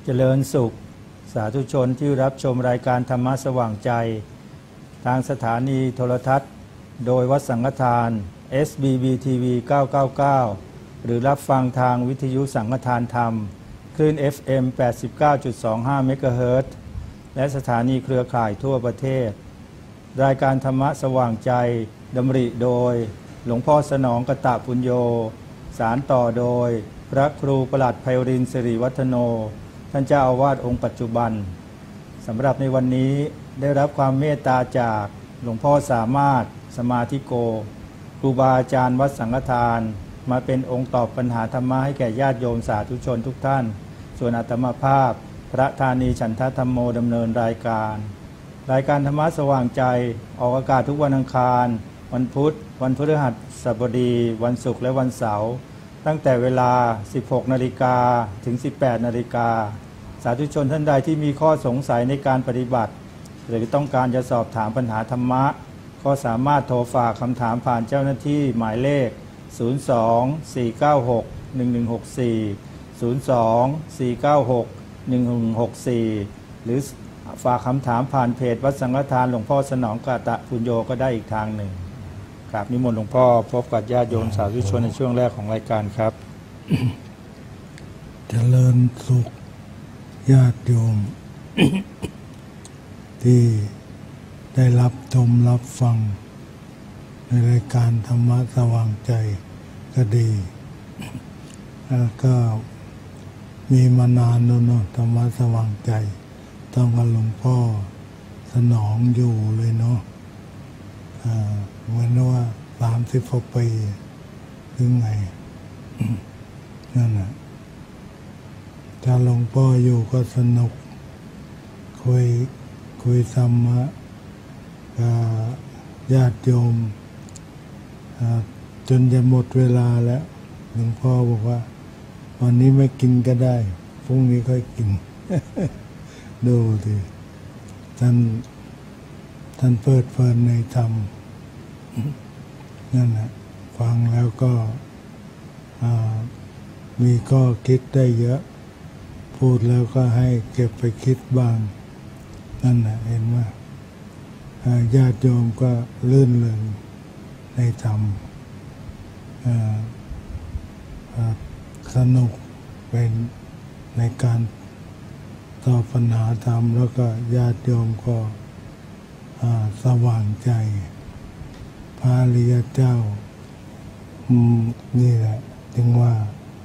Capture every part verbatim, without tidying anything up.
เจริญสุขสาธุชนที่รับชมรายการธรรมะสว่างใจทางสถานีโทรทัศน์โดยวัดสังฆทาน เอส บี บี ที วี เก้าเก้าเก้า หรือรับฟังทางวิทยุสังฆทานธรรมคลื่น เอฟ เอ็ม แปดสิบเก้าจุดสองห้า เมกะเฮิรตซ์และสถานีเครือข่ายทั่วประเทศรายการธรรมะสว่างใจดำริโดยหลวงพ่อสนองกตปุญโญสารต่อโดยพระครูประหลัดไพรินทร์สิริวัฒโนท่านเจ้าอาวาสองค์ปัจจุบันสำหรับในวันนี้ได้รับความเมตตาจากหลวงพ่อสามารถสมาธิโกครูบาอาจารย์วัดสังฆทานมาเป็นองค์ตอบปัญหาธรรมะให้แก่ญาติโยมสาธุชนทุกท่านส่วนอาตมาภาพพระธานีฉันทธรรมโมดำเนินรายการรายการธรรมะสว่างใจออกอากาศทุกวันอังคารวันพุธวันพฤหัสบดีวันศุกร์และวันเสาร์ตั้งแต่เวลา สิบหกนาฬิกา ถึง สิบแปดนาฬิกา สาธุชนท่านใดที่มีข้อสงสัยในการปฏิบัติหรือต้องการจะสอบถามปัญหาธรรมะก็สามารถโทรฝากคำถามผ่านเจ้าหน้าที่หมายเลข ศูนย์ สอง สี่ เก้า หก หนึ่ง หนึ่ง หก สี่ ศูนย์ สอง สี่ เก้า หก หนึ่ง หนึ่ง หก สี่ หรือฝากคำถามผ่านเพจวัดสังฆทานหลวงพ่อสนองกตปุญโญก็ได้อีกทางหนึ่งครับนิมนต์หลวงพ่อพบกับญาติโยมสาธุชนในช่วงแรกของรายการครับเจริญสุขญาติโยม ที่ได้รับชมรับฟังในรายการธรรมะสว่างใจก็ดีแล้วก็มีมานานแล้วเนาะธรรมะสว่างใจต้องกับหลวงพ่อสนองอยู่เลยเนาะเหมือนว่าสามสิบกว่าปีหรือไง นั่นแหละถ้าหลวงพ่ออยู่ก็สนุกคุยคุยธรรมะกับญาติโยมจนจะหมดเวลาแล้วหลวงพ่อบอกว่าวันนี้ไม่กินก็ได้พรุ่งนี้ค่อยกิน ดูสิท่านท่านเปิดเพลินในธรรมนั่นแหละฟังแล้วก็มีข้อคิดได้เยอะพูดแล้วก็ให้เก็บไปคิดบ้างนั่นแหละเห็นไหมญาติโยมก็ลื่นเริงในธรรมสนุกเป็นในการตอบปัญหาธรรมแล้วก็ญาติโยมก็สว่างใจพระอริยเจ้านี่แหละจึงว่า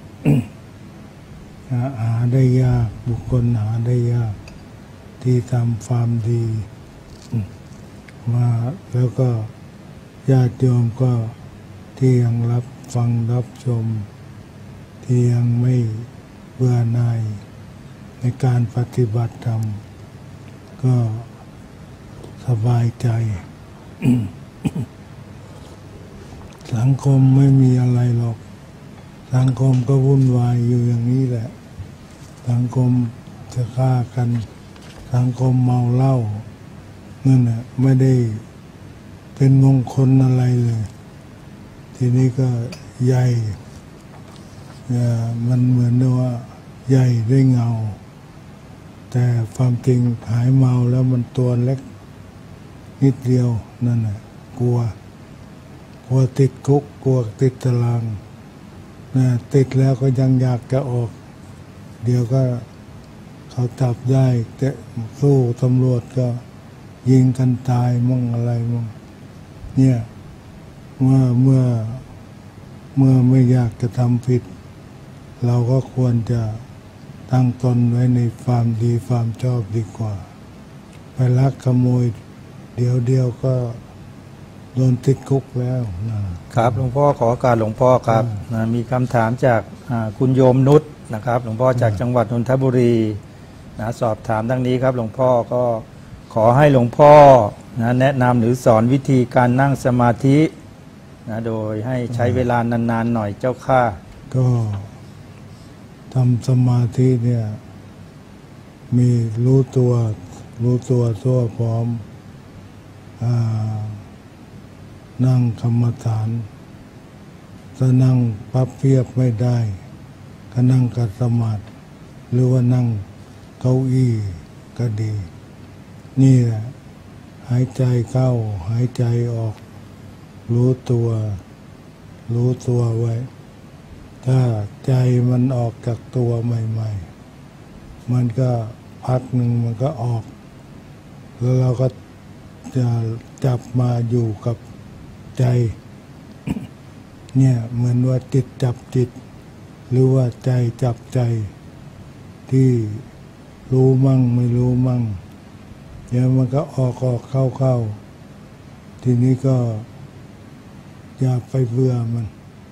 หาได้ยากบุคคลหาได้ยากที่ทำความดีมาแล้วก็ญาติโยมก็ที่ยังรับฟังรับชมที่ยังไม่เบื่อหน่ายในการปฏิบัติธรรมก็สบายใจ สังคมไม่มีอะไรหรอกสังคมก็วุ่นวายอยู่อย่างนี้แหละสังคมจะฆ่ากันสังคมเมาเหล้านั่นแหละไม่ได้เป็นมงคลอะไรเลยทีนี้ก็ใหญ่มันเหมือนว่าใหญ่ด้วยเงาแต่ความจริงหายเมาแล้วมันตัวเล็กนิดเดียวนั่นแหละกลัวกลัวติดคุกกลัวติดตารางนะติดแล้วก็ยังอยากจะออกเดี๋ยวก็เขาจับได้แต่สู้ตำรวจก็ยิงกันตายมั่งอะไรมั่งเนี่ยเมื่อเมื่อเมื่อไม่อยากจะทำผิดเราก็ควรจะตั้งตนไว้ในความดีความชอบดีกว่าไปลักขโมยเดี๋ยวเดียวก็โดนติดคุกแล้วนะครับหลวงพ่อขอโอกาสหลวงพ่อครับนะมีคำถามจากคุณโยมนุชนะครับหลวงพ่อจากจังหวัดนนทบุรีนะสอบถามดังนี้ครับหลวงพ่อก็ขอให้หลวงพ่อนะแนะนำหรือสอนวิธีการนั่งสมาธินะโดยให้ใช้เวลานานๆหน่อยเจ้าค่ะก็ทำสมาธิเนี่ยมีรู้ตัวรู้ตัวทั่วพร้อมนั่งกรรมฐานถ้านั่งปั๊บเพียบไม่ได้ก็นั่งกัดสมาธิหรือว่านั่งเก้าอี้ก็ดี นี่แหละหายใจเข้าหายใจออกรู้ตัวรู้ตัวไว้ถ้าใจมันออกจากตัวใหม่ๆมันก็พักหนึ่งมันก็ออกแล้วเราก็จะจับมาอยู่กับใจเนี่ยเหมือนว่าจิตจับจิตหรือว่าใจจับใจที่รู้มั่งไม่รู้มั่งเดี๋ยวมันก็ออกออกเข้าเข้าทีนี้ก็อย่าไปเบื่อมัน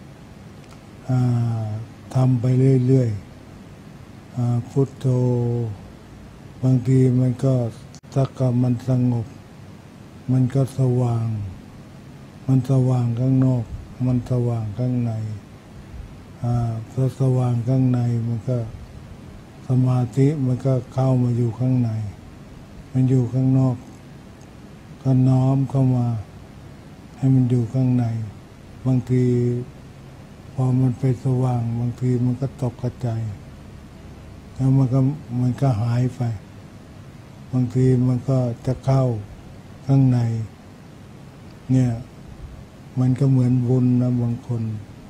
ทำไปเรื่อยๆพุทโธบางทีมันก็สักกับมันสงบมันก็สว่างมันสว่างข้างนอกมันสว่างข้างในพอสว่างข้างในมันก็สมาธิมันก็เข้ามาอยู่ข้างในมันอยู่ข้างนอกก็น้อมเข้ามาให้มันอยู่ข้างในบางทีพอมันไปสว่างบางทีมันก็ตกกระจายแล้วมันก็มันก็หายไปบางทีมันก็จะเข้าข้างในเนี่ยมันก็เหมือนบุญนะบางคน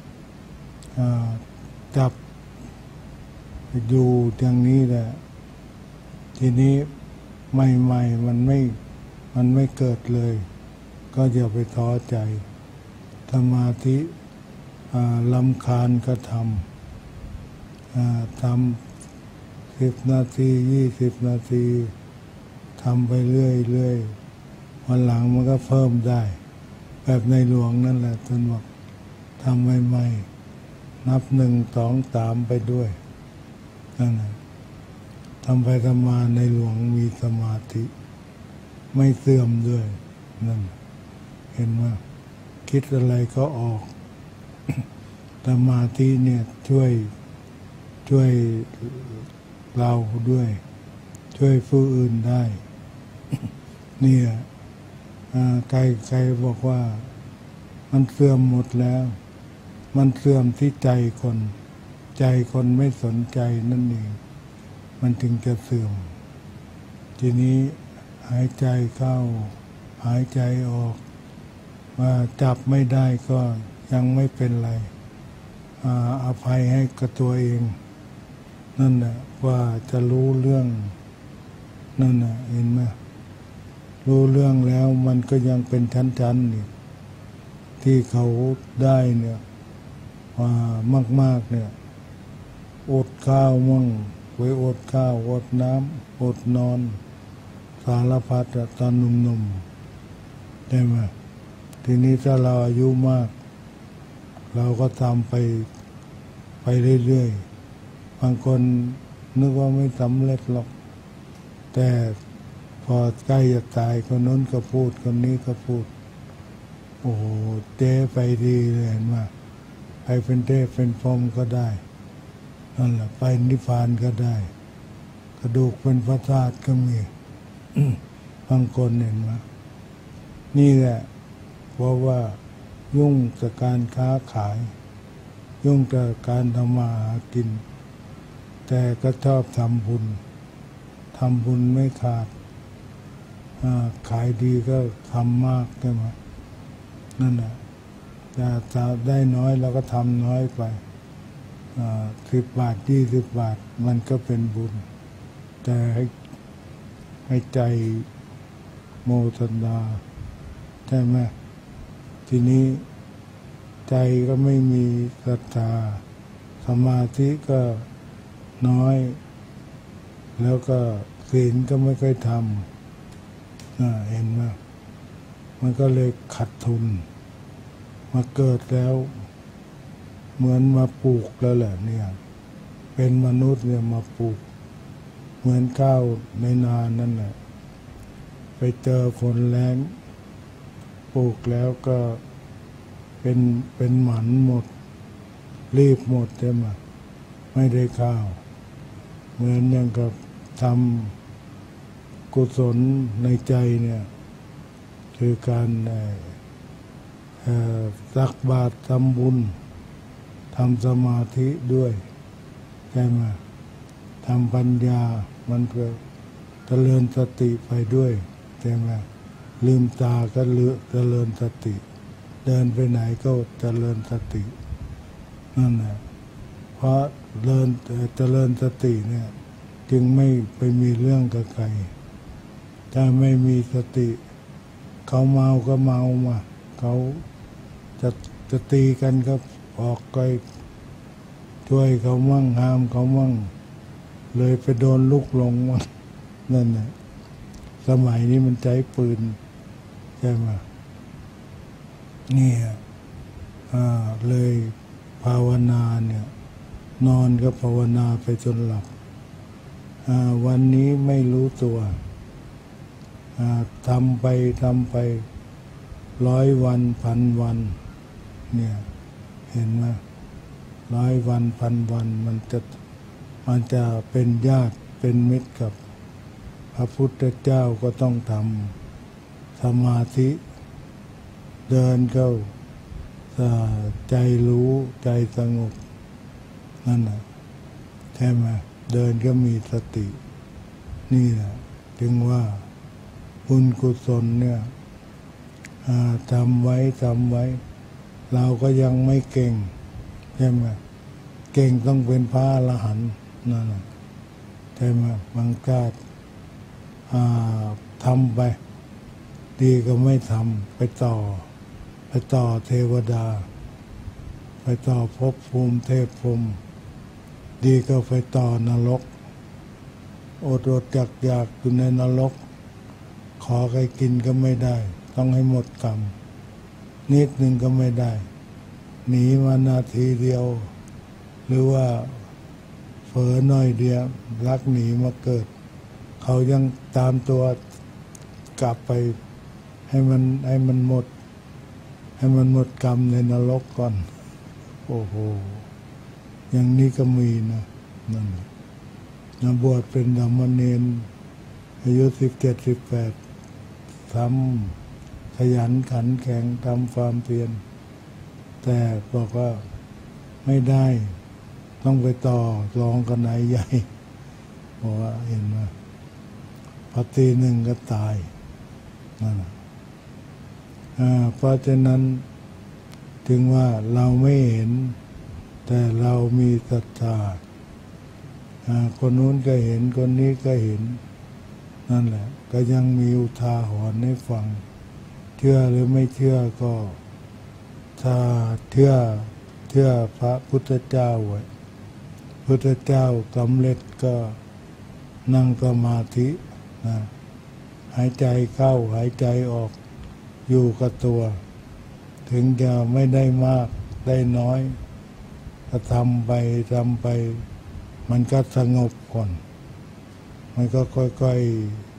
จับอยู่อย่างนี้แหละทีนี้ใหม่ๆมันไม่มันไม่เกิดเลยก็อย่าไปท้อใจสมาธิรำคาญก็ทำทำสิบนาทียี่สิบนาทีทำไปเรื่อยๆวันหลังมันก็เพิ่มได้แบบในหลวงนั่นแหละท่านบอกทำใหม่ๆนับหนึ่งสองสามไปด้วยนั่นแหละทำไปทำมาในหลวงมีสมาธิไม่เสื่อมด้วยนั่นเห็นว่าคิดอะไรก็ออกสมาธิเนี่ยช่วยช่วยเราด้วยช่วยผู้อื่นได้เนี่ยใครใครบอกว่ามันเสื่อมหมดแล้วมันเสื่อมที่ใจคนใจคนไม่สนใจนั่นเองมันถึงจะเสื่อมทีนี้หายใจเข้าหายใจออกว่าจับไม่ได้ก็ยังไม่เป็นไรอภัยให้กับตัวเองนั่นแหละว่าจะรู้เรื่องนั่นน่ะเห็นไหมรู้เรื่องแล้วมันก็ยังเป็นชั้นๆนี่ที่เขาได้เนี่ยว่ามากๆเนี่ยอดข้าวมั่งไว้อดข้าวอดน้ำอดนอนสารพัดตอนหนุ่มๆได้ไหมทีนี้ถ้าเราอายุมากเราก็ทำไปไปเรื่อยๆบางคนนึกว่าไม่สำเร็จหรอกแต่พอใกล้จะตายคนนั้นก็พูดคนนี้ก็พูดโอ้โหเจ๊ไปดีเลยเห็นไหมไปเป็นเทพเป็นพรหมก็ได้นั่นแหละไปนิพพานก็ได้กระดูกเป็นพระธาตุก็มี บางคนเห็นไหมนี่แหละเพราะว่ายุ่งกับการค้าขายยุ่งกับการทำมาหากินแต่ก็ชอบทำบุญทำบุญไม่ขาดขายดีก็ทำมากใช่ไหมนั่นแหละจะได้น้อยเราก็ทำน้อยไปสิบบาทยี่สิบบาทมันก็เป็นบุญแต่ให้ให้ใจโมทนาใช่ไหมทีนี้ใจก็ไม่มีศรัทธาสมาธิก็น้อยแล้วก็ศีลก็ไม่ค่อยทำเห็นไหมมันก็เลยขาดทุนมาเกิดแล้วเหมือนมาปลูกแล้วแหละเนี่ยเป็นมนุษย์เนี่ยมาปลูกเหมือนข้าวในนานั่นแหละไปเจอฝนแล้งปลูกแล้วก็เป็นเป็นหมันหมดรีบหมดใช่ไหมไม่ได้ข้าวเหมือนอย่างกับทำกุศลในใจเนี่ยคือการตักบาตรทำบุญทำสมาธิด้วยใช่ไหมททำปัญญามันเพื่อเจริญสติไปด้วยใช่ไหมลืมตาก็เลือเจริญสติเดินไปไหนก็เจริญสตินั่นแหละเพราะเริญเจริญสติเนี่ยจึงไม่ไปมีเรื่องกับใครถ้าไม่มีสติเขาเมาก็เมามาเขาจะจะตีกันก็ออกไปช่วยเขามั่งห้ามเขามั่งเลยไปโดนลูกหลงมั่งนั่นแหละสมัยนี้มันใช้ปืนใช่ไหมนี่เลยภาวนาเนี่ยนอนก็ภาวนาไปจนหลับวันนี้ไม่รู้ตัวทำไปทำไปร้อยวันพันวันเนี่ยเห็นไหมร้อยวันพันวันมันจะมันจะเป็นญาติเป็นมิตรกับพระพุทธเจ้าก็ต้องทำสมาธิเดินเข้าใจรู้ใจสงบนั่นแหละใช่ไหมเดินก็มีสตินี่แหละจึงว่าบุญกุศลเนี่ยทำไว้ทำไว้เราก็ยังไม่เก่งใช่ไหมเก่งต้องเป็นพระอรหันต์นั่นแหละใช่ไหมบางชาติทำไปดีก็ไม่ทำไปต่อไปต่อเทวดาไปต่อภพภูมิเทพภูมิดีก็ไปต่อนรกอดอดอยากอยากอยู่ในนรกขอใครกินก็ไม่ได้ต้องให้หมดกรรมนิดหนึ่งก็ไม่ได้หนีมานาทีเดียวหรือว่าเผลอหน่อยเดียวลักหนีมาเกิดเขายังตามตัวกลับไปให้มันให้มันหมดให้มันหมดกรรมในนรกก่อนโอ้โหอย่างนี้ก็มีนะนั่นนะบวชเป็นสามเณรอายุสิบเจ็ดสิบแปดทำขยันขันแข็งทำความเพียรแต่บอกว่าไม่ได้ต้องไปต่อรองกันไหนใหญ่บอกว่าเห็นไหมพอตีหนึ่งก็ตายนั่นแหละเพราะฉะนั้นถึงว่าเราไม่เห็นแต่เรามีศรัทธาคนนู้นก็เห็นคนนี้ก็เห็นนั่นแหละก็ยังมีอุทาหรณ์ให้ฟังเชื่อหรือไม่เชื่อก็ถ้าเชื่อเชื่อพระพุทธเจ้าไว้พุทธเจ้าสำเร็จก็นั่งสมาธินะหายใจเข้าหายใจออกอยู่กับตัวถึงจะไม่ได้มากได้น้อยก็ทำไปทำไปมันก็สงบก่อนมันก็ค่อย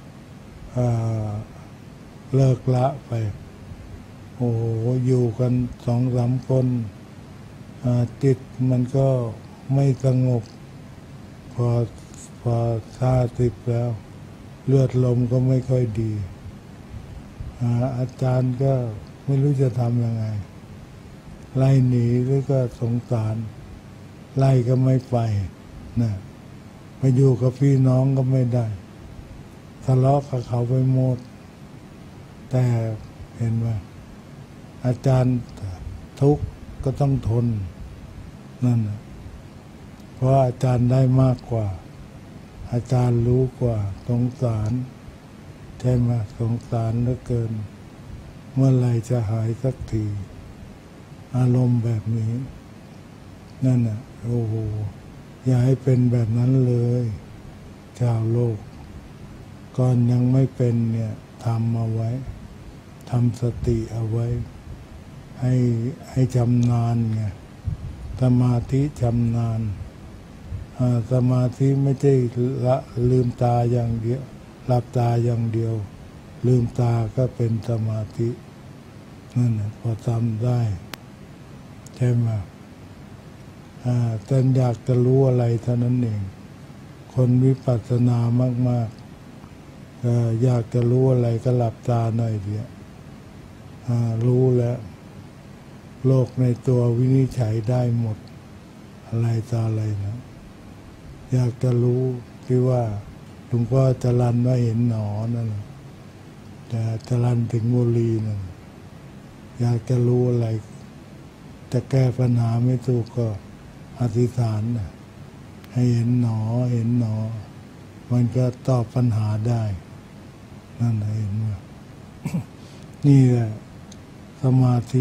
ๆเลิกละไปโอ้โหอยู่กันสองสามคนจิตมันก็ไม่สงบพอพอห้าสิบแล้วเลือดลมก็ไม่ค่อยดีอาจารย์ก็ไม่รู้จะทำยังไงไล่หนีหรือก็สงสารไล่ก็ไม่ไปนะมาอยู่กับพี่น้องก็ไม่ได้ทะเลาะกับเขาไปหมดแต่เห็นว่าอาจารย์ทุกข์ก็ต้องทนนั่นนะเพราะอาจารย์ได้มากกว่าอาจารย์รู้กว่าสงสารใช่ไหมสงสารเหลือเกินเมื่อไหร่จะหายสักทีอารมณ์แบบนี้นั่นน่ะโอ้โหอย่าให้เป็นแบบนั้นเลยชาวโลกก่อนยังไม่เป็นเนี่ยทำเอาไว้ทำสติเอาไว้ให้ให้ชำนาญไงสมาธิชำนาญสมาธิไม่ใช่ละลืมตาอย่างเดียวหลับตาอย่างเดียวลืมตาก็เป็นสมาธินั่นแหละพอทำได้ใช่ไหมแต่อยากจะรู้อะไรเท่านั้นเองคนวิปัสสนามากๆอยากจะรู้อะไรก็หลับตาหน่อยเดียวรู้แล้วโลกในตัววินิจฉัยได้หมดอะไรต่ออะไรนะอยากจะรู้ที่ว่าหลวงพ่อจรัญว่าเห็นหนอนั่นแต่จรัญถึงบุรีนั่นอยากจะรู้อะไรจะแก้ปัญหาไม่ถูกก็อธิษฐานนะให้เห็นหนอเห็นหนอมันก็ตอบปัญหาได้นั่นเห็นว่า นี่แหละสมาธิ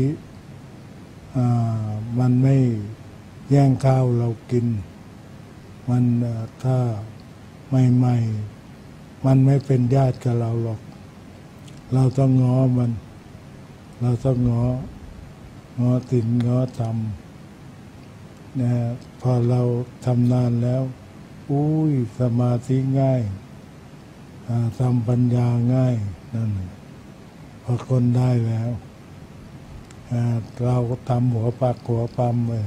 มันไม่แย่งข้าวเรากินมันถ้าไม่ไม่มันไม่เป็นญาติกับเราหรอกเราต้องง้อมันเราต้องง้อง้อศีลง้อธรรมนะพอเราทำนานแล้วอุ้ยสมาธิง่ายทำปัญญาง่ายนั่นพอคนได้แล้วเราก็ทำหัวปักหัวปั๊มเลย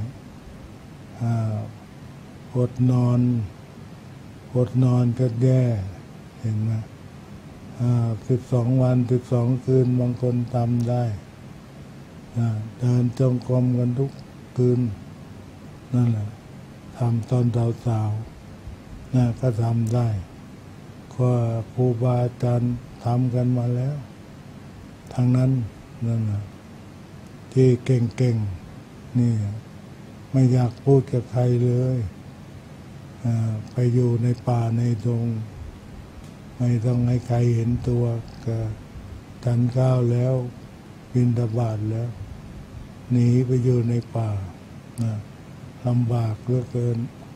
อดนอนอดนอนก็แย่เห็นไหมสิบสองวันสิบสองคืนบางคนทำได้เดินจงกรมกันทุกคืนนั่นแหละทำตอนสาวๆนะก็ทำได้ก็ครูบาอาจารย์ทำกันมาแล้วทางนั้นนั่นแหละที่เก่งๆนี่ไม่อยากพูดกับใครเลยไปอยู่ในป่าในดงไม่ต้องให้ใครเห็นตัวก็ฉันข้าวแล้วบิณฑบาตแล้วหนีไปอยู่ในป่าลำบากเหลือเกิน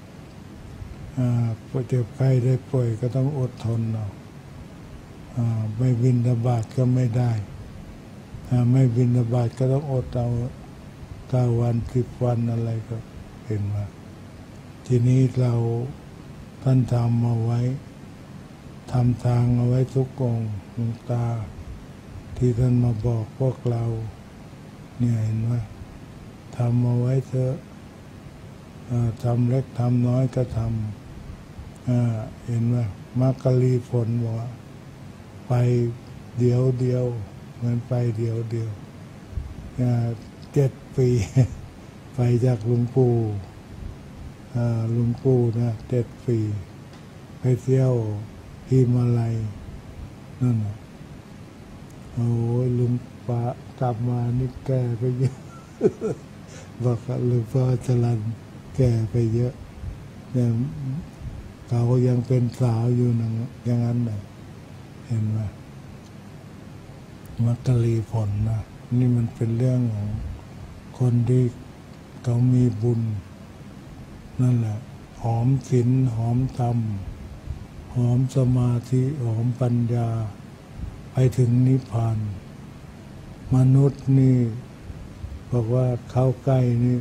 พอเจ็บไข้ได้ป่วยก็ต้องอดทนเอาไม่บิณฑบาตก็ไม่ได้ไม่บิณฑบาตก็ต้องอดเอาเก้าวันสิบวันอะไรก็เห็นว่าทีนี้เราท่านทำเอาไว้ทำทางเอาไว้ทุกองค์หลวงตาที่ท่านมาบอกพวกเราเนี่ยเห็นไหมทำเอาไว้เถอะทำเล็กทำน้อยก็ทำเห็นไหมมักกะลีผลบอกว่าไปเดียวเดียวเหมือนไปเดียวเดียวเจ็ดปีไปจากหลวงปู่หลวงปู่นะเจ็ดปีไปเที่ยวฮิมาลัยนั่นโอ้ยลุงปะกลับมานี่แก่ไปเยอะบอกหลวงพ่อจรัญแก่ไปเยอะยังเขายังเป็นสาวอยู่นะอย่างนั้นนะเห็นไหมมักกะลีผลนะนี่มันเป็นเรื่องของคนที่เขามีบุญนั่นแหละหอมศีลหอมธรรมหอมสมาธิหอมปัญญาไปถึงนิพพานมนุษย์นี่บอกว่าเข้าใกล้นี่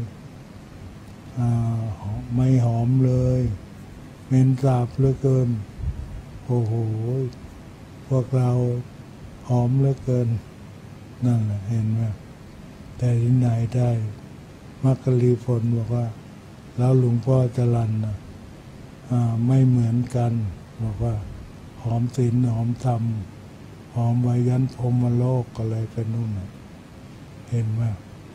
ไม่หอมเลยเหม็นสาบเหลือเกินโอ้โหพวกเราหอมเหลือเกินนั่นแหละเห็นไหมแต่ที่ไหนได้มักกะลีผลบอกว่าแล้วหลวงพ่อจรัญนะไม่เหมือนกันบอกว่าหอมศีลหอมธรรมหอมไวยันพรหมโลกอะไรเป็นนู่นนะเห็นไหม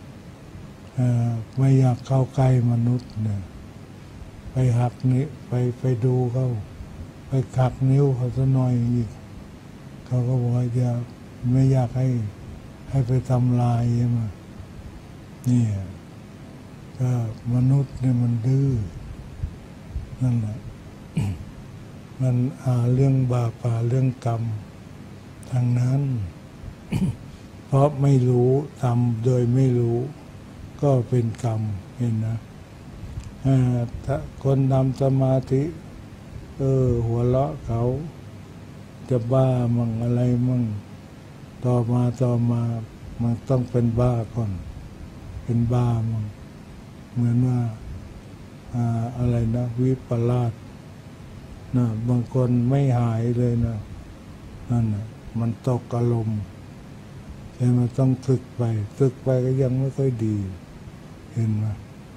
ไม่อยากเข้าใกล้มนุษย์เนี่ยไปหักนิ้วไปไปดูเขาไปขักนิ้วเขาซะหน่อยอีกเขาก็บอกว่าอยากไม่อยากให้ให้ไปทำลายใช่ไหมนี่ก็มนุษย์เนี่ยมันดื้อนั่นแหละ มันหาเรื่องบาปหาเรื่องกรรมทางนั้น เพราะไม่รู้ทำโดยไม่รู้ก็เป็นกรรมเห็นนะถ้าคนทำสมาธิเออหัวเราะเขาจะบ้ามั่งอะไรมั่งต่อมาต่อมามันต้องเป็นบ้าก่อนเป็นบ้ามั่งเหมือนว่าอ่าอะไรนะวิปลาสนะบางคนไม่หายเลยนะนั่นนะมันตกอารมณ์แต่มันต้องฝึกไปฝึกไปก็ยังไม่ค่อยดีเห็นไหม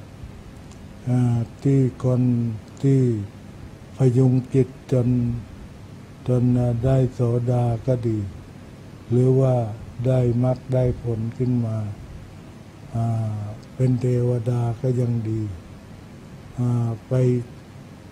ที่คนที่พยุงจิตจนจนได้โสดาก็ดีหรือว่าได้มรรคได้ผลขึ้นมาเป็นเทวดาก็ยังดีไป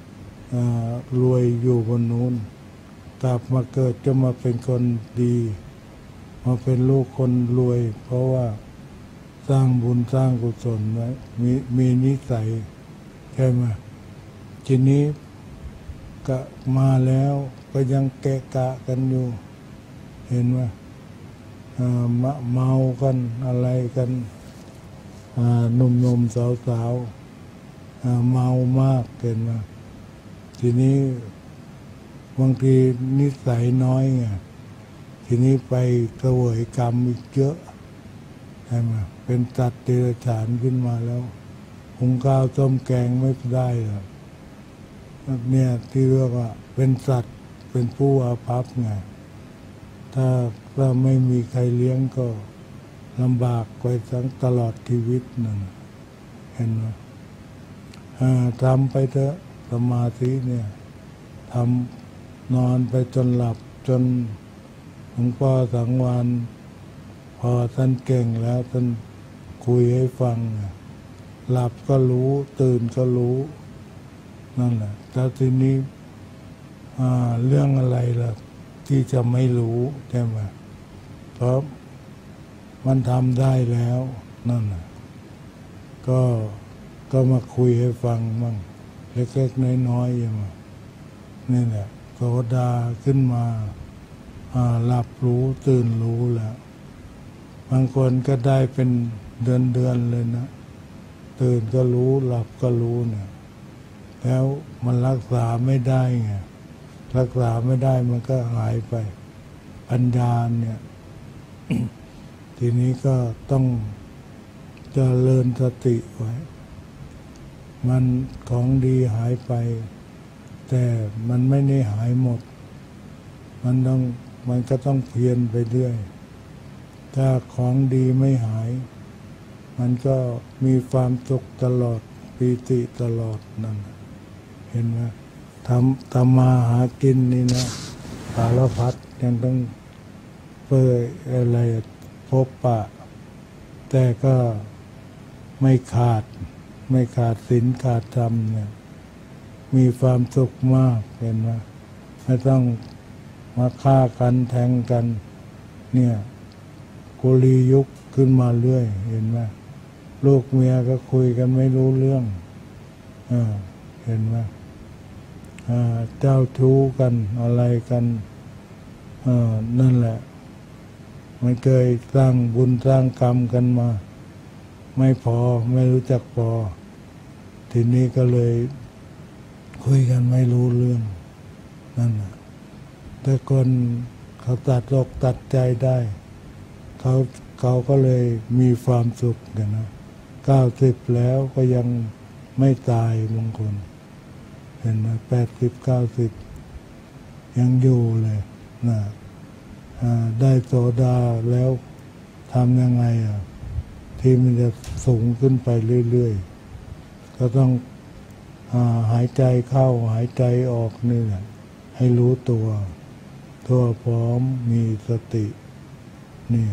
รวยอยู่บนนู้นกลับมาเกิดจะมาเป็นคนดีมาเป็นลูกคนรวยเพราะว่าสร้างบุญสร้างกุศลไว้มีมีนิสัยใช่ไหมทีนี้ก็มาแล้วก็ยังแกะกะกันอยู่เห็นไหมเมากันอะไรกันหนุ่มๆสาวๆเมามากเกินมาทีนี้บางทีนิสัยน้อยไงทีนี้ไปเสวยกรรมอีกเยอะใช่ไหมเป็นสัตว์เดรัจฉานขึ้นมาแล้วหุงข้าวต้มแกงไม่ได้หรอกเนี่ยที่เรียกว่าเป็นสัตว์เป็นผู้อาภัพไงถ้าถ้าไม่มีใครเลี้ยงก็ลำบากไปทั้งตลอดชีวิตนั่นเห็นไหมทำไปเถอะสมาธิเนี่ยทำนอนไปจนหลับจนหลวงพ่อสังวานพอท่านเก่งแล้วท่านคุยให้ฟังหลับก็รู้ตื่นก็รู้นั่นแหละแต่ทีนี้เรื่องอะไรล่ะที่จะไม่รู้ใช่ไหมเพราะมันทำได้แล้วนั่นแหละก็ก็มาคุยให้ฟังมั่งเล็กๆน้อยๆอย่างนี่แหละโสดาขึ้นมาหลับรู้ตื่นรู้แล้วบางคนก็ได้เป็นเดือนๆเลยนะตื่นก็รู้หลับก็รู้เนี่ยแล้วมันรักษาไม่ได้ไงรักษาไม่ได้มันก็หายไปปัญญาเนี่ย ทีนี้ก็ต้องเจริญสติไว้มันของดีหายไปแต่มันไม่ได้หายหมดมันต้องมันก็ต้องเพียรไปเรื่อยถ้าของดีไม่หายมันก็มีความสุขตลอดปีติตลอดนั่นเห็นไหมทำทำมาหากินนี่นะสารพัดยังต้องเพื่ออะไรพบปะแต่ก็ไม่ขาดไม่ขาดศีลขาดธรรมเนี่ยมีความสุขมากเห็นไหมไม่ต้องมาฆ่ากันแทงกันเนี่ยกุลียุคขึ้นมาเรื่อยเห็นไหมลูกเมียก็คุยกันไม่รู้เรื่องเออเห็นไหมเจ้าชู้กันอะไรกันเออนั่นแหละมันเคยสร้างบุญสร้างกรรมกันมาไม่พอไม่รู้จักพอทีนี้ก็เลยคุยกันไม่รู้เรื่องนั่นแหละแต่คนเขาตัดโลกตัดใจได้เขาเขาก็เลยมีความสุขกันนะเก้าสิบแล้วก็ยังไม่ตายบางคนเห็นไหมแปดสิบเก้าสิบยังอยู่เลยนะได้โสดาแล้วทำยังไงอ่ะที่มันจะสูงขึ้นไปเรื่อยๆก็ต้องหายใจเข้าหายใจออกนี่แหละให้รู้ตัวตัวพร้อมมีสติเนี่ย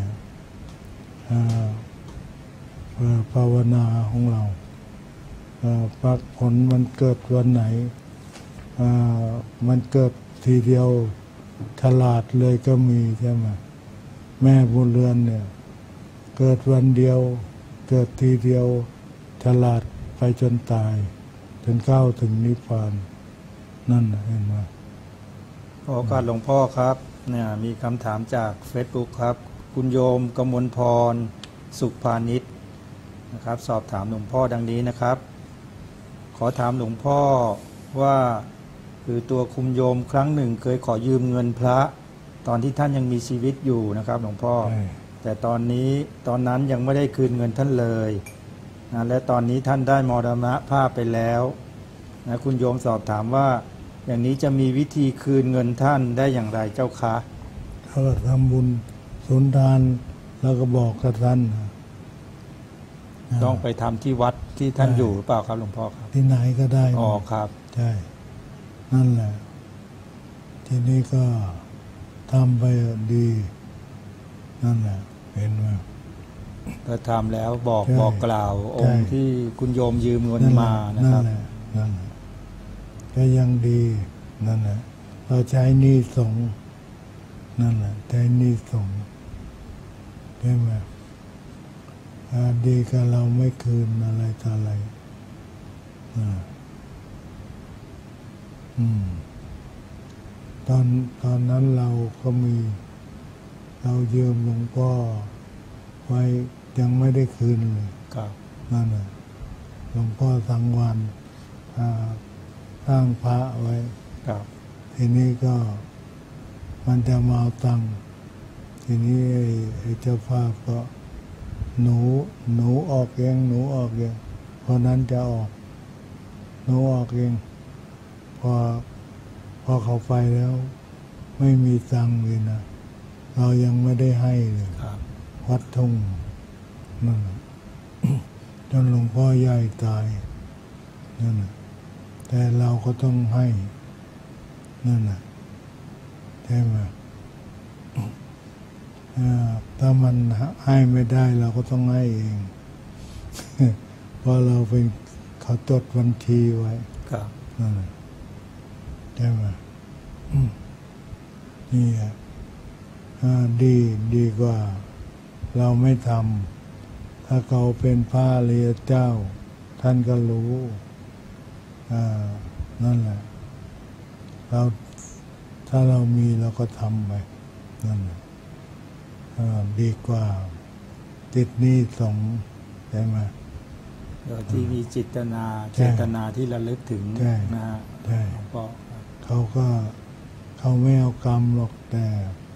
ภาวนาของเราปักผลมันเกิดวันไหนมันเกิดทีเดียวฉลาดเลยก็มีใช่ไหมแม่บุญเรือนเนี่ยเกิดวันเดียวเกิดทีเดียวฉลาดไปจนตายจนเข้าถึงนิพพานนั่นเห็นไหมขอโอกาสหลวงพ่อครับเนี่ยมีคำถามจาก เฟซบุ๊ก ครับคุณโยมกมลพรสุขพาณิชย์นะครับสอบถามหลวงพ่อดังนี้นะครับขอถามหลวงพ่อว่าคือตัวคุณโยมครั้งหนึ่งเคยขอยืมเงินพระตอนที่ท่านยังมีชีวิตอยู่นะครับหลวงพ่อแต่ตอนนี้ตอนนั้นยังไม่ได้คืนเงินท่านเลยนะและตอนนี้ท่านได้มรณภาพไปแล้วนะคุณโยมสอบถามว่าอย่างนี้จะมีวิธีคืนเงินท่านได้อย่างไรเจ้าคะเขาก็ทำบุญสุนทานแล้วก็บอกกับท่านต้องไปทำที่วัดที่ท่านอยู่หรือเปล่าครับหลวงพ่อครับที่ไหนก็ได้อ๋อครับใช่นั่นแหละทีนี้ก็ทำไปดีนั่นแหละเห็นไหมถ้าทำแล้วบอกบอกกล่าวองค์ที่คุณโยมยืมเงินมานะครับนั่นแหละนั่นแหละก็ยังดีนั่นแหละเราใช้หนี้สงฆ์นั่นแหละใช้หนี้สงฆ์ใช่ไหมดีกับเราไม่คืนอะไรต่ออะไรนะอืมตอนตอนนั้นเราก็มีเรายืมหลวงพ่อไว้ยังไม่ได้คืนเลยนั่นแหละหลวงพ่อสังวรสร้างพระไว้ทีนี้ก็มันจะมาเอาตังค์ทีนี้ไอ้เจ้าภาพก็หนูหนูออกเองหนูออกเองเพราะนั้นจะออกหนูออกเองพอพอเขาไปแล้วไม่มีตังค์เลยนะเรายังไม่ได้ให้เลยวัดทุ่งนั่นจนหลวงพ่อใหญ่ตายนั่นแต่เราก็ต้องให้นั่นแหละใช่ไหมถ้ามันให้ไม่ได้เราก็ต้องให้เองเพราะเราเป็นเขาจดบัญชีไว้นั่นแหละใช่ไหมนี่อ่ะดีดีกว่าเราไม่ทำถ้าเขาเป็นพระอริยเจ้าท่านก็รู้นั่นแหละเราถ้าเรามีเราก็ทำไปนั่นแหละดีกว่าติดหนี้สงฆ์ใช่ไหมโดยที่มีจิตนาเจตนาที่ระลึกถึงนะฮะก็เขาก็เขาไม่เอากรรมหรอกแต่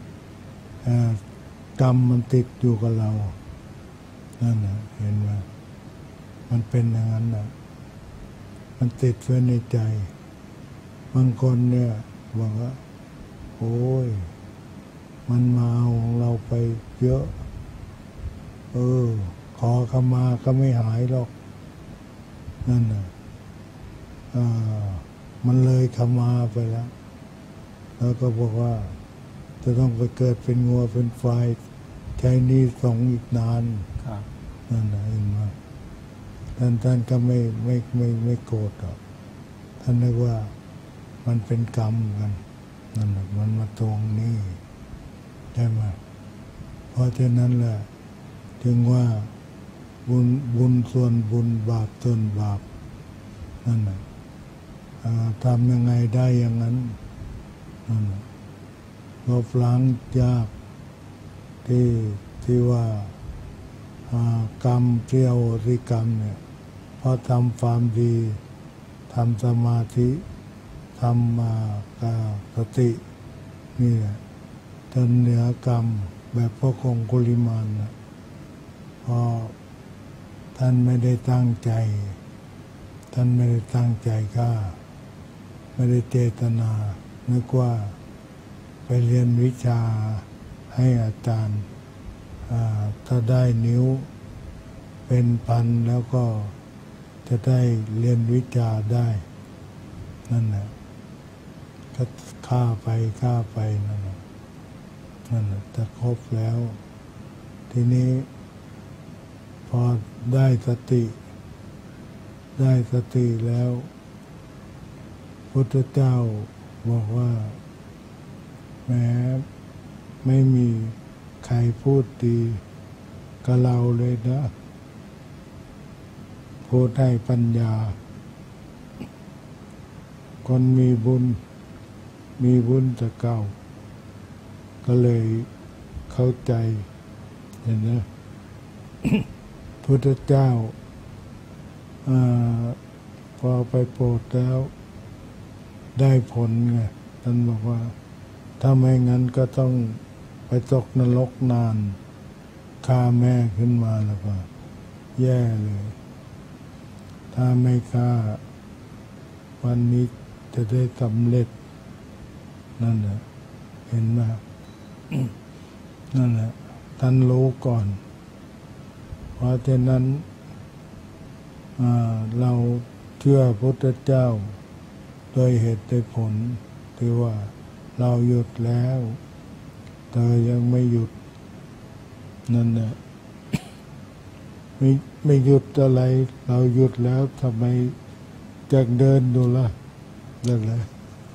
กรรมมันติดอยู่กับเรานั่นนะเห็นไหมมันเป็นอย่างนั้นนะมันติดไว้ในใจบางคนเนี่ยบอกว่าโอ้ยมันมาเอาเราไปเยอะเออขอขมาก็ไม่หายหรอกนั่นน่ะอ่ามันเลยขมาไปแล้วแล้วก็บอกว่าจะต้องไปเกิดเป็นงัวเป็นควายใช้หนี้สงฆ์อีกนานนั่นน่ะเห็นไหมท่านท่านก็ไม่ไม่ไม่ไม่โกรธหรอกท่านนึกว่ามันเป็นกรรมกันนั่นแหละมันมาตรงนี้ใช่ไหมเพราะฉะนั้นแหละถึงว่าบุญบุญส่วนบุญบาปส่วนบาปนั่นแหละทำยังไงได้อย่างนั้นนั่นแหละลบล้างยากที่ที่ว่ากรรมเที่ยวริกรรมเนี่ยเพราะทำความดีทำสมาธิทำมาสตินี่แหละจนเหนือกรรมแบบพระคงคุลิมานนะพอท่านไม่ได้ตั้งใจท่านไม่ได้ตั้งใจฆ่าไม่ได้เจตนานึกว่าไปเรียนวิชาให้อาจารย์ถ้าได้นิ้วเป็นพันแล้วก็จะได้เรียนวิชาได้นั่นแหละก็ฆ่าไปฆ่าไปนั่นแหละนั่นแหละจะครบแล้วทีนี้พอได้สติได้สติแล้วพุทธเจ้าบอกว่าแม้ไม่มีใครพูดดีกับเราเลยนะพูดให้ปัญญาคนมีบุญมีบุญแต่เก่าก็เลยเข้าใจเห็นไหม พุทธเจ้าอพอไปโปรดแล้วได้ผลไงท่านบอกว่าถ้าไม่งั้นก็ต้องไปตกนรกนานฆ่าแม่ขึ้นมาแล้วก็แย่เลยถ้าไม่ฆ่าวันนี้จะได้สำเร็จนั่นแหละเห็นไหม นั่นแหละท่านรู้ก่อนเพราะฉะนั้นเราเชื่อพระพุทธเจ้าโดยเหตุโดยผลที่ว่าเราหยุดแล้วเธอยังไม่หยุดนั่นแหละไม่ไม่หยุดอะไรเราหยุดแล้วทำไมจะเดินดูล่ะนั่นแหละ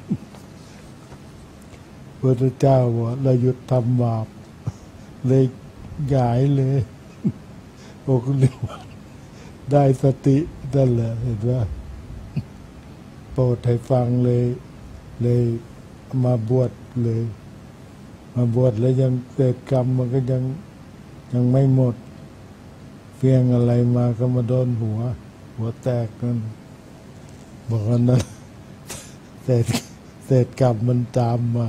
พระพุทธเจ้าบอกเราหยุดทำบาปเลยหงายเลยโอ้คุณเรียกว่าได้สตินั่นแหละเห็นว่าโปรดให้ฟังเลยเลยมาบวชเลย มาบวชแล้วยังเกิดกรรมมันก็ยังยังไม่หมดเพียงอะไรมาก็มาโดนหัว หัวแตกนั่นบอกว่านั้นเศษเศษกรรมมันตามมา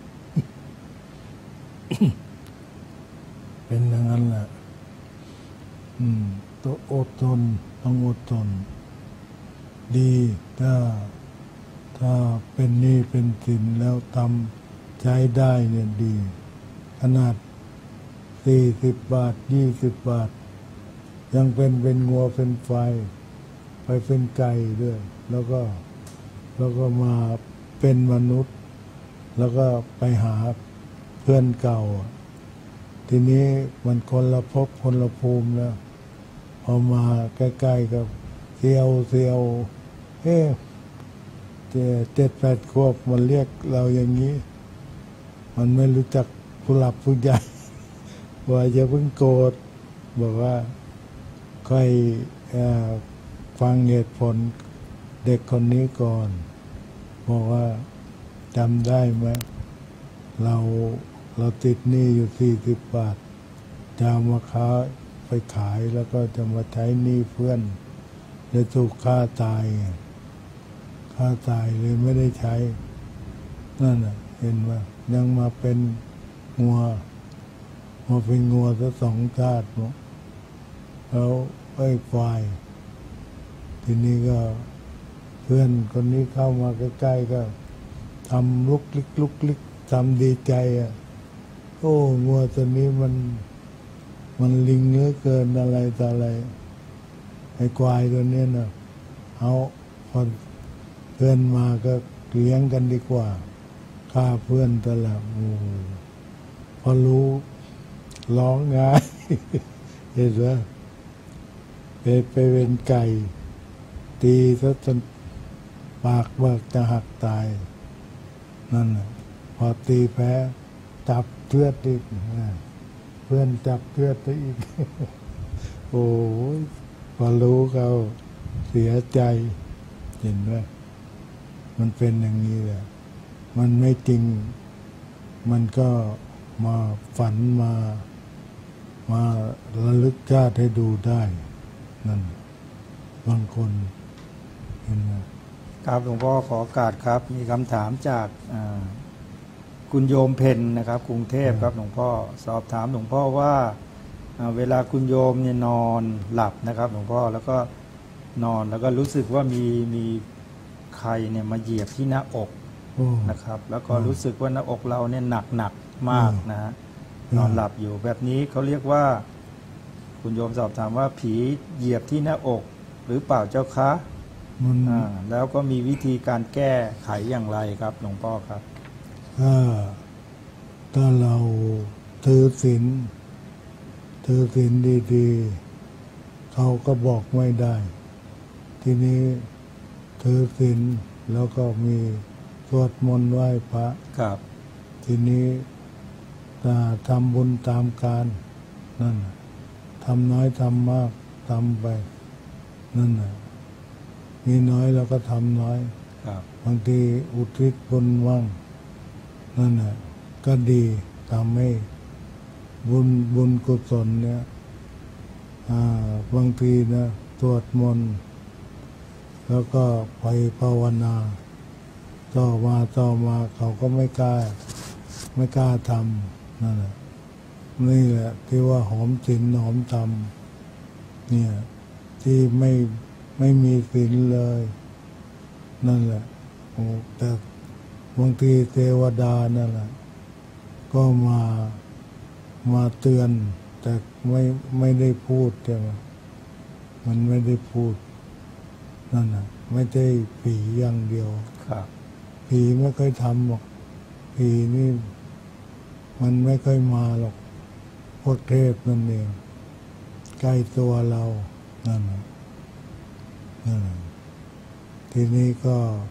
เป็นอย่างนั้นแหละอืมต้องอดทนต้องอดทนดีถ้าถ้าเป็นหนี้เป็นสินแล้วทำใช้ได้เนี่ยดี ขนาดสี่สิบบาทยี่สิบบาท ยังเป็นเป็นงัวเป็นไฟไปเป็นไก่ด้วย แล้วก็แล้วก็มาเป็นมนุษย์ แล้วก็ไปหาเพื่อนเก่า ทีนี้มันคนละภพคนละภูมิแล้วพอมาใกล้ๆกับเซียวเซียวเฮ้เจ็ดแปดขวบมันเรียกเราอย่างนี้ มันไม่รู้จักผู้หลักผู้ใหญ่ว่าอย่าเพิ่งโกรธบอกว่าค่อยฟังเหตุผลเด็กคนนี้ก่อนบอกว่าจำได้ไหมเราเราติดหนี้อยู่สี่สิบบาทจะเอามาค้าไปขายแล้วก็จะมาใช้หนี้เพื่อนจะถูกฆ่าตายฆ่าตายเลยไม่ได้ใช้นั่นน่ะเห็นว่ายังมาเป็นงัวมาเป็นงัวซะสองชาติแล้วไอ้ควายทีนี้ก็เพื่อนคนนี้เข้ามาใกล้ๆก็ทำลุกลิกลุกลิกทำดีใจอ่ะโอ้งัวตัวนี้มันมันลิงเหลือเกินอะไรต่ออะไรไอ้ควายตัวนี้น่ะเอาพอเพื่อนมาก็เลี้ยงกันดีกว่าฆ่าเพื่อนตลอดโอ้พอรู้ร้องไห้เห็นไหมไปไปเป็นไก่ตีซะจนปากเบิกจะหักตายนั่นแหละพอตีแพ้จับเชือดอีกเพื่อนจับเชือดไปอีกโอ้ยพอรู้เขาเสียใจเห็นไหมมันเป็นอย่างนี้แหละมันไม่จริงมันก็มาฝันมามาระลึกชาติให้ดูได้นั่นบางคนเห็นไหมครับหลวงพ่อขอโอกาสครับมีคำถามจากคุณโยมเพนนะครับกรุงเทพครับหลวงพ่อสอบถามหลวงพ่อว่าเวลาคุณโยมเนี่ยนอนหลับนะครับหลวงพ่อแล้วก็นอนแล้วก็รู้สึกว่ามีมีใครเนี่ยมาเหยียบที่หน้าอกนะครับแล้วก็รู้สึกว่าหน้าอกเราเนี่ยหนักหนักมากนะฮะนอนหลับอยู่แบบนี้เขาเรียกว่าคุณโยมสอบถามว่าผีเหยียบที่หน้าอกหรือเปล่าเจ้าคะอ่าแล้วก็มีวิธีการแก้ไขอย่างไรครับหลวงพ่อครับถ้าถ้าเราถือศีลถือศีลดีๆเขาก็บอกไม่ได้ทีนี้ถือศีลแล้วก็มีสวดมนต์ไหว้พระครับทีนี้ถ้าทำบุญตามการนั่นทำน้อยทำมากทำไปนั่นน่ะมีน้อยเราก็ทำน้อยบางทีอุทิศบุญว่างนั่นน่ะก็ดีทำให้บุญบุญกุศลเนี่ยบางทีนะสวดมนต์แล้วก็ไปภาวนาต่อมาต่อมาเขาก็ไม่กล้าไม่กล้าทำนั่นแหละนี่แหละที่ว่าหอมศีลหอมธรรมเนี่ยที่ไม่ไม่มีศีลเลยนั่นแหละโอ้แต่บางทีเทวดานั่นแหละก็มามาเตือนแต่ไม่ไม่ได้พูดใช่ไหมมันไม่ได้พูดนั่นน่ะไม่ใช่ผีอย่างเดียวครับผีไม่เคยทำหรอกผีนี่มันไม่เคยมาหรอกพวกเทพนั่นเองใกล้ตัวเรานั่นน่ะนั่นน่ะทีนี้ก็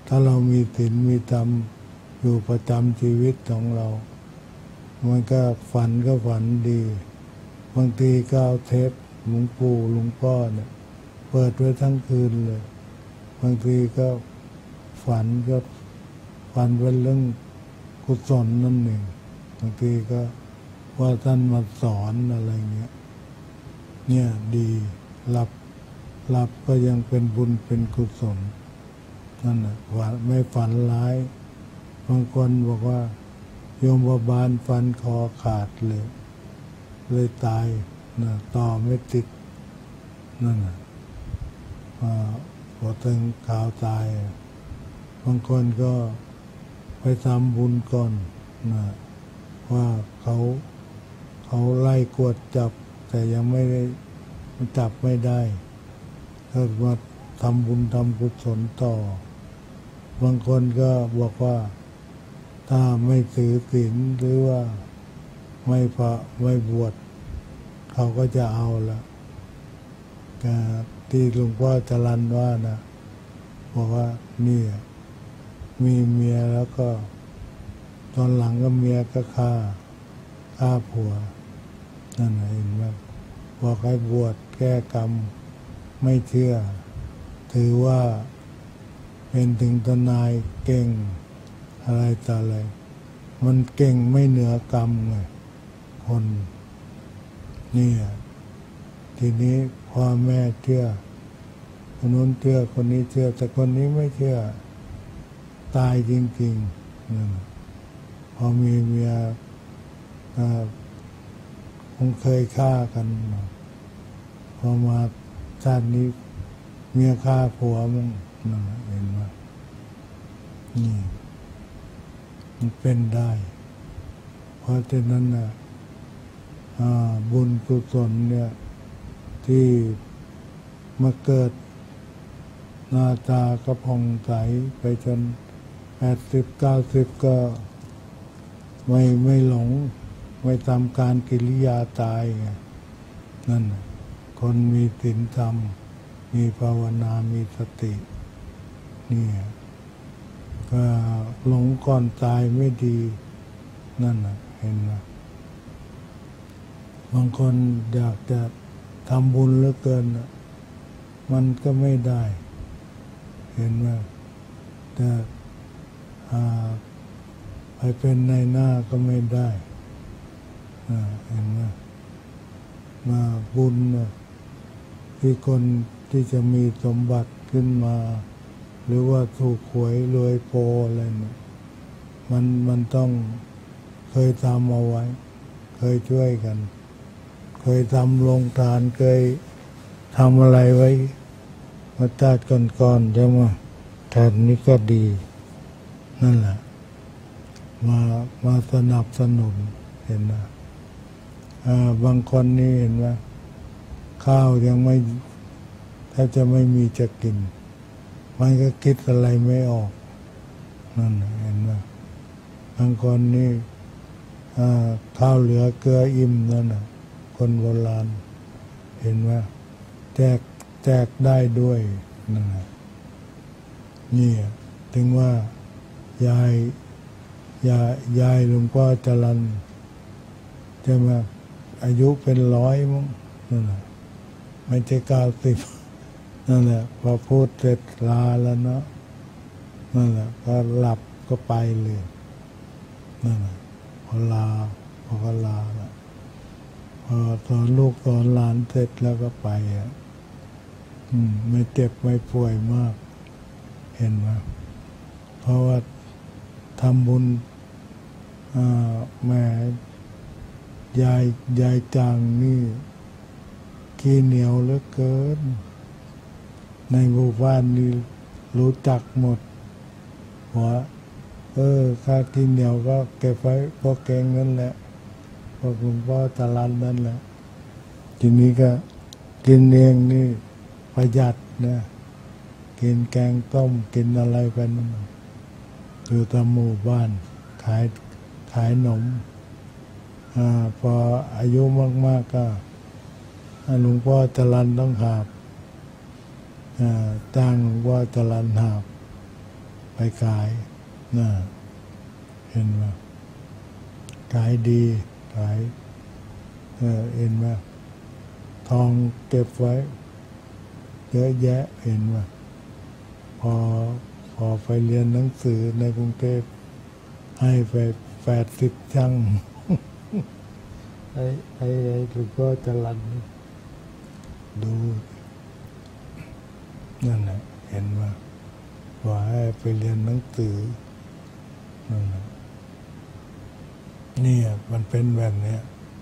ถ้าเรามีศีลมีธรรมอยู่ประจำชีวิตของเรามันก็ฝันก็ฝันดีบางทีก็เอาเทปหลวงปู่หลวงพ่อเนี่ยเปิดไว้ทั้งคืนเลยบางทีก็ฝันก็ฝันเป็นเรื่องกุศลนั่นเองบางทีก็ว่าท่านมาสอนอะไรเงี้ยเนี่ยดีหลับหลับก็ยังเป็นบุญเป็นกุศลนั่นแหละว่าไม่ฝันร้ายบางคนบอกว่าโยมบาลฟันคอขาดเลยเลยตายนะต่อไม่ติดนั่นน่ะพอถึงข่าวตายบางคนก็ไปทำบุญก่อนนะว่าเขาเขาไล่กวดจับแต่ยังไม่ได้จับไม่ได้ก็มาทำบุญทำกุศลต่อบางคนก็บอกว่าถ้าไม่ถือศีลหรือว่าไม่พระไม่บวชเขาก็จะเอาละที่หลวงพ่อจรัญว่านะบอกว่านี่มีเมียแล้วก็ตอนหลังก็เมียก็ฆ่าฆ่าผัวนั่นเองว่าบอกให้บวชแก้กรรมไม่เชื่อถือว่าเป็นถึงทนายเก่งอะไรต่ออะไรมันเก่งไม่เหนือกรรมไงคนนี่ทีนี้พ่อแม่เชื่อคนนู้นเชื่อคนนี้เชื่อแต่คนนี้ไม่เชื่อตายจริงๆพอมีเมียคงเคยฆ่ากันพอมาชาตินี้เมียฆ่าผัวมึงเห็นไหมนี่มันเป็นได้เพราะฉะนั้นนะบุญกุศลเนี่ยที่มาเกิดหน้าตาก็ผ่องใสไปจนแปดสิบเก้าสิบก็ไม่ไม่หลงไม่ทำการกิริยาตายไงนั่นคนมีศีลธรรมมีภาวนามีสตินี่ก็หลงก่อนตายไม่ดีนั่นน่ะเห็นไหมบางคนอยากจะทำบุญเหลือเกินมันก็ไม่ได้เห็นไหมแต่ไปเป็นในหน้าก็ไม่ได้เห็นไหมมาบุญที่คนที่จะมีสมบัติขึ้นมาหรือว่าถูกหวยรวยโพอะไรเนี่ยมันมันต้องเคยทำเอาไว้เคยช่วยกันเคยทำโรงทานเคยทำอะไรไว้มาชาติก่อนๆใช่ไหมชาตินี้ก็ดีนั่นแหละมามาสนับสนุนเห็นไหมบางคนนี่เห็นไหมข้าวยังไม่ถ้าจะไม่มีจะกินมันก็คิดอะไรไม่ออกนั่นเห็นไหมบางคนนี่ข้าวเหลือเกลืออิ่มนั่นน่ะคนโบราณเห็นไหมแจกแจกได้ด้วยนั่นนี่ถึงว่ายายยายยายหลวงพ่อจรัญใช่ไหมอายุเป็นร้อยมั้งนั่นแหละไม่ใช่เก้าสิบนั่นแหละพอพูดเสร็จลาแล้วเนาะนั่นแหละก็หลับก็ไปเลยนั่นแหละพอลาพอก็ลาแล้วพอสอนลูกสอนหลานเสร็จแล้วก็ไปอ่ะไม่เจ็บไม่ป่วยมากเห็นไหมเพราะว่าทำบุญแม่ยายยายจางนี่ขี้เหนียวเหลือเกินในหมู่บ้านนี่รู้จักหมดหัวเออค่าขี้เหนียวก็เก็บไว้พอแกงนั่นแหละพอหลวงพ่อตะลันนั่นแหละทีนี้ก็กินเองนี่ประหยัดนะกินแกงต้มกินอะไรไปนั่นคือตามหมู่บ้านขายขายหนมอ่าพออายุมากๆก็หลวงพ่อจรัญต้องหาบจ้างหลวงพ่อจรัญหาบไปขายนะเห็นไหมขายดีขายเออเห็นไหมทองเก็บไว้เยอะแยะเห็นไหมพอพอไปเรียนหนังสือในกรุงเทพให้ไปแปดสิบชั่งไอ้ไอ้ไอ้หลวงพ่อจรัญดูนั่นแหละเห็นว่าว่าให้ไปเรียนหนังสือนั่นแหละนี่มันเป็นแบบนี้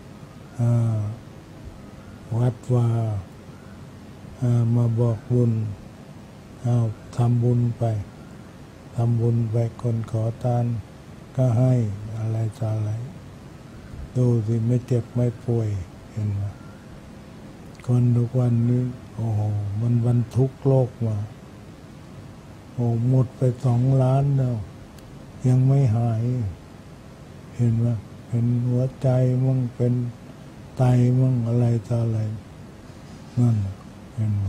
วัดว่ามาบอกบุญเอาทำบุญไปทำบุญไปคนขอทานก็ให้อะไรต่ออะไรดูสิไม่เจ็บไม่ป่วยเห็นไหมคนทุกวันนี้โอ้โหมันบรรทุกโลกมาโอ้หมดไปสองล้านแล้วยังไม่หายเห็นไหมเป็นหัวใจมั่งเป็นไตมั่งอะไรต่ออะไรนั่นเห็นไหม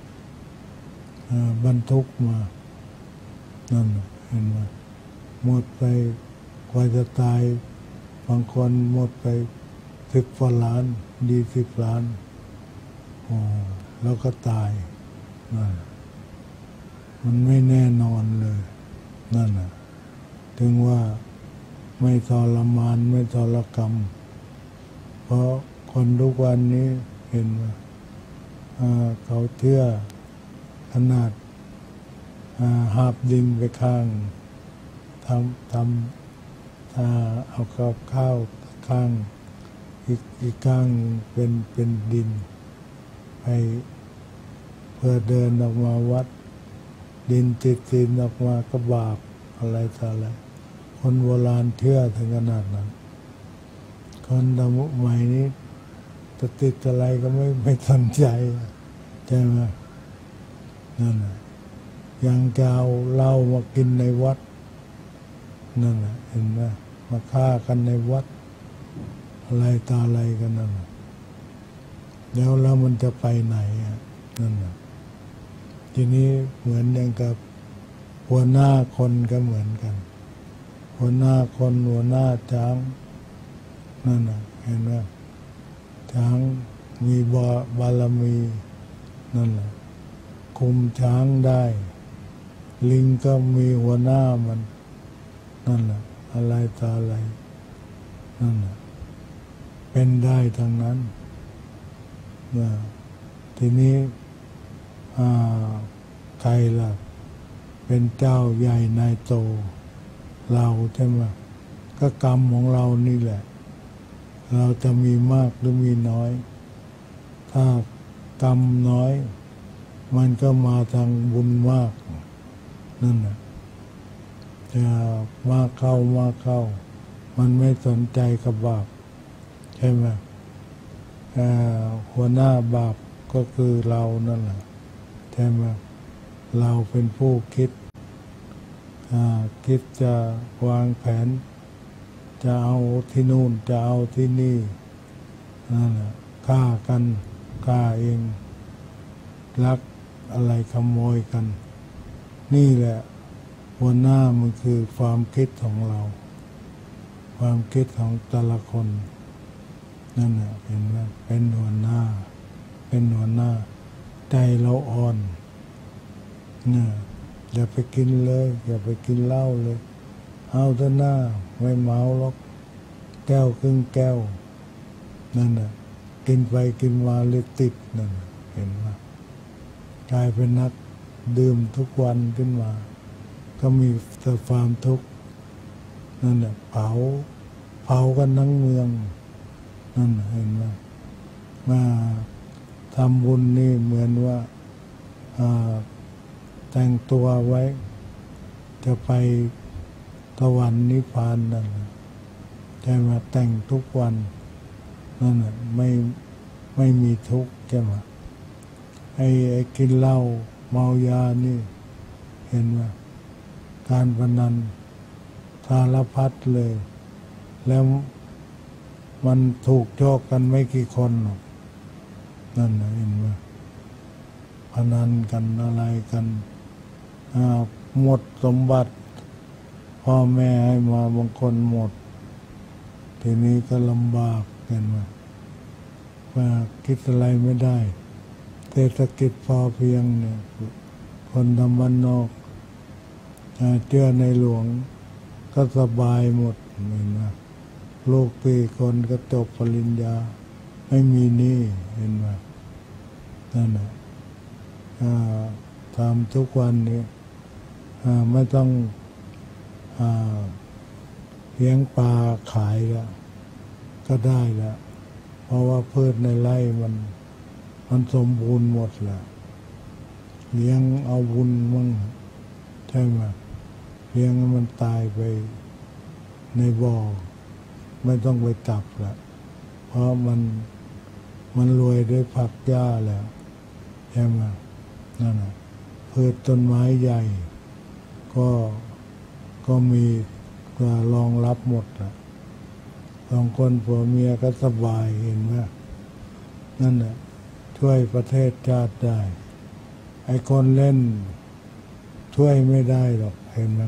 บรรทุกมานั่นเห็นไหมหมดไปกว่าจะตายบางคนหมดไปสิบกว่าล้านดีสิบล้านโอ้แล้วก็ตายนั่นมันไม่แน่นอนเลยนั่นน่ะถึงว่าไม่ทรมานไม่ทรกรรมเพราะคนทุกวันนี้เห็นว่าเขาเชื่อขนาดหาบดินไปข้างทำทำถ้าเอาข้าวข้าวข้างอีกอีกข้างเป็นเป็นดินไปเพื่อเดินออกมาวัดดินติดดินออกมาก็บาปอะไรต่ออะไรคนโบราณเชื่อถึงขนาดนั้นคนสมัยนี้จะติดอะไรก็ไม่ไม่สนใจใช่ไหมนั่นแหละยังจะเอาเหล้ามากินในวัดนั่นแหละเห็นไหมมาฆ่ากันในวัดอะไรตาอะไรกันนั่นแล้วแล้วมันจะไปไหนนั่นแหละทีนี้เหมือนอย่างกับหัวหน้าคนก็เหมือนกันหัวหน้าคนหัวหน้าช้างนั่นน่ะเห็นไหมช้างมีบารมีนั่นแหละคุมช้างได้ลิงก็มีหัวหน้ามันนั่นแหละอะไรตาอะไรนั่นแหละเป็นได้ทั้งนั้นนะทีนี้ใครล่ะเป็นเจ้าใหญ่นายโตเราใช่ไหมก็กรรมของเรานี่แหละเราจะมีมากหรือมีน้อยถ้ากรรมน้อยมันก็มาทางบุญมากนั่นแหละจะมากเข้ามากเข้ามันไม่สนใจกับบาปใช่ไหมหัวหน้าบาปก็คือเรานั่นแหละใช่ไหมเราเป็นผู้คิดคิดจะวางแผนจะเอาที่นู่นจะเอาที่นี่นั่นแหละฆ่ากันฆ่าเองลักอะไรขโมยกันนี่แหละหัวหน้ามันคือความคิดของเราความคิดของแต่ละคนนั่นแหละเห็นไหมเป็นหัวหน้าเป็นหัวหน้าใจเราอ่อนเนี่ยอย่าไปกินเลยอย่าไปกินเหล้าเลยเอาเถอะหน้าไม่เมาหรอกแก้วครึ่งแก้วนั่นน่ะกินไปกินมาเลยติดนั่นเห็นไหมกลายเป็นนักดื่มทุกวันขึ้นมาก็มีแต่ความทุกข์นั่นน่ะเผาเผากันทั้งเมืองนั่นเห็นไหมมาทำบุญนี่เหมือนว่าแต่งตัวไว้จะไปสวรรค์นิพพานนั่นใช่ไหมแต่งทุกวันนั่นน่ะไม่ไม่มีทุกข์ใช่ไหมไอ้ไอ้กินเหล้าเมายานี่เห็นไหมการพนันสารพัดเลยแล้วมันถูกโชคกันไม่กี่คนหรอกนั่นนะเห็นไหมพนันกันอะไรกันหมดสมบัติ พ่อแม่ให้มาบางคนหมด ทีนี้ก็ลำบากกันมาว่าคิดอะไรไม่ได้เศรษฐกิจพอเพียงเนี่ยคนทำบ้านนอกเชื่อในหลวงก็สบายหมดเห็นไหมลูกปีคนก็จบปริญญาไม่มีหนี้เห็นไหมนั่นแหละทำทุกวันนี้ไม่ต้องเลี้ยงปลาขายแล้วก็ได้แล้วเพราะว่าพืชในไร่มันมันสมบูรณ์หมดแล้วเลี้ยงเอาบุญมั่งใช่ไหมเลี้ยงมันตายไปในบ่อไม่ต้องไปจับแล้วเพราะมันมันรวยด้วยผักหญ้าแล้วใช่ไหมนั่นแหละพืชต้นไม้ใหญ่ก็ก็มีก็รองรับหมดแล้วสองคนผัวเมียก็สบายเห็นไหมนั่นแหละช่วยประเทศชาติได้ไอ้คนเล่นช่วยไม่ได้หรอกเห็นไหม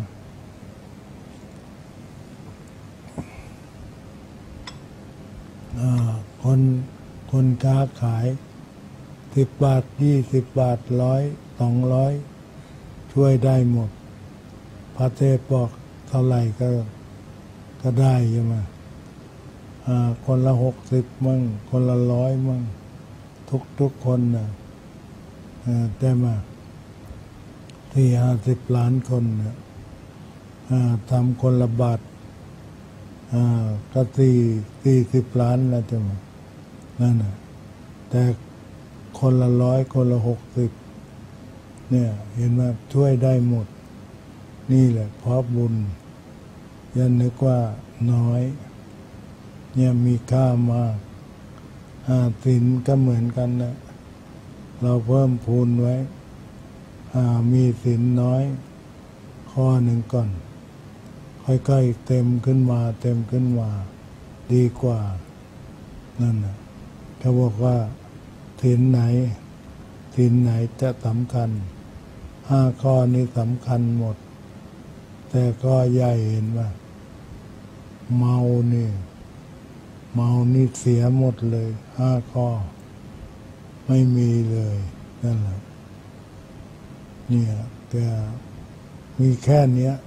คนคนค้าขายสิบบาทยี่สิบบาทร้อยสองร้อยช่วยได้หมดประเทศบอกเท่าไหร่ก็ก็ได้ใช่ไหมคนละหกสิบมั่งคนละร้อยมั่งทุกทุกคนนะแต่มาที่ห้าสิบล้านคนนะทำคนละบาทก็สี่สี่สิบล้านแล้วใช่ไหมนั่นนะแต่คนละร้อยคนละหกสิบเนี่ยเห็นไหมช่วยได้หมดนี่แหละเพราะบุญยันนึกว่าน้อยเนี่ยมีค่ามากศีลก็เหมือนกันนะเราเพิ่มพูนไว้มีศีลน้อยข้อหนึ่งก่อนค่อยๆเต็มขึ้นมาเต็มขึ้นมาดีกว่านั่นนะเขาบอกว่าศีลไหนศีลไหนจะสำคัญห้าข้อนี้สำคัญหมดแต่ก็ใหญ่เห็นว่าเมานี่เมานี่เสียหมดเลยห้าข้อไม่มีเลยนั่นแหละเนี่ยแต่มีแค่เนี้ย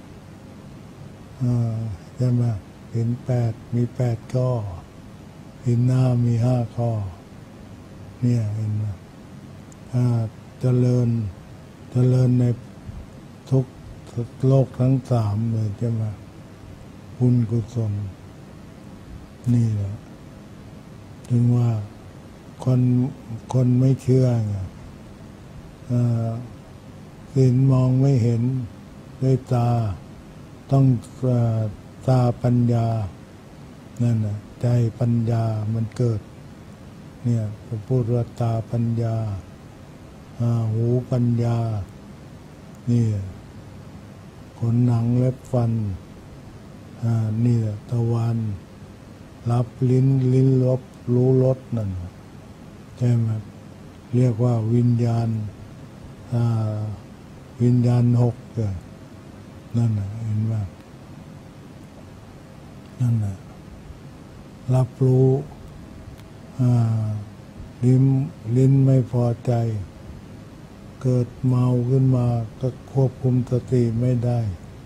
ใช่ไหมเห็นแปดมีแปดข้อเห็นหน้ามีห้าข้อเนี่ยเห็นไหมถ้าเจริญเจริญในทุกโลกทั้งสามเลยใช่ไหมบุญกุศลนี่แหละถึงว่าคนคนไม่เชื่อไงศีลมองไม่เห็นด้วยตาต้องตาปัญญานั่นน่ะใจปัญญามันเกิดเนี่ยพอพูดว่าตาปัญญาหูปัญญานี่ขนหนังเล็บฟันนี่แหละตะวันรับลิ้นลิ้นรสรู้รสนั่นใช่ไหมเรียกว่าวิญญาณวิญญาณหกนั่นน่ะเห็นไหมนั่นน่ะรับรู้ลิ้นลิ้นไม่พอใจเกิดเมาขึ้นมาก็ควบคุมสติไม่ได้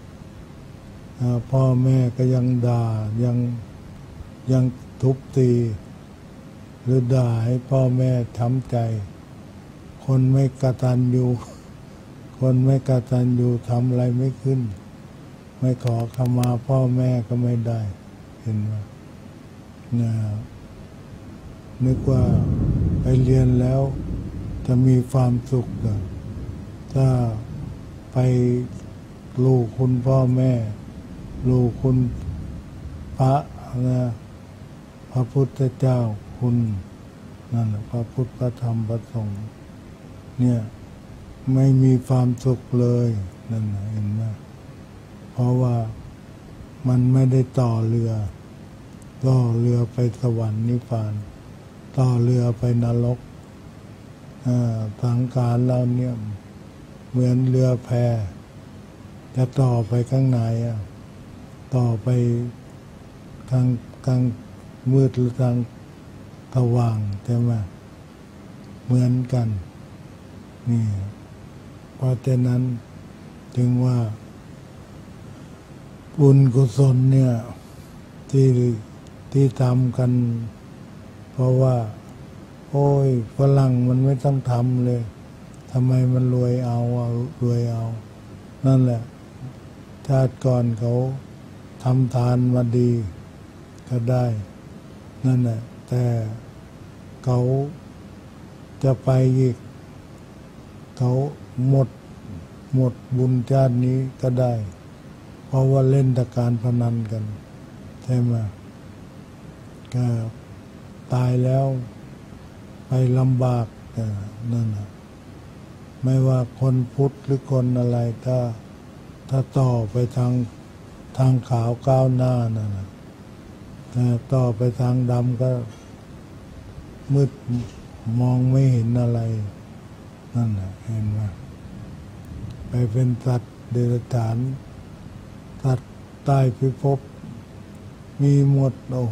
พ่อแม่ก็ยังด่ายังยังทุบตีหรือด่าให้พ่อแม่ช้ำใจคนไม่กตัญญูคนไม่กตัญญูทำอะไรไม่ขึ้นไม่ขอขมาพ่อแม่ก็ไม่ได้เห็นไหมนะนึกว่าไปเรียนแล้วจะมีความสุขนะถ้าไปลูกคุณพ่อแม่ลูกคุณพระนะพระพุทธเจ้าคุณนั่นแหละพระพุทธพระธรรมพระสงฆ์เนี่ยไม่มีความสุขเลยนั่นนะเห็นไหมเพราะว่ามันไม่ได้ต่อเรือต่อเรือไปสวรรค์นิพพานต่อเรือไปนรกสังขารเราเนี่ยเหมือนเรือแพจะต่อไปข้างในอ่ะต่อไปทางทางมืดหรือทางสว่างใช่ไหมเหมือนกันนี่เพราะฉะนั้นจึงว่าบุญกุศลเนี่ยที่ที่ทำกัน เพราะว่าโอ้ยฝรั่งมันไม่ต้องทำเลยทำไมมันรวยเอาเอารวยเอานั่นแหละชาติก่อนเขาทำทานมาดีก็ได้นั่นแหละแต่เขาจะไปอีกเขาหมดหมดบุญชาตินี้ก็ได้เพราะว่าเล่นตะการพนันกันใช่ไหมก็ตายแล้วไปลำบากนั่นนะไม่ว่าคนพุทธหรือคนอะไรถ้าถ้าต่อไปทางทางขาวก้าวหน้านั่นนะแต่ต่อไปทางดำก็มืดมองไม่เห็นอะไรนั่นนะเห็นไหมไปเป็นสัตว์เดรัจฉานสัตว์ใต้พิภพมีหมดโอ้โห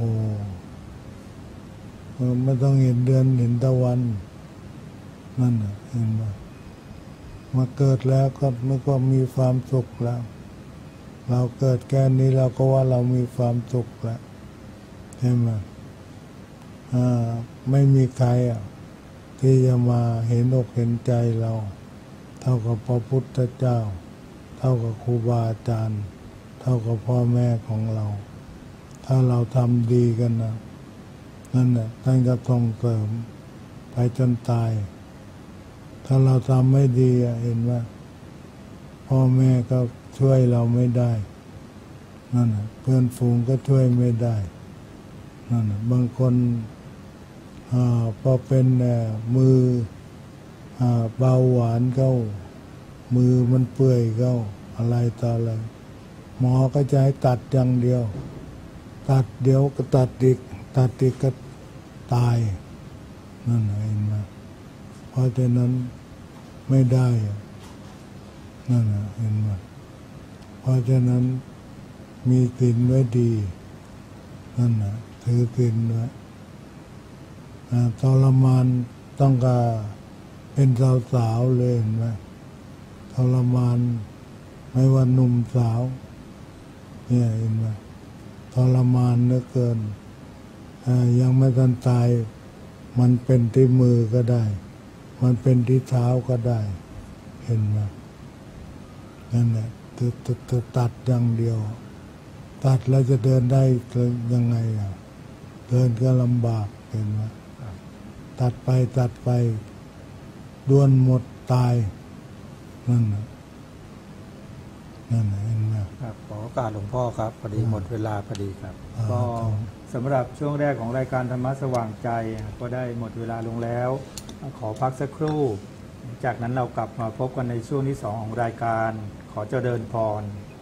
ไม่ต้องเห็นเดือนเห็นตะวันนั่นนะเห็นไหมมาเกิดแล้วก็ไม่ก็มีความสุขแล้วเราเกิดแค่นี้เราก็ว่าเรามีความสุขแล้วใช่ไหมอ่าไม่มีใครอ่ะที่จะมาเห็นอกเห็นใจเราเท่ากับพระพุทธเจ้าเท่ากับครูบาอาจารย์เท่ากับพ่อแม่ของเราถ้าเราทำดีกันนะนั่นแหละท่านจะส่งเสริมไปจนตายถ้าเราทำไม่ดีเห็นว่าพ่อแม่ก็ช่วยเราไม่ได้นั่นแหละเพื่อนฝูงก็ช่วยไม่ได้นั่นแหละบางคนพอเป็นมือเบาหวานเข้ามือมันเปื่อยเข้าอะไรต่ออะไรหมอก็จะให้ตัดอย่างเดียวตัดเดียวก็ตัดอีกตัดอีกก็ตายนั่นเองนะเพราะฉะนั้นไม่ได้นั่นเห็นไหมเพราะฉะนั้นมีศีลไว้ดีนั่นนะถือศีลไว้ทรมานต้องการเป็นสาวๆเลยเห็นไหมทรมานไม่ว่าหนุ่มสาวเนี่ยเห็นไหมทรมานเหลือเกินยังไม่ทันตายมันเป็นที่มือก็ได้มันเป็นที่เท้าก็ได้เห็นไหมนั่นแหละจะตัดอย่างเดียวตัดแล้วจะเดินได้ยังไงอ่ะเดินก็ลำบากเห็นไหมตัดไปตัดไปด้วนหมดตายนั่นนะนั่นเห็นไหมครับขอโอกาสหลวงพ่อครับพอดีหมดเวลาพอดีครับก็สำหรับช่วงแรกของรายการธรรมะสว่างใจก็ได้หมดเวลาลงแล้วขอพักสักครู่จากนั้นเรากลับมาพบกันในช่วงที่สองของรายการขอเจริญพร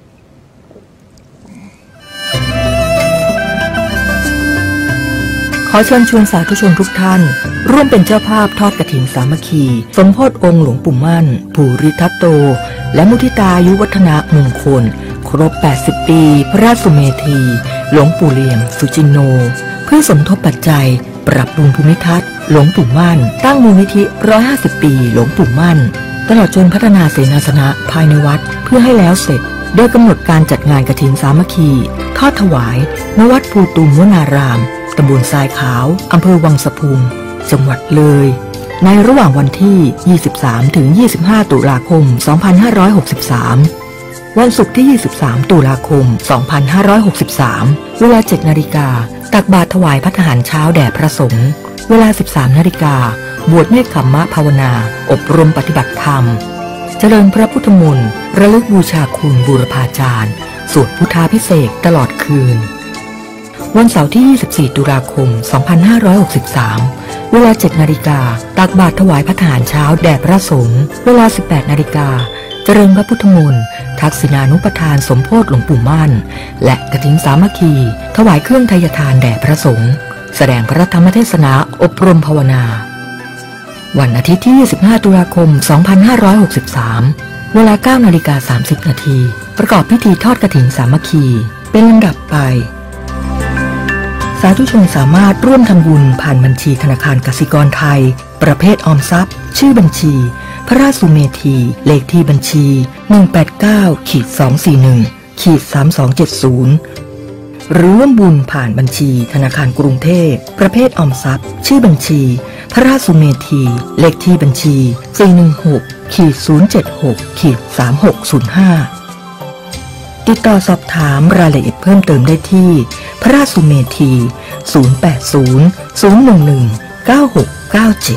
ขอเชิญชวนสาธุชนทุกท่านร่วมเป็นเจ้าภาพทอดกฐินสามัคคีสมโภชองค์หลวงปู่มั่นภูริทัตโตและมุทิตายุวัฒนะมงคลครบแปดสิบปีพระราชสุเมธีหลวงปู่เหลี่ยมสุจินโนเพื่อสมทบปัจจัยปรับปรุงภูมิทัศน์หลวงปู่มั่นตั้งมูลนิธิหนึ่งร้อยห้าสิบปีหลวงปู่มั่นตลอดจนพัฒนาเสนาสนะภายในวัดเพื่อให้แล้วเสร็จโดยกำหนดการจัดงานกฐินสามัคคีทอดถวายณวัดภูตุมวนารามตำบลทรายขาวอำเภอวังสะพุงจังหวัดเลยในระหว่างวันที่ ยี่สิบสามถึงยี่สิบห้า ตุลาคม สองพันห้าร้อยหกสิบสาม วันศุกร์ที่ ยี่สิบสาม ตุลาคม สองพันห้าร้อยหกสิบสาม เวลา เจ็ด นาฬิกาตักบาตรถวายภัตตาหารเช้าแด่พระสงฆ์เวลา สิบสาม นาฬิกาบวชเนกขัมมะภาวนาอบรมปฏิบัติธรรมเจริญพระพุทธมนต์ระลึกบูชาคุณบูรพาจารย์สวดพุทธาภิเษกตลอดคืนวันเสาร์ที่ ยี่สิบสี่ ตุลาคม สองพันห้าร้อยหกสิบสาม เวลา เจ็ด นาฬิกาตักบาตรถวายภัตตาหารเช้าแด่พระสงฆ์เวลา สิบแปด นาฬิกาเจริญพระพุทธมนต์ทักษิณานุปทานสมโภชหลวงปู่มั่นและกฐินสามัคคีถวายเครื่องไทยทานแด่พระสงฆ์แสดงพระธรรมเทศนาอบรมภาวนาวันอาทิตย์ที่ ยี่สิบห้า ตุลาคม สองพันห้าร้อยหกสิบสามเวลา เก้านาฬิกาสามสิบนาทีประกอบพิธีทอดกฐินสามัคคีเป็นลำดับไปสาธุชนสามารถร่วมทำบุญผ่านบัญชีธนาคารกสิกรไทยประเภทออมทรัพย์ชื่อบัญชีพระราชสุเมธีเลขที่บัญชี หนึ่ง แปด เก้า สอง สี่ หนึ่ง สาม สอง เจ็ด ศูนย์ หรือร่วมบุญผ่านบัญชีธนาคารกรุงเทพประเภทออมทรัพย์ชื่อบัญชีพระราชสุเมธีเลขที่บัญชี สี่ หนึ่ง หก ศูนย์ เจ็ด หก สาม หก ศูนย์ ห้า ติดต่อสอบถามรายละเอียดเพิ่มเติมได้ที่พระราชสุเมธี ศูนย์ แปด ศูนย์ ศูนย์ หนึ่ง หนึ่ง เก้า หก เก้า เจ็ด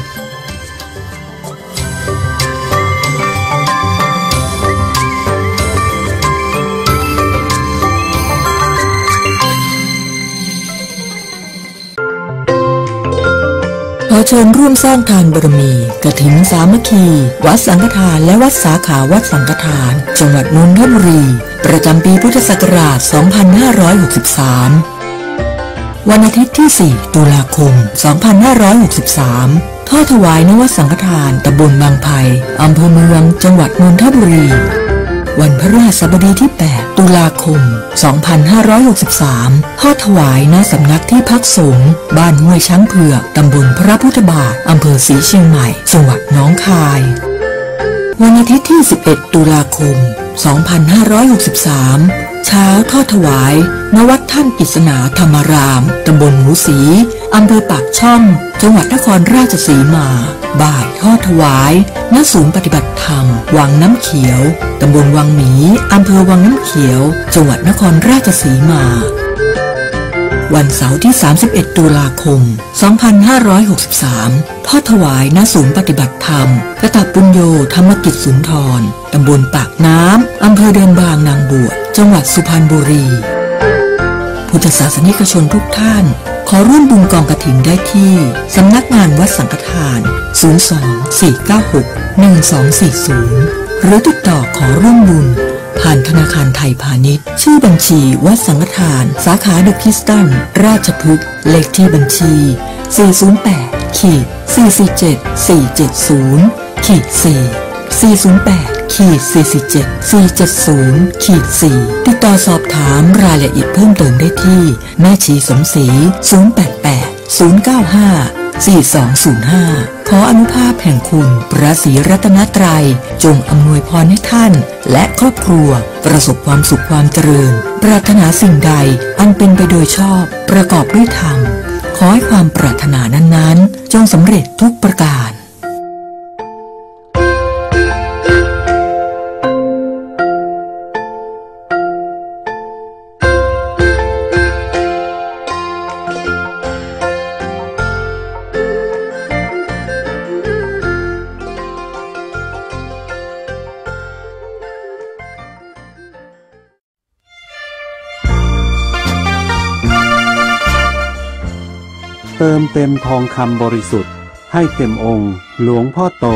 ขอเชิญร่วมสร้างทานบารมีกฐินสามัคคีวัดสังฆทานและวัดสาขาวัดสังฆทานจังหวัดนนทบุรีประจำปีพุทธศักราช สองพันห้าร้อยหกสิบสาม วันอาทิตย์ที่ สี่ ตุลาคม สองพันห้าร้อยหกสิบสาม ทอดถวายณวัดสังฆทานตำบลบางไผ่อำเภอเมืองจังหวัดนนทบุรีวันพฤหัสบดีที่ แปด ตุลาคม สองพันห้าร้อยหกสิบสาม ทอดถวายณสำนักที่พักสงฆ์บ้านห้วยช้างเผือกตำบลพระพุทธบาทอำเภอศรีเชียงใหม่จังหวัดหนองคายวันอาทิตย์ที่ สิบเอ็ด ตุลาคม สองพันห้าร้อยหกสิบสาม เช้าทอดถวายณวัดท่านกฤษณาธรรมารามตำบลหมูศรีอำเภอปากช่องจังหวัดนครราชสีมาบ่ายทอดถวายณศูนย์ปฏิบัติธรรมวังน้ำเขียวตำบลวังหมีอำเภอวังน้ำเขียวจังหวัดนครราชสีมาวันเสาร์ที่ สามสิบเอ็ด ตุลาคม สองพันห้าร้อยหกสิบสาม ทอดถวายณศูนย์ปฏิบัติธรรมกตปุญโญธรรมกิจสุนทรตำบลปากน้ำอำเภอเดินบางนางบวชจังหวัดสุพรรณบุรีพุทธศาสนิกชนทุกท่านขอร่วมบุญกองกฐินได้ที่สำนักงานวัดสังฆทาน ศูนย์ สอง สี่ เก้า หก หนึ่ง สอง สี่ ศูนย์ หรือติดต่อขอร่วมบุญผ่านธนาคารไทยพาณิชย์ชื่อบัญชีวัดสังฆทานสาขาเดอะคริสตัลราชพฤกษ์เลขที่บัญชี สี่ ศูนย์ แปด สี่ สี่ เจ็ด สี่ เจ็ด ศูนย์ สี่ สี่ ศูนย์ แปด สี่ สี่ เจ็ด สี่ เจ็ด ศูนย์ สี่ ติดต่อสอบถามรายละเอียดเพิ่มเติมได้ที่แม่ชีสมศรี ศูนย์ แปด แปด ศูนย์ เก้า ห้า สี่ สอง ศูนย์ ห้า ขออนุภาพแห่งคุณพระศรีรัตนตรัยจงอำนวยพรให้ท่านและครอบครัวประสบความสุขความเจริญปรารถนาสิ่งใดอันเป็นไปโดยชอบประกอบด้วยธรรมขอให้ความปรารถนานั้นๆจงสำเร็จทุกประการเติมเต็มทองคำบริสุทธิ์ให้เต็มองค์หลวงพ่อโต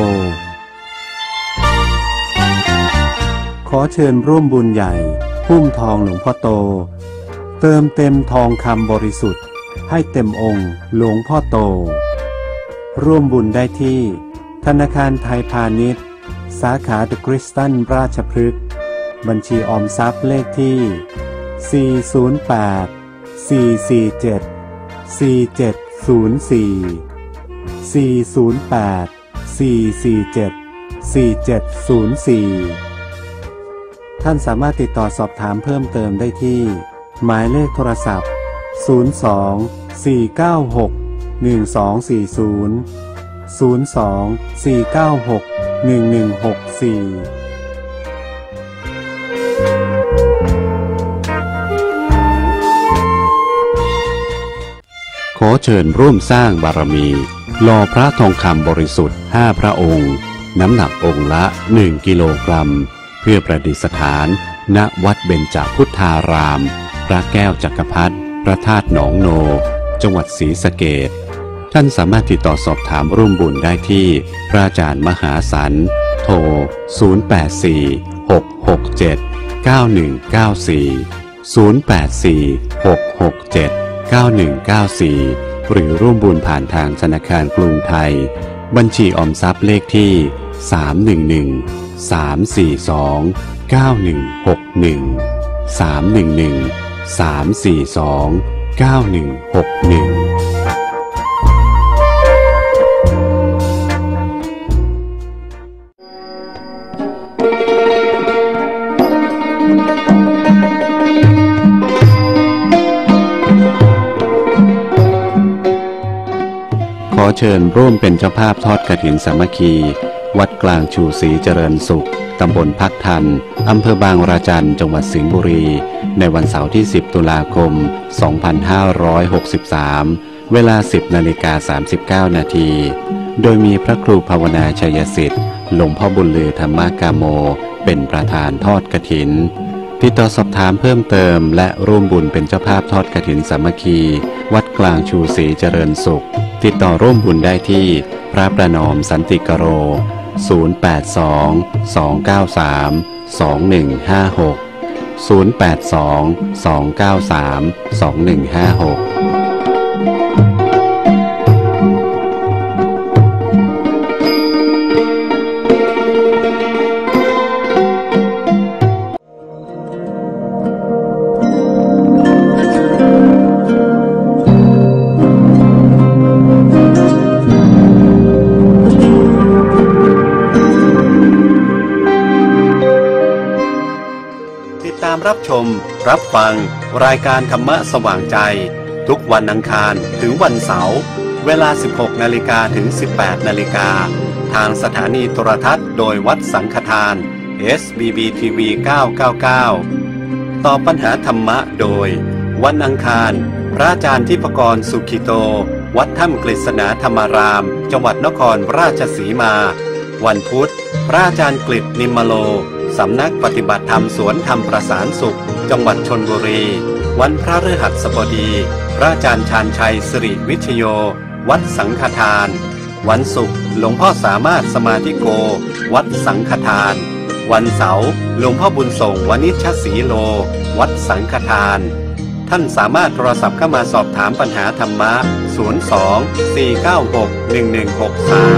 ขอเชิญร่วมบุญใหญ่หุ้มทองหลวงพ่อโตเติมเต็มทองคำบริสุทธิ์ให้เต็มองค์หลวงพ่อโตร่วมบุญได้ที่ธนาคารไทยพาณิชย์สาขาเดอะคริสตัลราชพฤกษ์บัญชีออมทรัพย์เลขที่สี่ ศูนย์ แปด สี่ สี่ เจ็ด สี่ เจ็ด ศูนย์ สี่ สี่ ศูนย์ แปด สี่ สี่ เจ็ด สี่ เจ็ด ศูนย์ สี่ท่านสามารถติดต่อสอบถามเพิ่มเติมได้ที่หมายเลขโทรศัพท์ ศูนย์ สอง สี่ เก้า หก หนึ่ง สอง สี่ ศูนย์ ศูนย์ สอง สี่ เก้า หก หนึ่ง หนึ่ง หก สี่ขอเชิญร่วมสร้างบารมีหล่อพระทองคำบริสุทธิ์ห้าพระองค์น้ำหนักองค์ละหนึ่งกิโลกรัมเพื่อประดิษฐานณวัดเบญจพุทธารามพระแก้วจักรพรรดิพระธาตุหนองโนจังหวัดศรีสะเกษท่านสามารถติดต่อสอบถามร่วมบุญได้ที่พระอาจารย์มหาสันโทรศูนย์ แปด สี่ หก หก เจ็ด เก้า หนึ่ง เก้า สี่ ศูนย์ แปด สี่ หก หก เจ็ด เก้า หนึ่ง เก้า สี่หรือร่วมบุญผ่านทางธนาคารกรุงไทยบัญชีออมทรัพย์เลขที่สาม หนึ่ง หนึ่งสาม สี่ สอง เก้า หนึ่ง หก หนึ่ง สาม หนึ่ง หนึ่ง สาม สี่ สอง เก้า หนึ่ง หก หนึ่งขอเชิญร่วมเป็นเจ้าภาพทอดกฐินสามัคคีวัดกลางชูศรีเจริญสุขตำบลพักทันอำเภอบางระจันจังหวัดสิงห์บุรีในวันเสาร์ที่สิบตุลาคมสองพันห้าร้อยหกสิบสามเวลา สิบนาฬิกาสามสิบเก้านาทีโดยมีพระครูภาวนาชัยสิทธิ์หลวงพ่อบุญลือธรรมกาโมเป็นประธานทอดกฐินติดต่อสอบถามเพิ่มเติมและร่วมบุญเป็นเจ้าภาพทอดกฐินสามัคคีวัดกลางชูศรีเจริญสุขติดต่อร่วมบุญได้ที่พระประนอมสันติกโรศูนย์ แปด สอง สอง เก้า สาม สอง หนึ่ง ห้า หก ศูนย์ แปด สอง สอง เก้า สาม สอง หนึ่ง ห้า หกรับชมรับฟังรายการธรรมะสว่างใจทุกวันอังคารถึงวันเสาร์เวลา สิบหกนาฬิกา ถึง สิบแปดนาฬิกาทางสถานีโทรทัศน์โดยวัดสังฆทาน เอส บี บี ที วี เก้า เก้า เก้า ตอบปัญหาธรรมะโดยวันอังคารพระอาจารย์ทิพกรสุขิโตวัดถ้ำกฤษณาธรรมารามจังหวัดนครราชสีมาวันพุธพระอาจารย์กฤษนิมโลสำนักปฏิบัติธรรมสวนธรรมประสานสุขจังหวัดชลบุรีวันพฤหัสบดีพระอาจารย์ชาญชัยสิริวิชโยวัดสังฆทานวันศุกร์หลวงพ่อสามารถสมาธิโกวัดสังฆทานวันเสาร์หลวงพ่อบุญส่งวณิชศรีโลวัดสังฆทานท่านสามารถโทรศัพท์เข้ามาสอบถามปัญหาธรรมะศูนย์ สอง สี่ เก้า หก หนึ่ง หนึ่ง หก สาม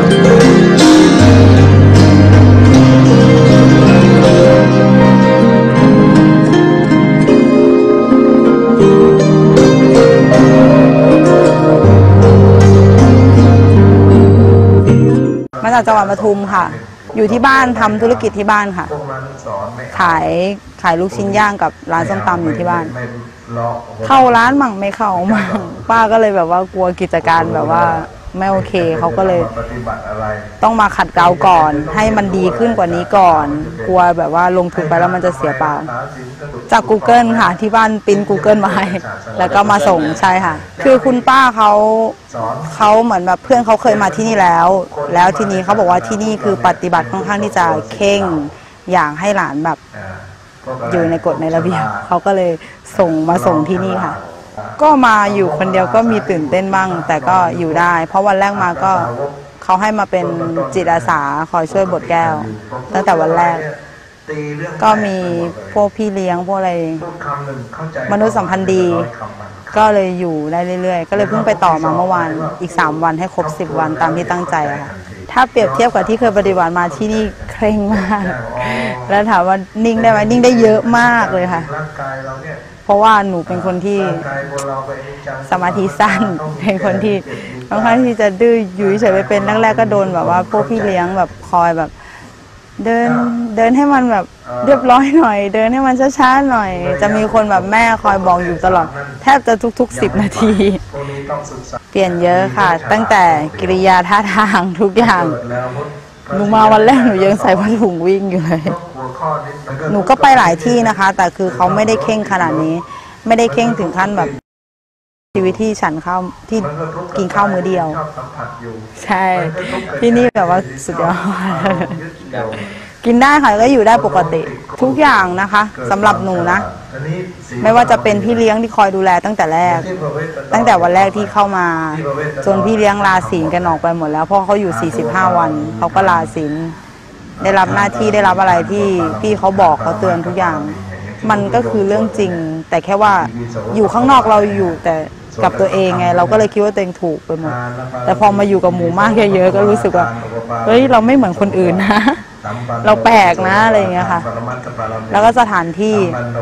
มาจากจังหวัดปทุมค่ะอยู่ที่บ้านทำธุรกิจที่บ้านค่ะขายขายลูกชิ้นย่างกับร้านส้มตำอยู่ที่บ้านเข้าร้านมั่งไม่เข้ามั่งป้าก็เลยแบบว่ากลัวกิจการแบบว่าไม่โอเคเขาก็เลยต้องมาขัดเกลาก่อนให้มันดีขึ้นกว่านี้ก่อนกลัวแบบว่าลงทุนไปแล้วมันจะเสียเปล่าจาก Google ค่ะที่บ้านปิ้น Google มาให้แล้วก็มาส่งใช่ค่ะคือคุณป้าเขาเขาเหมือนแบบเพื่อนเขาเคยมาที่นี่แล้วแล้วทีนี้เขาบอกว่าที่นี่คือปฏิบัติค่อนข้างที่จะเข่งอย่างให้หลานแบบอยู่ในกฎในระเบียบเขาก็เลยส่งมาส่งที่นี่ค่ะก็มาอยู่คนเดียวก็มีตื่นเต้นบ้างแต่ก็อยู่ได้เพราะวันแรกมาก็เขาให้มาเป็นจิตอาสาคอยช่วยบทแก้วตั้งแต่วันแรกก็มีพวกพี่เลี้ยงพวกอะไรมนุษยสัมพันธ์ดีก็เลยอยู่ได้เรื่อยๆก็เลยเพิ่งไปต่อมาเมื่อวานอีกสามวันให้ครบสิบวันตามที่ตั้งใจค่ะถ้าเปรียบเทียบกับที่เคยปฏิบัติมาที่นี่เคร่งมากแล้วถามว่านิ่งได้ไหมนิ่งได้เยอะมากเลยค่ะเพราะว่าหนูเป็นคนที่สมาธิสั้นเป็นคนที่ค่อนข้างที่จะดื้ออยู่เฉยๆไปเป็นแรกๆก็โดนแบบว่าพวกพี่เลี้ยงแบบคอยแบบเดินเดินให้มันแบบเรียบร้อยหน่อยเดินให้มันช้าๆหน่อยจะมีคนแบบแม่คอยบอกอยู่ตลอดแทบจะทุกๆสิบนาทีเปลี่ยนเยอะค่ะตั้งแต่กิริยาท่าทางทุกอย่างหนูมาวันแรกหนูยังใส่ผ้าถุงวิ่งอยู่เลยหนูก็ไปหลายที่นะคะแต่คือเขาไม่ได้เข่งขนาดนี้ไม่ได้เข่งถึงขั้นแบบชีวิตที่ฉันข้าวที่กินข้าวมื้อเดียวใช่ที่นี่แบบว่าสุดยอดกินได้ค่ะก็อยู่ได้ปกติทุกอย่างนะคะสำหรับหนูนะไม่ว่าจะเป็นพี่เลี้ยงที่คอยดูแลตั้งแต่แรกตั้งแต่วันแรกที่เข้ามาจนพี่เลี้ยงลาศีลกันออกไปหมดแล้วเพราะเขาอยู่สี่สิบห้าวันเขาก็ลาศีลได้รับหน้าที่ได้รับอะไรที่พี่เขาบอกเขาเตือนทุกอย่างมันก็คือเรื่องจริงแต่แค่ว่าอยู่ข้างนอกเราอยู่แต่กับตัวเองไงเราก็เลยคิดว่าตัวเองถูกไปหมดแต่พอมาอยู่กับหมู่มากเยอะๆก็รู้สึกว่าเฮ้ยเราไม่เหมือนคนอื่นนะเราแปลกนะอะไรอย่างเงี้ยค่ะแล้วก็สถานที่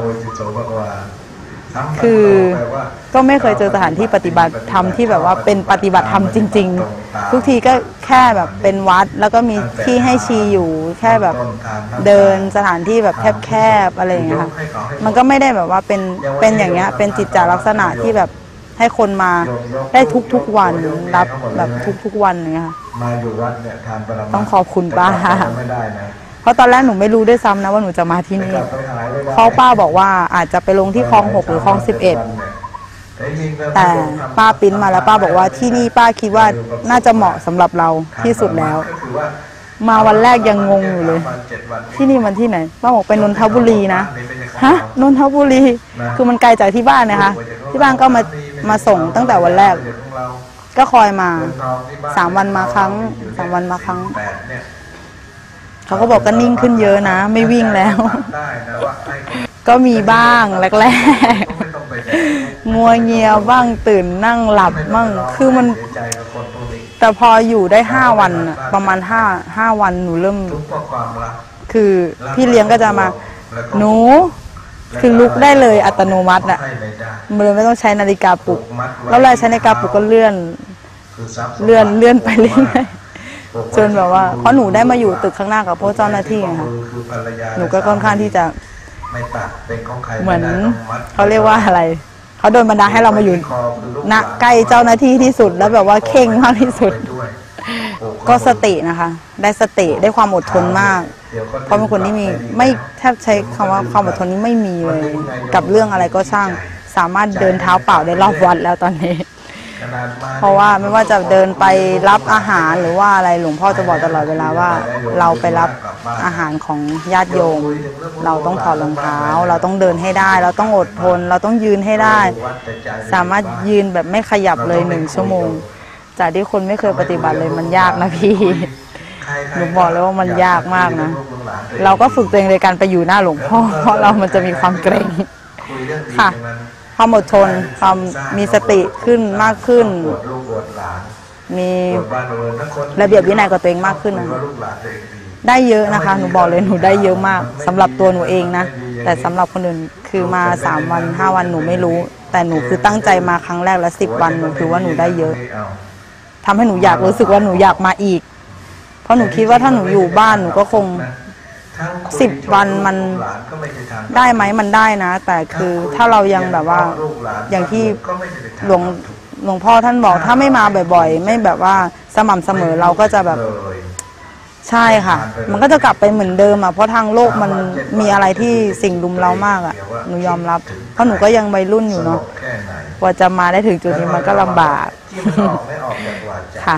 คือก็ไม่เคยเจอสถานที่ปฏิบัติธรรมที่แบบว่าเป็นปฏิบัติธรรมจริงๆทุกทีก็แค่แบบเป็นวัดแล้วก็มีที่ให้ชีอยู่แค่แบบเดินสถานที่แบบแคบๆอะไรอย่างเงี้ยค่ะมันก็ไม่ได้แบบว่าเป็นเป็นอย่างเงี้ยเป็นจิตจาลักษณะที่แบบให้คนมาได้ทุกๆวันรับแบบทุกๆวันอย่างเงี้ยค่ะต้องขอบคุณป้าเพราะตอนแรกหนูไม่รู้ด้วยซ้ำนะว่าหนูจะมาที่นี่เพราะป้าบอกว่าอาจจะไปลงที่คลองหกหรือคลองสิบเอ็ดแต่ป้าปิ้นมาแล้วป้าบอกว่าที่นี่ป้าคิดว่าน่าจะเหมาะสำหรับเราที่สุดแล้วมาวันแรกยังงงอยู่เลยที่นี่มันที่ไหนป้าบอกไปนนทบุรีนะฮะนนทบุรีคือมันไกลจากที่บ้านนะคะที่บ้านก็มามาส่งตั้งแต่วันแรกก็คอยมาสามวันมาครั้งสามวันมาครั้งเขาก็บอกก็นิ่งขึ้นเยอะนะไม่วิ่งแล้วก็มีบ้างแรกๆงัวเงียบ้างตื่นนั่งหลับบ้างคือมันแต่พออยู่ได้ห้าวันประมาณห้าห้าวันหนูเริ่มคือพี่เลี้ยงก็จะมาหนูคือลุกได้เลยอัตโนมัติอ่ะมือไม่ต้องใช้นาฬิกาปลุกแล้วเวลาใช้นาฬิกาปลุกก็เลื่อนเลื่อนเลื่อนไปเรื่อยจนแบบว่าเพราะหนูได้มาอยู่ตึกข้างหน้ากับพวกเจ้าหน้าที่ค่ะหนูก็ค่อนข้างที่จะเหมือนเขาเรียกว่าอะไรเขาโดนบันดาลให้เรามาอยู่ณใกล้เจ้าหน้าที่ที่สุดแล้วแบบว่าเข่งมากที่สุดก็สตินะคะได้สติได้ความอดทนมากเพราะเป็นคนที่มีไม่แทบใช้คำว่าความอดทนนี้ไม่มีเลยกับเรื่องอะไรก็ช่างสามารถเดินเท้าเปล่าได้รอบวัดแล้วตอนนี้เพราะว่าไม่ว่าจะเดินไปรับอาหารหรือว่าอะไรหลวงพ่อจะบอกตลอดเวลาว่าเราไปรับอาหารของญาติโยมเราต้องถอดรองเท้าเราต้องเดินให้ได้เราต้องอดทนเราต้องยืนให้ได้สามารถยืนแบบไม่ขยับเลยหนึ่งชั่วโมงจากที่คนไม่เคยปฏิบัติเลยมันยากนะพี่หนูบอกเลยว่ามันยากมากนะเราก็ฝึกตัวเองในการไปอยู่หน้าหลวงพ่อเพราะเรามันจะมีความเกรงค่ะความอดทนความมีสติขึ้นมากขึ้นมีระเบียบวินัยกับตัวเองมากขึ้นนะได้เยอะนะคะหนูบอกเลยหนูได้เยอะมากสำหรับตัวหนูเองนะแต่สำหรับคนอื่นคือมาสามวันห้าวันหนูไม่รู้แต่หนูคือตั้งใจมาครั้งแรกและสิบวันหนูถือว่าหนูได้เยอะทำให้หนูอยากรู้สึกว่าหนูอยากมาอีกเพราะหนูคิดว่าถ้าหนูอยู่บ้านหนูก็คงสิบวันมันได้ไหมมันได้นะแต่คือถ้าเรายังแบบว่าอย่างที่หลวงหลวงพ่อท่านบอกถ้าไม่มาบ่อยๆไม่แบบว่าสม่ำเสมอเราก็จะแบบใช่ค่ะมันก็จะกลับไปเหมือนเดิมอ่ะเพราะทางโลกมันมีอะไรที่สิ่งลุมเรามากอ่ะหนูยอมรับเพราะหนูก็ยังวัยรุ่นอยู่เนาะกว่าจะมาได้ถึงจุดนี้มันก็ลำบากค่ะ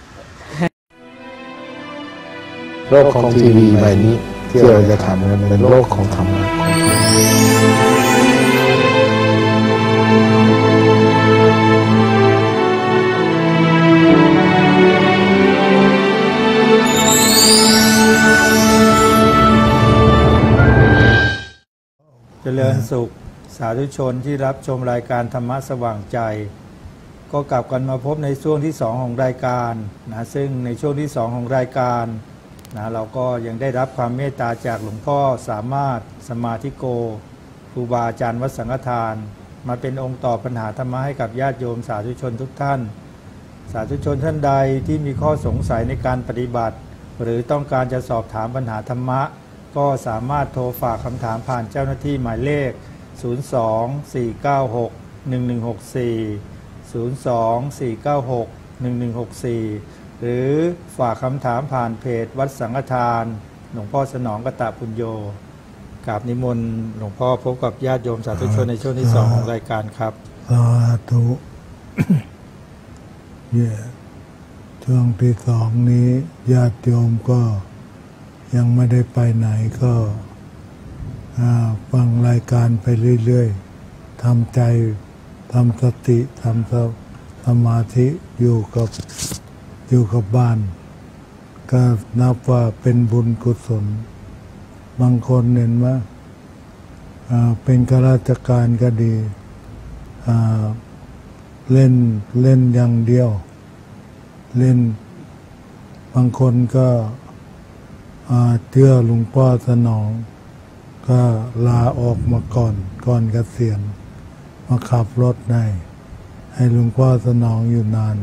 โลกของทีวีใบนี้ที่เราจะทำมันเป็นโลกของธรรมะเจริญสุขสาธุชนที่รับชมรายการธรรมะสว่างใจก็กลับกันมาพบในช่วงที่สองของรายการนะซึ่งในช่วงที่สองของรายการนะเราก็ยังได้รับความเมตตาจากหลวงพ่อสามารถสมาธิโกครูบาอาจารย์วัดสังฆทานมาเป็นองค์ตอบปัญหาธรรมะให้กับญาติโยมสาธุชนทุกท่านสาธุชนท่านใดที่มีข้อสงสัยในการปฏิบัติหรือต้องการจะสอบถามปัญหาธรรมะก็สามารถโทรฝากคำถามผ่านเจ้าหน้าที่หมายเลขศูนย์ สอง สี่ เก้า หก หนึ่ง หนึ่ง หก สี่ ศูนย์ สอง สี่ เก้า หก หนึ่ง หนึ่ง หก สี่หรือฝากคำถามผ่านเพจวัดสังฆทานหลวงพ่อสนองกตปุญโญกราบนิมนต์หลวงพ่อพบกับญาติโยมสาธุชนในช่วงที่สองของรายการครับสาธุเย่ช่วงที่สองนี้ญาติโยมก็ยังไม่ได้ไปไหนก็ฟังรายการไปเรื่อยๆทำใจทำสติทำสมาธิอยู่กับอยู่กับบ้านก็นับว่าเป็นบุญกุศลบางคนเห็นว่าเป็นข้าราชการก็ดีเล่นเล่นอย่างเดียวเล่นบางคนก็เชื่อหลวงพ่อสนองก็ลาออกมาก่อนก่อนเกษียณมาขับรถได้ให้หลวงพ่อสนองอยู่นาน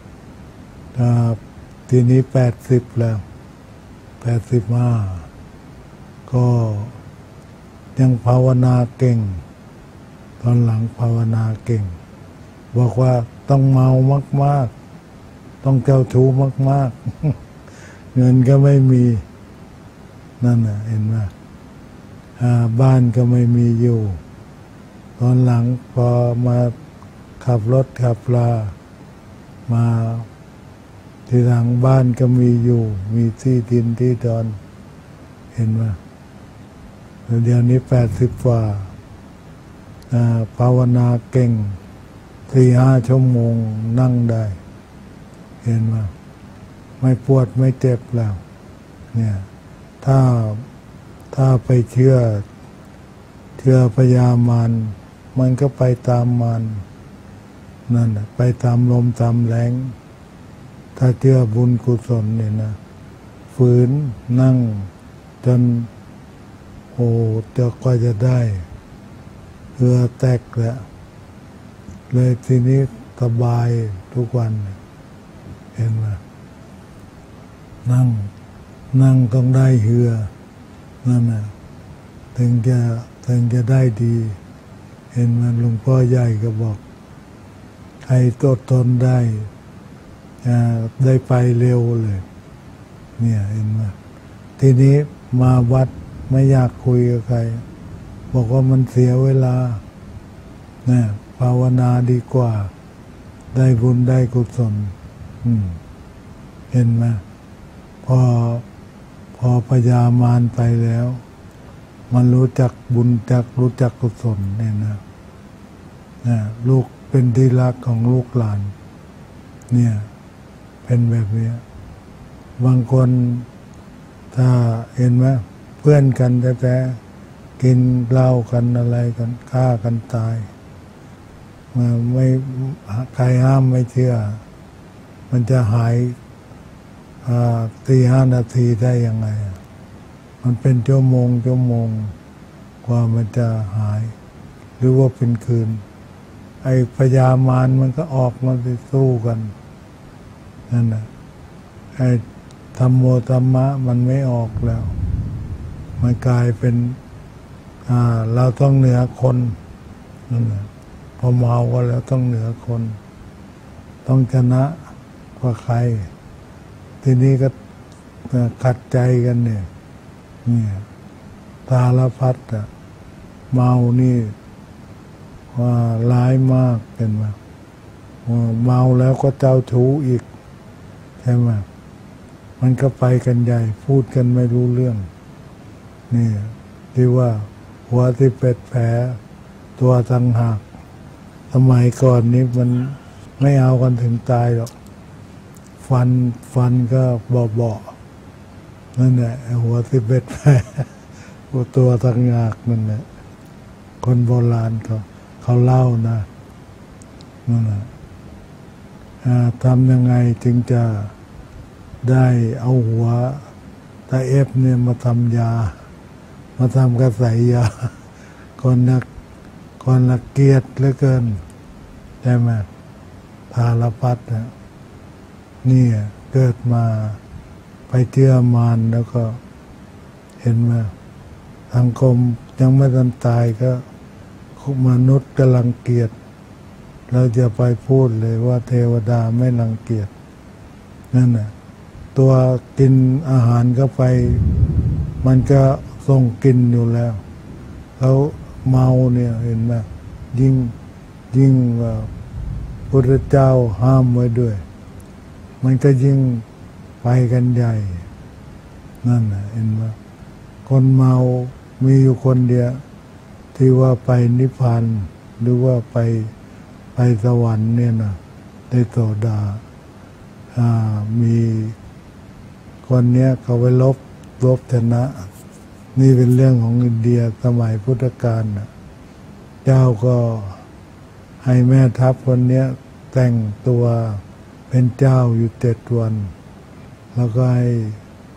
ทีนี้แปดสิบแล้วแปดสิบห้าก็ยังภาวนาเก่งตอนหลังภาวนาเก่งบอกว่าต้องเมามากๆต้องเจ้าชู้มากๆเงินก็ไม่มีนั่นน่ะเห็นไหมบ้านก็ไม่มีอยู่ตอนหลังพอมาขับรถขับลามาทีหลังบ้านก็มีอยู่มีที่ดินที่ดอนเห็นไหมเดี๋ยวนี้แปดสิบกว่าภาวนาเก่งสี่ห้าชั่วโมงนั่งได้เห็นไหมไม่ปวดไม่เจ็บแล้วเนี่ยถ้าถ้าไปเชื่อเชื่อพยามารมันก็ไปตามมันนั่นแหละไปตามลมตามแรงถ้าเชื่อบุญกุศลเนี่ยนะฝืนนั่งจนโอ้เดี๋ยวก็จะได้เหือแตกแล้วเลยทีนี้สบายทุกวันเห็นไหมนั่งนั่งต้องได้เหือนั่นน่ะถึงจะถึงจะได้ดีเห็นมันหลวงพ่อใหญ่ก็บอกใครอดทนได้ได้ไปเร็วเลยเนี่ยเห็นไหมทีนี้มาวัดไม่อยากคุยกับใครบอกว่ามันเสียเวลาเนี่ยภาวนาดีกว่าได้บุญได้กุศลอืมเห็นไหมพอพอพยามารไปแล้ว มันรู้จักบุญจักรู้จักกุศลเนี่ยนะนะลูกเป็นที่รักของลูกหลานเนี่ยเป็นแบบนี้บางคนถ้าเห็นไหมเพื่อนกันแท้ๆกินเหล้ากันอะไรกันฆ่ากันตายไม่ใครห้ามไม่เชื่อมันจะหายตีห้านาทีได้ยังไงมันเป็นชั่วโมงชั่วโมงกว่ามันจะหายหรือว่าเป็นคืนไอ้พยามารมันก็ออกมาสู้กันนั่นแหละไอ้ธรรมโมธรรมะมันไม่ออกแล้วมันกลายเป็นอ่าเราต้องเหนือคนนั่นแหละพอเมาก็แล้วต้องเหนือคนต้องชนะกว่าใครทีนี้ก็ขัดใจกันเนี่ยเนี่ยตาลพัดอะเมานี่ว่าร้ายมากเป็นมาเมาแล้วก็เจ้าชู้อีกใช่ไหมมันก็ไปกันใหญ่พูดกันไม่รู้เรื่องนี่ที่ว่าหัวที่เป็ดแผลตัวตั้งหักสมัยก่อนนี้มันไม่เอากันถึงตายหรอกฟันฟันก็เบาๆนั่นแหละหัวที่เป็ดแผลตัวตั้งหักนั่นแหละคนโบราณเขาเขาเล่านะนั่นแหละทำยังไงจึงจะได้เอาหัวตาเอฟเนี่ยมาทำยามาทำกระใสยาคนนักคนละเกียรติเหลือเกินใช่ไหมพาลพัดนะนี่เกิดมาไปเชื่อมารแล้วก็เห็นไหมสังคมยังไม่ทันตายก็มนุษย์กำลังเกียรติเราจะไปพูดเลยว่าเทวดาไม่รังเกียจนั่นน่ะตัวกินอาหารเข้าไปมันก็ส่งกินอยู่แล้วแล้วเมาเนี่ยเห็นไหมยิ่งยิ่งว่าพระเจ้าห้ามไว้ด้วยมันก็ยิ่งไปกันใหญ่นั่นน่ะเห็นไหมคนเมามีอยู่คนเดียวที่ว่าไปนิพพานหรือว่าไปไปสวรรค์เนี่ยนะได้โสดาอ่ามีคนเนี้ยเขาไปลบลบชนะนี่เป็นเรื่องของอินเดียสมัยพุทธกาลนะเจ้าก็ให้แม่ทัพคนเนี้ยแต่งตัวเป็นเจ้าอยู่เจ็ดวันแล้วก็ให้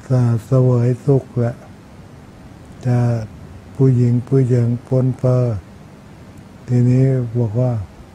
เสวยสุขแหละจะผู้หญิงผู้หญิงปนเปื้อทีนี้บอกว่า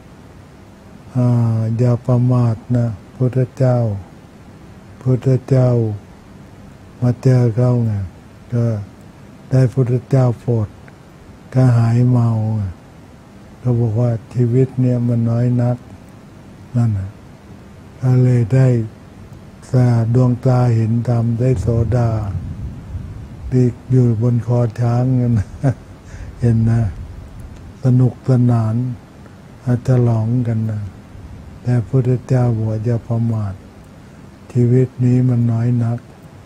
อย่าประมาทนะพุทธเจ้าพุทธเจ้ามาเจอเขาไงก็ได้พุทธเจ้าโปรดก็หายเมาก็บอกว่าชีวิตเนี่ยมันน้อยนักนั่นนะก็เลยได้สาดวงตาเห็นธรรมได้โสดาดีอยู่บนคอช้างกันเห็นนะสนุกสนานฉลองกันนะแต่พระพุทธเจ้าบอกอย่าประมาทชีวิตนี้มันน้อยนัก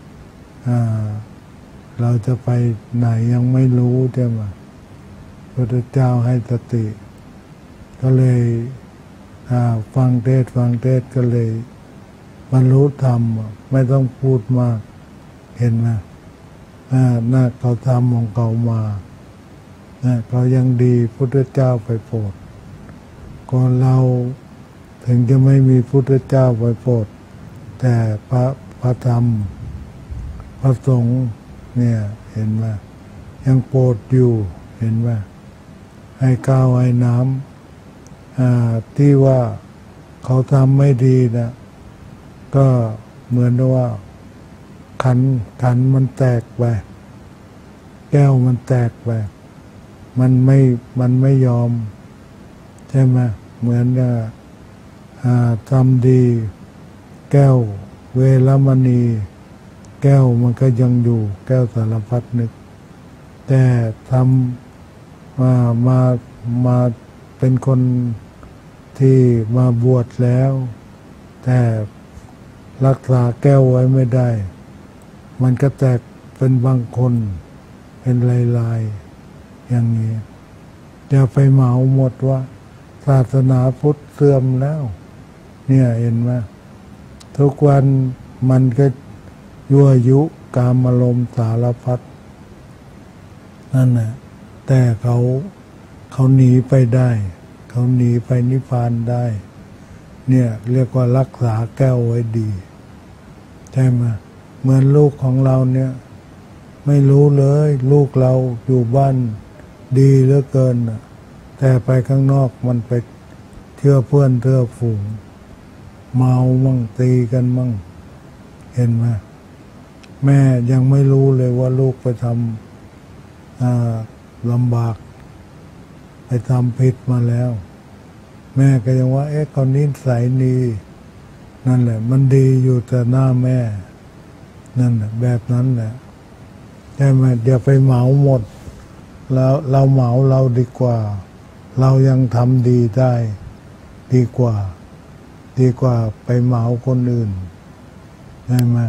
เราจะไปไหนยังไม่รู้ใช่ไหมพระพุทธเจ้าให้สติก็เลยฟังเทศฟังเทศก็เลยบรรลุธรรมไม่ต้องพูดมากเห็นไหมน่าเขาทำของเขามาเขายังดีพุทธเจ้าไปโปรดก่อนเราถึงจะไม่มีพุทธเจ้าไปโปรดแต่พระพระธรรมพระสงฆ์เนี่ยเห็นไหมยังโปรดอยู่เห็นไหมให้ก้าวให้น้ำที่ว่าเขาทำไม่ดีนะก็เหมือนว่าขันขันมันแตกไปแก้วมันแตกไปมันไม่มันไม่ยอมใช่ไหมเหมือนกับทำดีแก้วเวรมณีแก้วมันก็ยังอยู่แก้วสารพัดนึกแต่ทำมามามาเป็นคนที่มาบวชแล้วแต่รักษาแก้วไว้ไม่ได้มันก็แตกเป็นบางคนเป็นลายๆอย่างนี้จะไปเหมาหมดว่าศาสนาพุทธเสื่อมแล้วเนี่ยเห็นไหมทุกวันมันก็ยั่วยุกามารมณ์สารพัดนั่นแหละแต่เขาเขาหนีไปได้เขาหนีไปนิพพานได้เนี่ยเรียกว่ารักษาแก้วไว้ดีใช่ไหมเหมือนลูกของเราเนี่ยไม่รู้เลยลูกเราอยู่บ้านดีเหลือเกินแต่ไปข้างนอกมันไปเชื่อเพื่อนเชื่อฝูงเมามั่งตีกันมั่งเห็นไหมแม่ยังไม่รู้เลยว่าลูกไปทำลำบากไปทำผิดมาแล้วแม่ก็ยังว่าเอ๊ะคนนี้ใสดีนั่นแหละมันดีอยู่แต่หน้าแม่นั่นแหละแบบนั้นแหละใช่ไหมอย่าไปเหมาหมดแล้วเราเหมาเราดีกว่าเรายังทำดีได้ดีกว่าดีกว่าไปเหมาคนอื่นใช่ไหม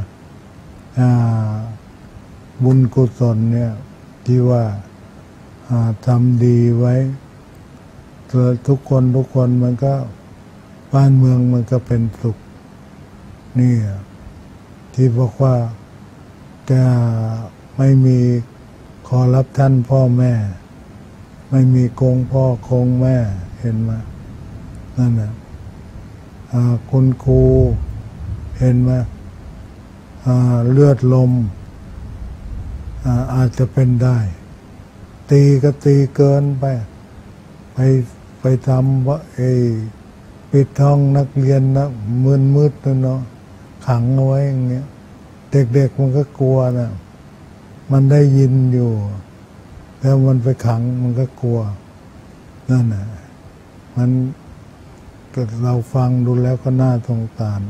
บุญกุศลเนี่ยที่ว่าทำดีไว้ทุกคนทุกคนมันก็บ้านเมืองมันก็เป็นสุขนี่ที่บอกว่าจะไม่มีคอร์รัปชันพ่อแม่ไม่มีโกงพ่อโกงแม่เห็นไหมนั่นแหละคุณครูเห็นไหมเลือดลมอาอาจจะเป็นได้ตีก็ตีเกินไปไปไปทำว่าไอ้ปิดท้องนักเรียนนะมืดมืดเนาะขังเอาไว้อย่างเงี้ยเด็กๆมันก็กลัวนะมันได้ยินอยู่แล้วมันไปขังมันก็กลัวนั่นแหละมันเราฟังดูแล้วก็น่าสงสาร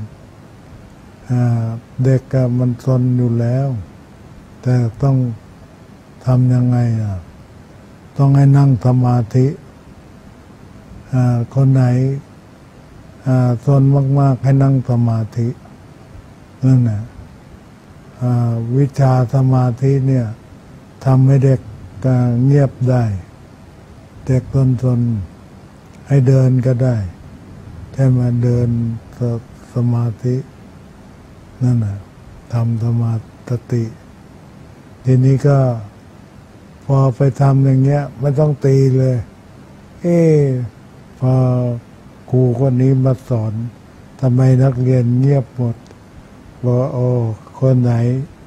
เด็กก็มันซนอยู่แล้วแต่ต้องทำยังไงอ่ะต้องให้นั่งสมาธิคนไหนซนมากๆให้นั่งสมาธินั่นแหละวิชาสมาธิเนี่ยทำให้เด็กเงียบได้เด็กซนๆให้เดินก็ได้ใช่ไหมเดินสมาธินั่นแหละทำสมาธิทีนี้ก็พอไปทำอย่างเงี้ยไม่ต้องตีเลยเอ๊ะพอครูคนนี้มาสอนทำไมนักเรียนเงียบหมดบอกโอ้คนไหน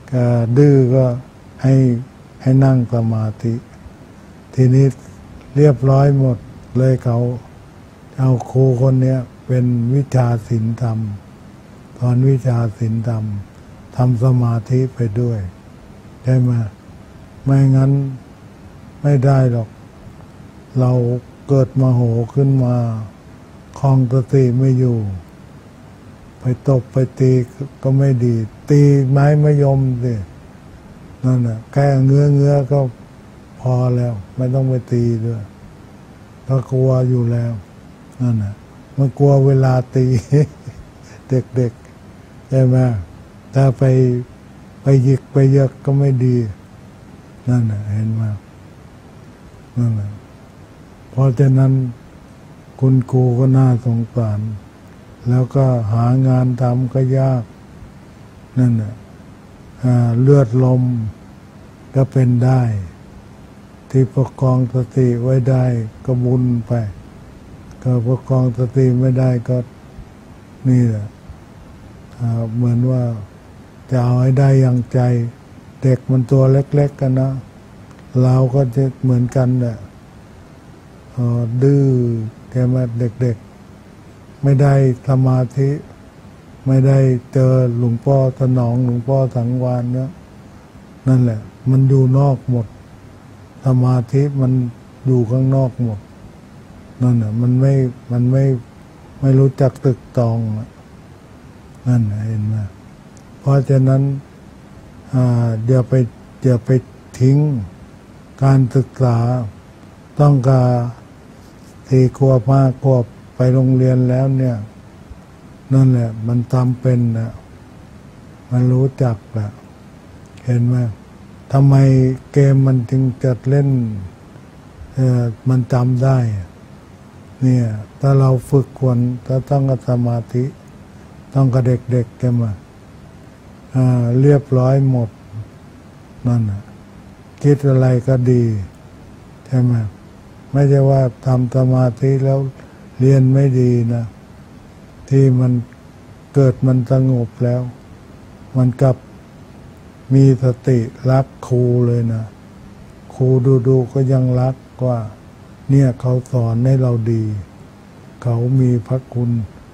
ก็ดื้อก็ให้ให้นั่งสมาธิทีนี้เรียบร้อยหมดเลยเขาเอาครูคนเนี้ยเป็นวิชาศีลธรรมสอนวิชาศีลธรรมทำสมาธิไปด้วยใช่ไหมไม่งั้นไม่ได้หรอกเราเกิดมโหขึ้นมาคลองสติไม่อยู่ไปตบไปตีก็ไม่ดีตีไม้มะยมสินั่นน่ะแค่เงื้อเงื้อก็พอแล้วไม่ต้องไปตีด้วยก็กลัวอยู่แล้วนั่นน่ะมันกลัวเวลาตี เด็กๆใช่ไหมถ้าไปไปหยิกไปเยกก็ไม่ดีนั่นน่ะเห็นไหมนั่นน่ะเพราะฉะนั้นคุณครูก็น่าสงสารแล้วก็หางานทำก็ยากนั่นน่ะเลือดลมก็เป็นได้ที่ประคองสติไว้ได้ก็บุญไปก็ประคองสติไม่ได้ก็นี่แหละเหมือนว่าจะเอาให้ได้อย่างใจเด็กมันตัวเล็กๆกันนะเราก็จะเหมือนกันแหละดื้อแกมาเด็กๆไม่ได้สมาธิไม่ได้เจอหลวงพ่อสนองหลวงพ่อสังวานเนี่ยนั่นแหละมันอยู่นอกหมดสมาธิมันอยู่ข้างนอกหมดนั่นแหละมันไม่มันไม่ไม่รู้จักตึกตองนั่นเห็นไหมเพราะฉะนั้นอย่าไปอย่าไปทิ้งการศึกษาต้องการสี่ขวบห้าขวบไปโรงเรียนแล้วเนี่ยนั่นแหละมันทำเป็นนะมันรู้จักแหละเห็นไหมทำไมเกมมันจึงจะเล่นเออมันจำได้เนี่ยถ้าเราฝึกควรถ้าต้องกับสมาธิต้องกับเด็กๆกันมาเรียบร้อยหมดนั่นน่ะคิดอะไรก็ดีใช่ไหมไม่ใช่ว่าทำสมาธิแล้วเรียนไม่ดีนะที่มันเกิดมันสงบแล้วมันกลับมีสติรักครูเลยนะครูดูๆก็ยังรักว่าเนี่ยเขาสอนให้เราดีเขามีพระคุณ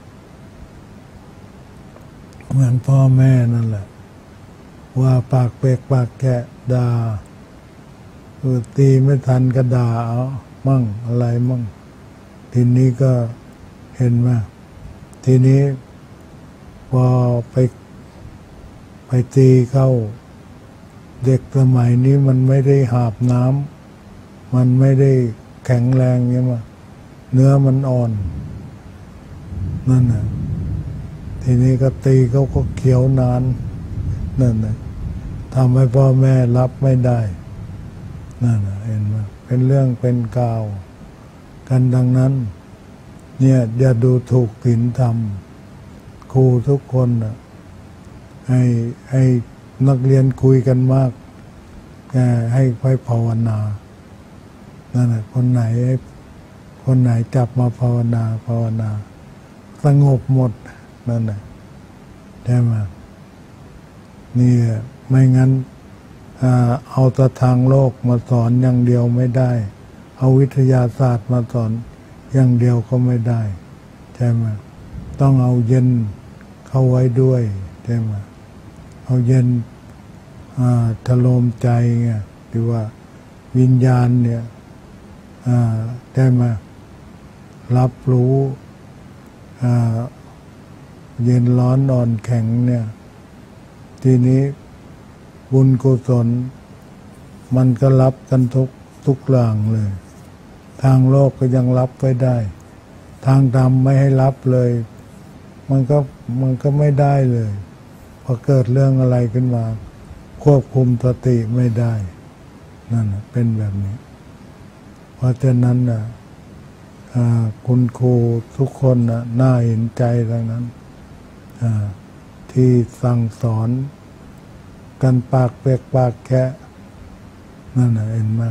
เหมือนพ่อแม่นั่นแหละว่าปากเปกปากแกะด่าเออตีไม่ทันก็ด่าเอามั่งอะไรมั่งทีนี้ก็เห็นไหมทีนี้พอไปไปตีเข้าเด็กสมัยนี้มันไม่ได้หาบน้ำมันไม่ได้แข็งแรงใช่ไหมเนื้อมันอ่อนนั่นน่ะทีนี้ก็ตีเขาก็เขียวนานนั่นน่ะทำให้พ่อแม่รับไม่ได้นั่นน่ะเห็นไหมเป็นเรื่องเป็นกาวกันดังนั้นเนี่ยอย่าดูถูกศีลธรรมครูทุกคนนะให้ให้นักเรียนคุยกันมากให้ไปภาวนานั่นแหละคนไหนคนไหนจับมาภาวนาภาวนาสงบหมดนั่นแหละใช่ไหมนี่ไม่งั้นเอาแต่ทางโลกมาสอนอย่างเดียวไม่ได้เอาวิทยาศาสตร์มาสอนอย่างเดียวก็ไม่ได้ใช่ไหมต้องเอาเย็นเข้าไว้ด้วยใช่ไหมเอาเย็นทะโลมใจไงที่ว่าวิญญาณเนี่ยใช่ไหมรับรู้เย็นร้อนอ่อนแข็งเนี่ยทีนี้บุญกุศลมันก็รับกันทุกทุกหลังเลยทางโลกก็ยังรับไว้ได้ทางธรรมไม่ให้รับเลยมันก็มันก็ไม่ได้เลยพอเกิดเรื่องอะไรขึ้นมาควบคุมสติไม่ได้นั่นเป็นแบบนี้เพราะฉะนั้นนะคุณครูทุกคนนะน่าเห็นใจทั้งนั้นที่สั่งสอนกันปากเปียกปากแกะนั่นนะเห็นไหม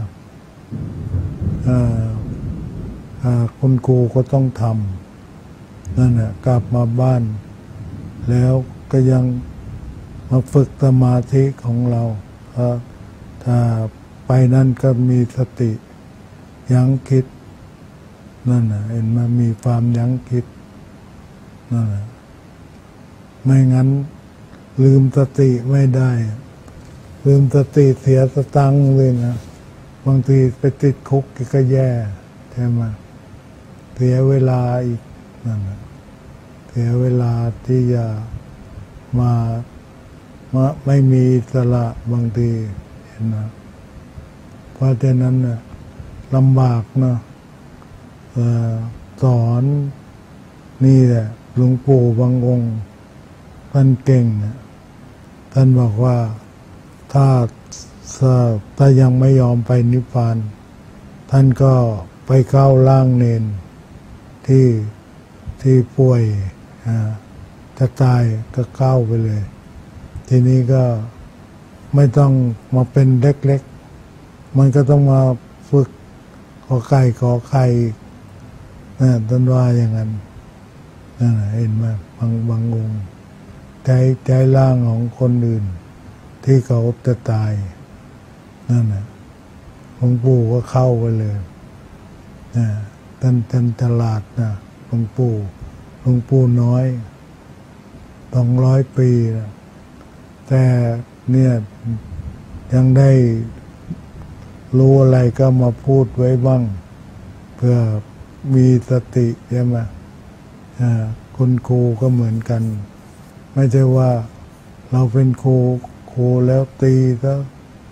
คุณครูก็ต้องทำนั่นแหละกลับมาบ้านแล้วก็ยังมาฝึกสมาธิของเราเพราะถ้าไปนั่นก็มีสติยั้งคิดนั่นนะเห็นมามีความยั้งคิดนั่นนะไม่งั้นลืมสติไม่ได้ลืมสติเสียสตังค์เลยนะบางทีไปติดคุกก็แย่ใช่ไหมเสียเวลาอีกนั่นนะเสียเวลาที่จะมามาไม่มีสละบางทีเห็นนะเพราะฉะนั้นนะลำบากนะสอนนี่แหละหลวงปู่บางองค์ท่านเก่งนะท่านบอกว่าถ้าถ้ายังไม่ยอมไปนิพพานท่านก็ไปเข้าร่างเนนที่ที่ป่วยจะตายก็เข้าไปเลยทีนี้ก็ไม่ต้องมาเป็นเล็กๆมันก็ต้องมาฝึกขอไก่ขอไข่นะท่านว่าอย่างนั้นนั่นเห็นไหมบางบางองค์ใจใจร่างของคนอื่นที่เขาจะตายนั่นน่ะหลวงปู่ก็เข้าไปเลยนะท่านท่านตลาดนะหลวงปู่หลวงปู่น้อยสองร้อยปีนะแต่เนี่ยยังได้รู้อะไรก็มาพูดไว้บ้างเพื่อมีสติใช่ไหมคุณครูก็เหมือนกันไม่ใช่ว่าเราเป็นครูครูแล้วตีซะ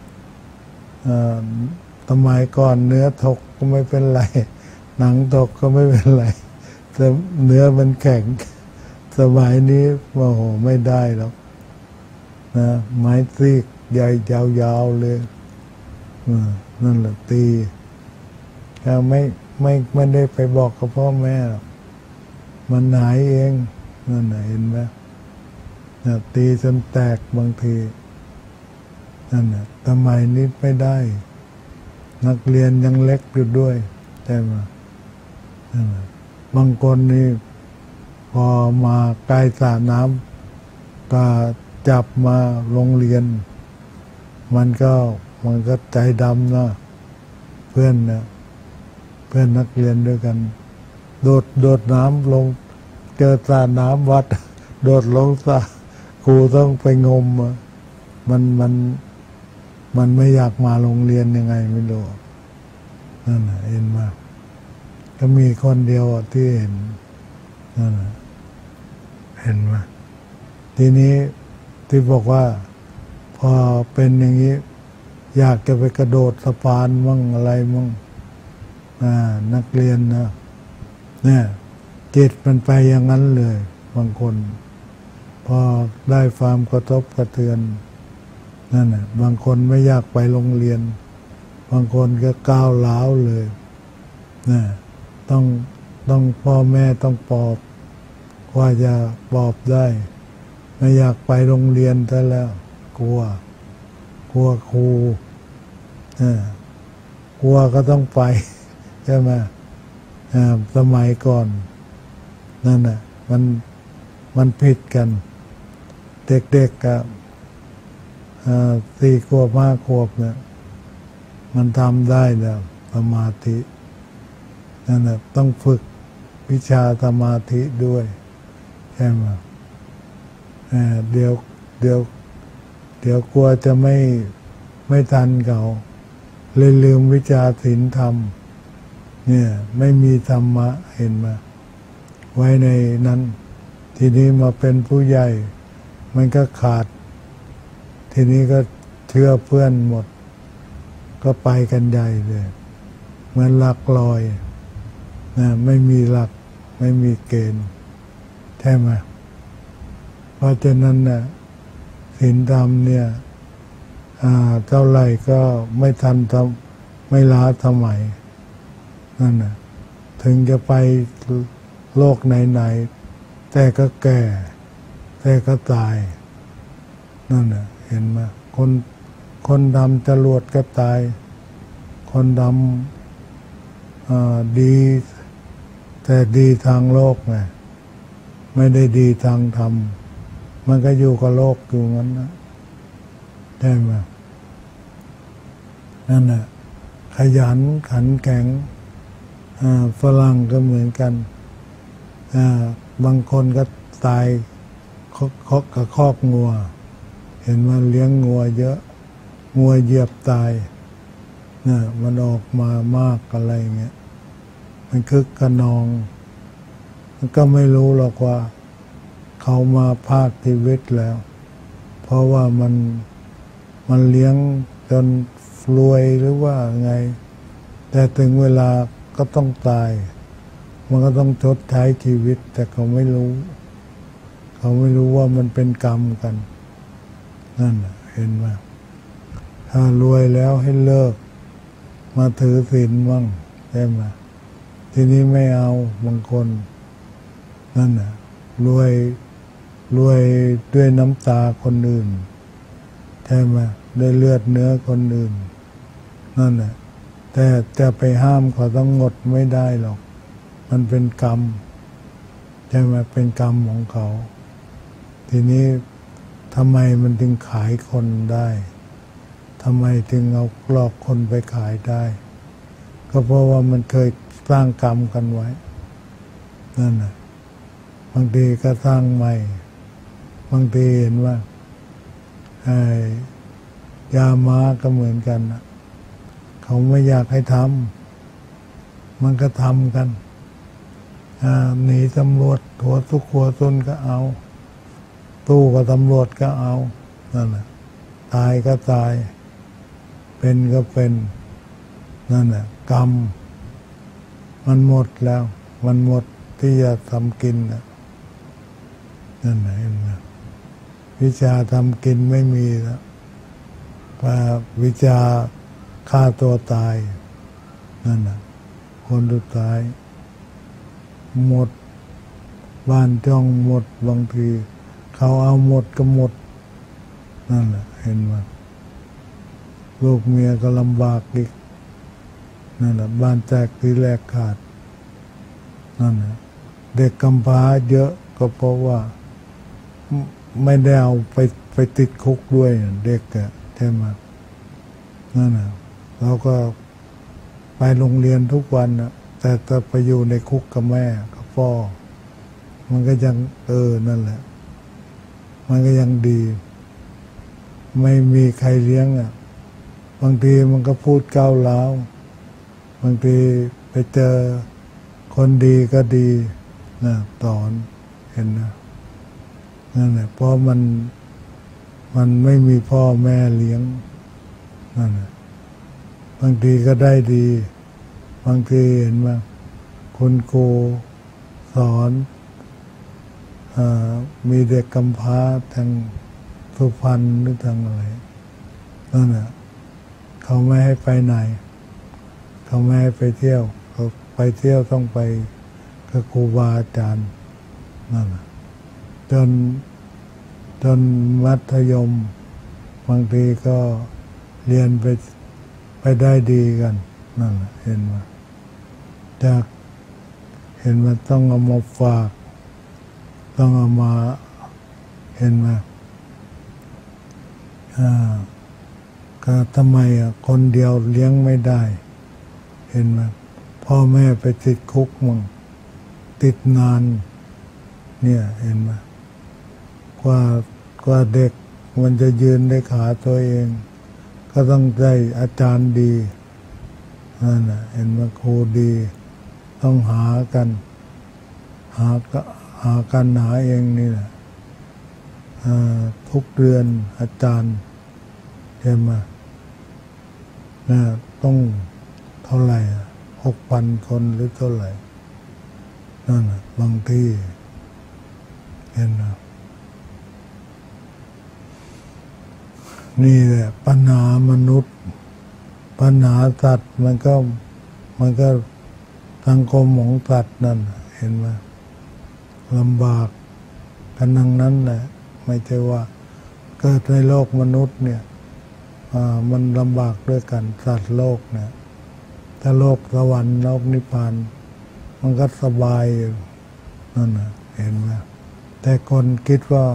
สมัยก่อนเนื้อถกก็ไม่เป็นไรหนังตกก็ไม่เป็นไรแต่เนื้อมันแข็งสมัยนี้โอ้โหไม่ได้หรอกนะไม้ซีกใหญ่ยาวๆเลยนั่นแหละตีก็ไม่ไม่ไม่ได้ไปบอกกับพ่อแม่หรอกมันหายเองนั่นไหนเห็นไหมนะตีจนแตกบางทีนั่นน่ะสมัยนี้ไม่ได้นักเรียนยังเล็กอยู่ด้วยใช่ไหมนั่นน่ะบางคนนี่พอมาใกล้สระน้ำก็จับมาโรงเรียนมันก็มันก็ใจดำนะเพื่อนนะเพื่อนนักเรียนด้วยกันโดดโดดน้ำลงเจอสระน้ำวัดโดดลงสระครูต้องไปงมมันมันมันไม่อยากมาโรงเรียนยังไงไม่รู้นั่นเห็นมาก็มีคนเดียวที่เห็นนั่นเห็นมาทีนี้ที่บอกว่าพอเป็นอย่างนี้อยากจะไปกระโดดสะพานมั่งอะไรมั่งนักเรียนนะเนี่ยจิตมันไปอย่างนั้นเลยบางคนพอได้ความกระทบกระเทือนนั่นน่ะบางคนไม่อยากไปโรงเรียนบางคนก็ก้าวร้าวเลยนะต้องต้องพ่อแม่ต้องปลอบว่าจะปลอบได้ไม่อยากไปโรงเรียนซะแล้วกลัวกลัวครูนะกลัวก็ต้องไปใช่ไหมสมัยก่อนนั่นน่ะมันมันผิดกันเด็กๆกับสี่ขวบห้าขวบเนี่ยมันทำได้แล้วสมาธินั่นแหละต้องฝึกวิชาสมาธิด้วยใช่ไหมเดี๋ยวเดี๋ยวเดี๋ยวกลัวจะไม่ไม่ทันเขาเลยลืมวิชาศีลธรรมเนี่ยไม่มีธรรมะเห็นไหมไว้ในนั้นทีนี้มาเป็นผู้ใหญ่มันก็ขาดทีนี้ก็เชื่อเพื่อนหมดก็ไปกันใหญ่เลยเหมือนหลักลอยนะไม่มีหลักไม่มีเกณฑ์ใช่ไหมเพราะฉะนั้นนะศีลธรรมเนี่ยเท่าไหร่ก็ไม่ทันทำไม่ล้าสมัยนั่นนะถึงจะไปโลกไหนๆแต่ก็แก่แต่ก็ตายนั่นน่ะเห็นไหมคนคนดำจรวดก็ตายคนดำดีแต่ดีทางโลกไงไม่ได้ดีทางธรรม ไมันก็อยู่กับโลกอยู่งั้นนะใช่ไหมนั่นแหละขยันขันแข็งฝรั่งก็เหมือนกันบางคนก็ตายเคาะกับคอกงัวเห็นมันเลี้ยงงัวเยอะงัวเหยียบตายเนี่ยมันออกมามากอะไรเงี้ยมันคึกขนองมันก็ไม่รู้หรอกว่าเขามาพากชีวิตแล้วเพราะว่ามันมันเลี้ยงจนรวยหรือว่าไงแต่ถึงเวลาก็ต้องตายมันก็ต้องชดใช้ชีวิตแต่เขาไม่รู้เขาไม่รู้ว่ามันเป็นกรรมกันนั่นเห็นไหมถ้ารวยแล้วให้เลิกมาถือศีลบ้างใช่ไหมทีนี้ไม่เอาบางคนนั่นน่ะรวยรวยด้วยน้ำตาคนอื่นใช่ไหมด้วยเลือดเนื้อคนอื่นนั่นน่ะแต่จะไปห้ามเขาต้องงดไม่ได้หรอกมันเป็นกรรมใช่ไหมเป็นกรรมของเขาทีนี้ทำไมมันถึงขายคนได้ทำไมถึงเอาหลอกคนไปขายได้ก็เพราะว่ามันเคยสร้างกรรมกันไว้นั่นน่ะบางทีก็สร้างใหม่บางทีเห็นว่าไอ้ยาม้าก็เหมือนกันนะเขาไม่อยากให้ทำมันก็ทำกันหนีตำรวจหัวทุกหัวต้นก็เอาตู้กับตำรวจก็เอานั่นแหละตายก็ตายเป็นก็เป็นนั่นแหละกรรมมันหมดแล้วมันหมดที่จะทำกินนะนั่นแหละเห็นไหมวิชาทำกินไม่มีแล้วว่าวิชาฆ่าตัวตายนั่นแหละคนสุดท้ายหมดบ้านจ้องหมดบางทีเขาเอาหมดก็หมดนั่นแหละเห็นไหมลูกเมียก็ลำบากอีกนั่นแหละบ้านแตกทีแรกขาดนั่นแหละเด็กกำพร้าเยอะก็เพราะว่าไม่ได้เอาไปไปติดคุกด้วยเด็กอะใช่ไหมนั่นแหละเราก็ไปโรงเรียนทุกวันนะแต่จะไปอยู่ในคุกกับแม่กับพ่อมันก็ยังเออนั่นแหละมันก็ยังดีไม่มีใครเลี้ยงอ่ะบางทีมันก็พูดก้าวร้าวบางทีไปเจอคนดีก็ดีนะสอนเห็นนะนั่นแหละเพราะมันมันไม่มีพ่อแม่เลี้ยงนั่นแหละบางทีก็ได้ดีบางทีเห็นว่าคุณครูสอนมีเด็กกำพร้าทางสุพรรณหรือทางอะไรนั่นแหละเขาไม่ให้ไปไหนเขาไม่ให้ไปเที่ยวเขาไปเที่ยวต้องไปกับครูบาอาจารย์นั่นแหละจนจนมัธยมบางทีก็เรียนไปไปได้ดีกันนั่นแหละเห็นว่าจากเห็นว่าต้องเอามาฝากต้องเอามาเห็นไหมอ่าก็ทำไมอ่ะคนเดียวเลี้ยงไม่ได้เห็นไหมพ่อแม่ไปติดคุกมั่งติดนานเนี่ยเห็นไหมกว่ากว่าเด็กมันจะยืนได้ขาตัวเองก็ต้องได้อาจารย์ดีนั่นแหละเห็นไหมครูดีต้องหากันหาก็หากันหาเองนี่แหละทุกเดือนอาจารย์เห็นไหมนะต้องเท่าไหร่หกพันคนหรือเท่าไหร่นั่นนะบางที่เห็นไหมนี่แหละปัญหามนุษย์ปัญหาสัตว์มันก็มันก็สังคมของสัตว์นั่นเห็นไหมลำบากกันทั้งนั้นแหละไม่ใช่ว่าเกิดในโลกมนุษย์เนี่ยมันลำบากด้วยกันสัตว์โลกเนี่ยถ้าโลกสวรรค์โลกนิพพานมันก็สบายอยู่นั่นนะเห็นไหมแต่คนคิดว่า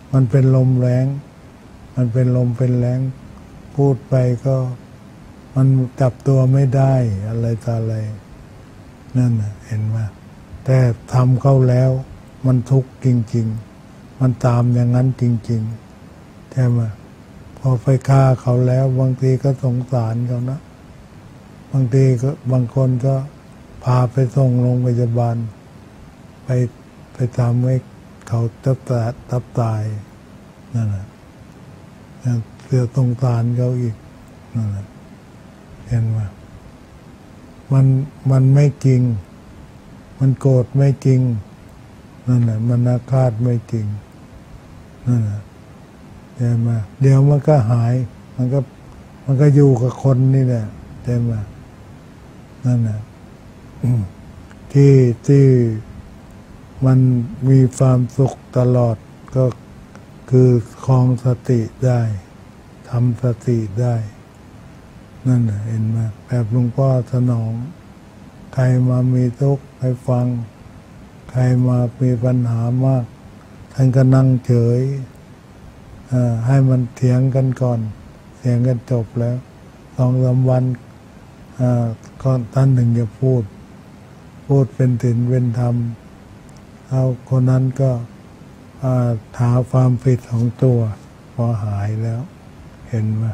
มันเป็นลมแรงมันเป็นลมเป็นแรงพูดไปก็มันจับตัวไม่ได้อะไรต่ออะไรนั่นน่ะเห็นไหมแต่ทำเข้าแล้วมันทุกข์จริงๆมันตามอย่างนั้นจริงๆใช่ไหมพอไปฆ่าเขาแล้วบางทีก็สงสารเขานะบางทีก็บางคนก็พาไปส่งโรงพยาบาลไปไปทำให้เขาตับตาตับตายนั่นแหละเสียสงสารเขาอีกนั่นแหละเห็นไหมมันมันไม่จริงมันโกรธไม่จริงนั่นแหละมันอาฆาตไม่จริงนั่นแหละเห็นไหมเดี๋ยวมันก็หายมันก็มันก็อยู่กับคนนี่แหละเห็นไหมนั่นแหละที่ที่มันมีความสุขตลอดก็คือครองสติได้ทำสติได้นั่นแหละเห็นไหมแบบหลวงพ่อสนองใครมามีทุกข์ให้ฟังใครมามีปัญหามากท่านก็นั่งเฉยให้มันเถียงกันก่อนเถียงกันจบแล้วสองสามวันก็ท่านหนึ่งจะพูดพูดเป็นศีลเป็นธรรมเอาคนนั้นก็ถาความผิดของตัวพอหายแล้วเห็นไหม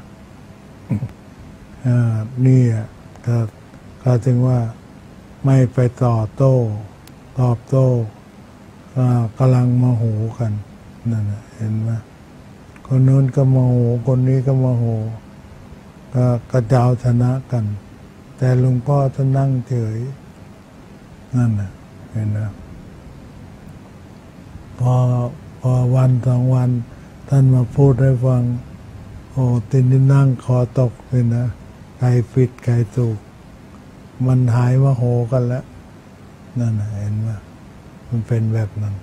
นี่ก็ก็จึงว่าไม่ไปต่อโต้ตอบโต้กำลังโมโหกันนั่นเห็นไหมคนนู้นก็โมโหคนนี้ก็โมโหก็กระเจ้าชนะกันแต่หลวงพ่อท่านนั่งเฉยนั่นน่ะเห็นไหมพอพอวันสองวันท่านมาพูดให้ฟังโอ้ตินนี่นั่งคอตกเลยนะไก่ฟิดไก่สุกมันหายว่าโหกันแล้วนั่นน่ะเห็นไหมมันเป็นแบบนั้น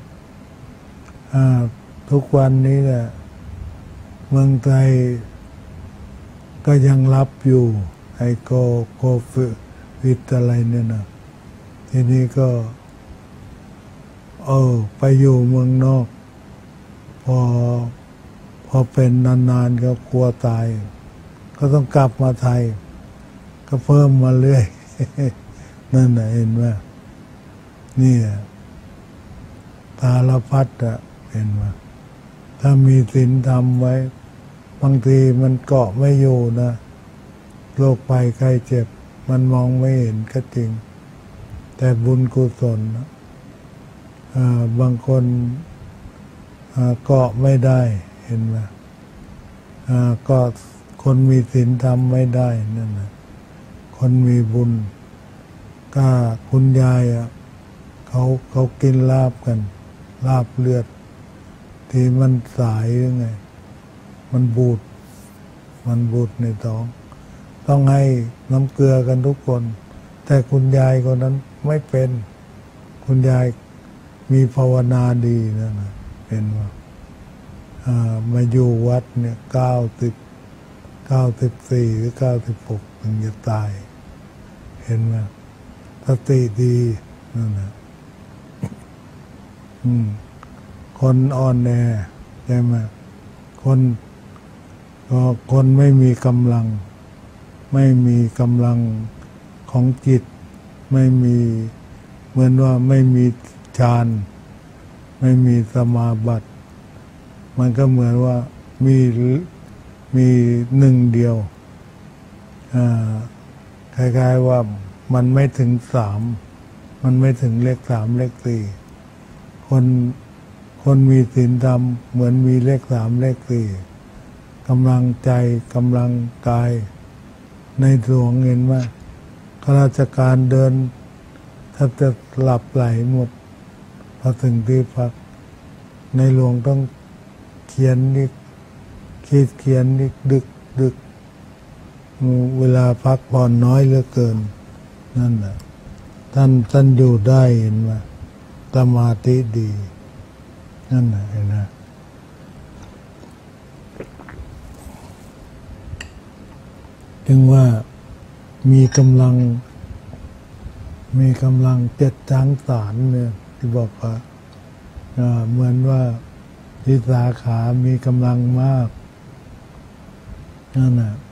ทุกวันนี้แหละเมืองไทยก็ยังรับอยู่ไอโกโควิดอะไรเนี่ยนะทีนี้ก็เออไปอยู่เมืองนอกพอพอเป็นนานๆก็กลัวตายก็ต้องกลับมาไทยก็เพิ่มมาเรื่อยนั่นน่ะเห็นไหมนี่ตาลพัดอะเห็นไหมถ้ามีศีลธรรมไว้บางทีมันเกาะไม่อยู่นะโรคภัยไข้เจ็บมันมองไม่เห็นก็จริงแต่บุญกุศลนะบางคนเกาะไม่ได้เห็นไหมก็คนมีศีลธรรมไม่ได้นั่นนะคนมีบุญก็คุณยายอ่ะเขาเขากินลาบกันลาบเลือดที่มันสายหรือไงมันบูดมันบูดในท้องต้องให้น้ำเกลือกันทุกคนแต่คุณยายคนนั้นไม่เป็นคุณยายมีภาวนาดีนั่นนะเป็นว่ามาอยู่วัดเนี่ยเก้าสิบเก้าสิบสี่หรือเก้าสิบหกถึงจะตายเห็นไหมสติดีนั่นนะอืมคนอ่อนแอใช่ไหมคนก็คนไม่มีกำลังไม่มีกำลังของจิตไม่มีเหมือนว่าไม่มีฌานไม่มีสมาบัติมันก็เหมือนว่ามีมีหนึ่งเดียวคล้ายๆว่ามันไม่ถึงสามมันไม่ถึงเลขสามเลขสี่คนคนมีศีลธรรมเหมือนมีเลขสามเลขสี่กำลังใจกำลังกายในหลวงเห็นว่าข้าราชการเดินแทบจะหลับไหลหมดพอถึงที่พักในหลวงต้องเขียนนี่คิดเขียนนี่ดึกดึกเวลาพักผ่อนน้อยเหลือเกินนั่นแหละท่านท่านอยู่ได้เห็นไหมสมาธิดีนั่นแหละเห็นไหมถึงว่ามีกำลังมีกำลังเจ็ดช้างสารเนี่ยที่บอกว่าเหมือนว่าวิสาขามีกำลังมากนั่นน่ะ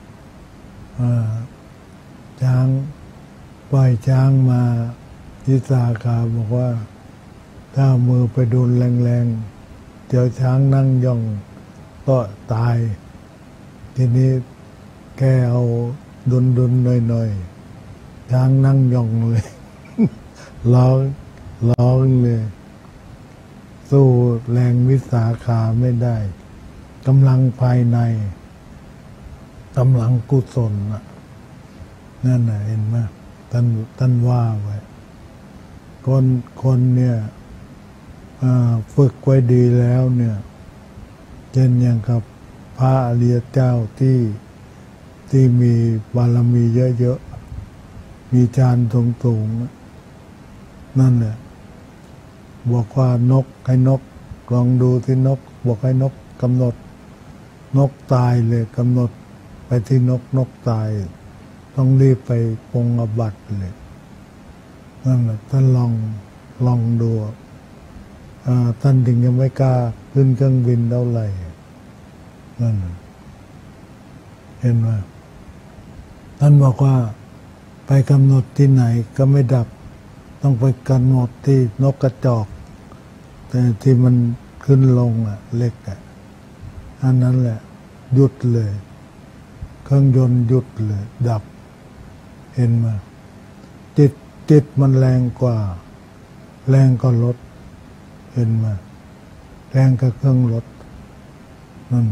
ช้างปล่อยช้างมาวิสาขาบอกว่าถ้ามือไปโดนแรงๆเดี๋ยวช้างนั่งย่องก็ตายทีนี้แกเอาดุนดุนหน่อยๆช้างนั่งย่องเลยร้องร้องเลยสู้แรงวิสาขาไม่ได้กำลังภายในกำลังกุศลนั่นน่ะเห็นไหมท่านท่านว่าไว้คนคนเนี่ยฝึกไว้ดีแล้วเนี่ยเช่นอย่างกับพระอริยเจ้าที่ที่มีบารมีเยอะๆมีฌานสูงๆนั่นแหละบอกว่านกให้นกลองดูที่นกบอกให้นกกำหนดนกตายเลยกำหนดไปที่นกนกตายต้องรีบไปปรงอบัติเลยนั่นแหละท่านลองลองดูท่านถึงยังไม่กล้าขึ้นเครื่องบินเท่าไหร่นั่นเห็นไหมท่านบอกว่าไปกำหนดที่ไหนก็ไม่ดับต้องไปกำหนดที่นกกระจอกแต่ที่มันขึ้นลงอ่ะเล็กอ่ะอันนั้นแหละหยุดเลยเครื่องยนต์หยุดเลยดับเห็นไหมจิตจิตมันแรงกว่าแรงก็รถเห็นไหมแรงกับเครื่องรถนั่น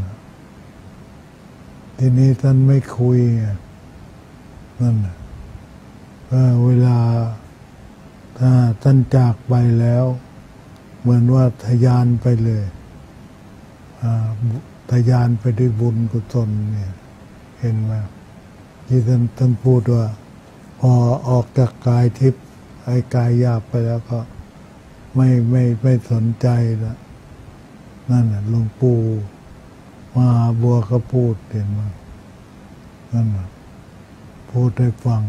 ทีนี้ท่านไม่คุยนั่นก็เวลาถ้าท่านจากไปแล้วเหมือนว่าทะยานไปเลยทะยานไปด้วยบุญกุศลเนี่ยเห็นไหมที่ท่านท่านพูดว่าพอออกจากกายทิพย์ไอ้กายหยาบไปแล้วก็ไม่ไม่ไม่สนใจละนั่นน่ะหลวงปู่มหาบัวก็พูดเห็นไหมนั่นน่ะพูดให้ฟัง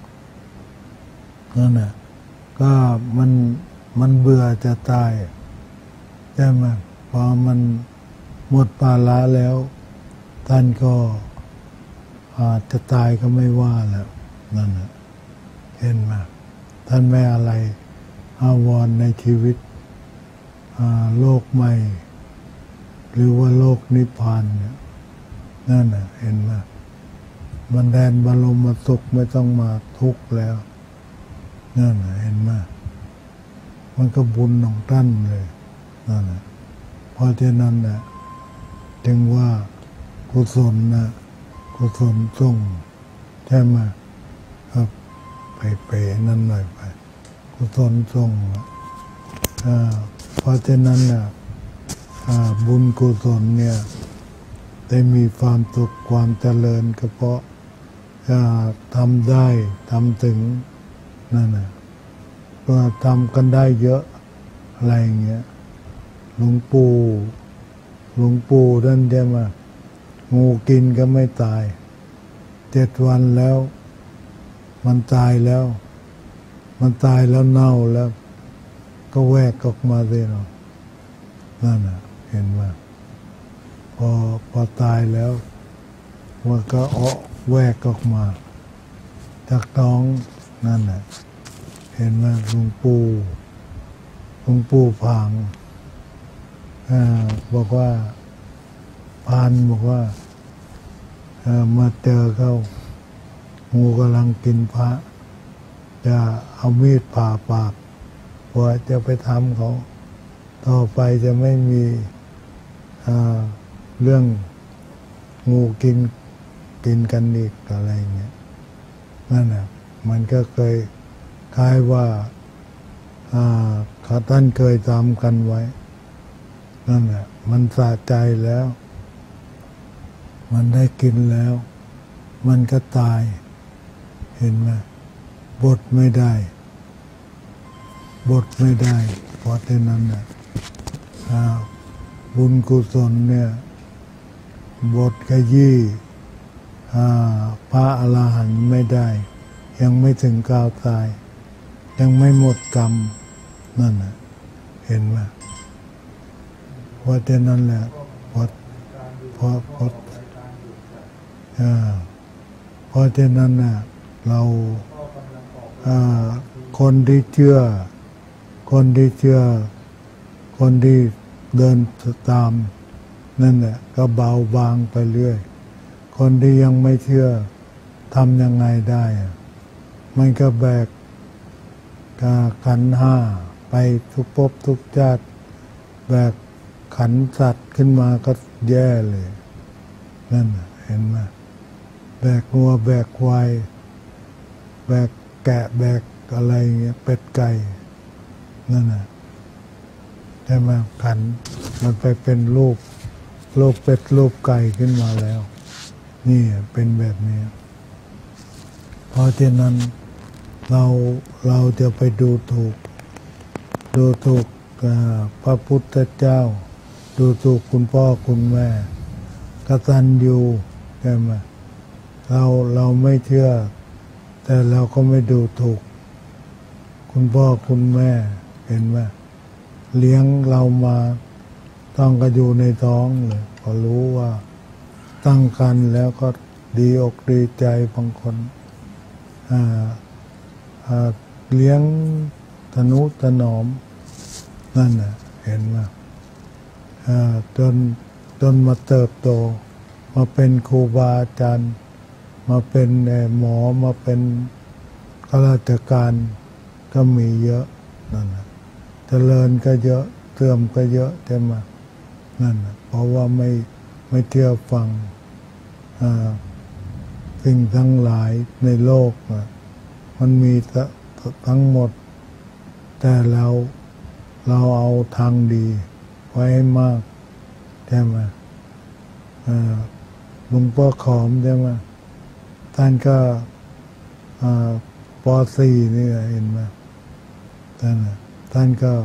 นั่นน่ะก็มันมันเบื่อจะตายใช่ไหมพอมันหมดภาระแล้วท่านก็อาจจะตายก็ไม่ว่าแล้วนั่นน่ะเห็นไหมท่านไม่อะไรอาวรณ์ในชีวิตโลกใหม่หรือว่าโลกนิพพานเนี่ยนั่นน่ะเห็นไหมมันแดนบรมสุขไม่ต้องมาทุกข์แล้วนั่นน่ะเห็นไหมมันก็บุญของท่านเลยนั่นน่ะเพราะฉะนั้นน่ะถึงว่ากุศลนะกุศลส่งใช่ไหมครับไปเป๋นั่นหน่อยไปกุศลส่งเพราะฉะนั้นน่ะบุญกุศลเนี่ยได้มีความสุขความเจริญก็เพราะทำได้ทำถึงนั่นน่ะก็ทำกันได้เยอะอะไรอย่างเงี้ยหลวงปู่หลวงปู่ท่านจะมางูกินก็ไม่ตายเจ็ดวันแล้วมันตายแล้วมันตายแล้วเน่าแล้วก็แวกออกมาเลยเนาะนั่นน่ะเห็นไหมพอพอตายแล้วมันก็ออกแวกออกมาจากท้องนั่นน่ะเห็นไหมหลวงปู่หลวงปู่ผางบอกว่าพานบอกว่ามาเจอเขางูกำลังกินพระจะเอามีดผ่าปากว่าจะไปทำเขาต่อไปจะไม่มีเรื่องงูกินกินกันอีกอะไรเงี้ยนั่นน่ะมันก็เคยคล้ายว่าเขาท่านเคยทำกันไว้นั่นแหละมันสะใจแล้ว มันได้กินแล้วมันก็ตายเห็นไหมบดไม่ได้บดไม่ได้เพราะฉะนั้นนะบุญกุศลเนี่ยบดขยี้พระอรหันต์ไม่ได้ยังไม่ถึงกาวตายยังไม่หมดกรรมนั่นนะเห็นไหมราะฉะนั้นแหละพอพอพออ่าเพราะฉะนั้นน่ะเราอ่าคนที่เชื่อคนที่เชื่อคนที่เดินตามนั่นแหละก็เบาบางไปเรื่อยคนที่ยังไม่เชื่อทำยังไงได้มันก็แบกขันธ์ห้าไปทุกภพทุกชาติแบกขันธ์สัตว์ขึ้นมาก็แย่เลยนั่นเห็นไหมแบกงัวแบกควายแบกแกะแบกอะไรเงี้ยเป็ดไก่นั่นน่ะใช่ไหมขันธ์มันไปเป็นรูปรูปเป็ดรูปไก่ขึ้นมาแล้วนี่เป็นแบบนี้เพราะฉะนั้นเราเราจะไปดูถูกดูถูกพระพุทธเจ้าดูถูกคุณพ่อคุณแม่กตัญญูใช่ไหมเราเราไม่เชื่อแต่เราก็ไม่ดูถูกคุณพ่อคุณแม่เห็นไหมเลี้ยงเรามาต้องก็อยู่ในท้องเลยพอรู้ว่าตั้งครรภ์แล้วก็ดีอกดีใจบางคนอ่าอ่าเลี้ยงทนุถนอมนั่นน่ะเห็นไหมอ่าจนจนมาเติบโตมาเป็นครูบาอาจารย์มาเป็นหมอมาเป็นข้าราชการก็มีเยอะนั่นน่ะเจริญก็เยอะเสื่อมก็เยอะใช่ไหมนั่นน่ะเพราะว่าไม่ไม่เชื่อฟังสิ่งทั้งหลายในโลกมันมีทั้งหมดแต่เราเราเอาทางดีไว้ให้มากใช่ไหมหลวงพ่อขอมใช่ไหมท่านก็ป.สี่ นี่เห็นไหมท่านท่านก็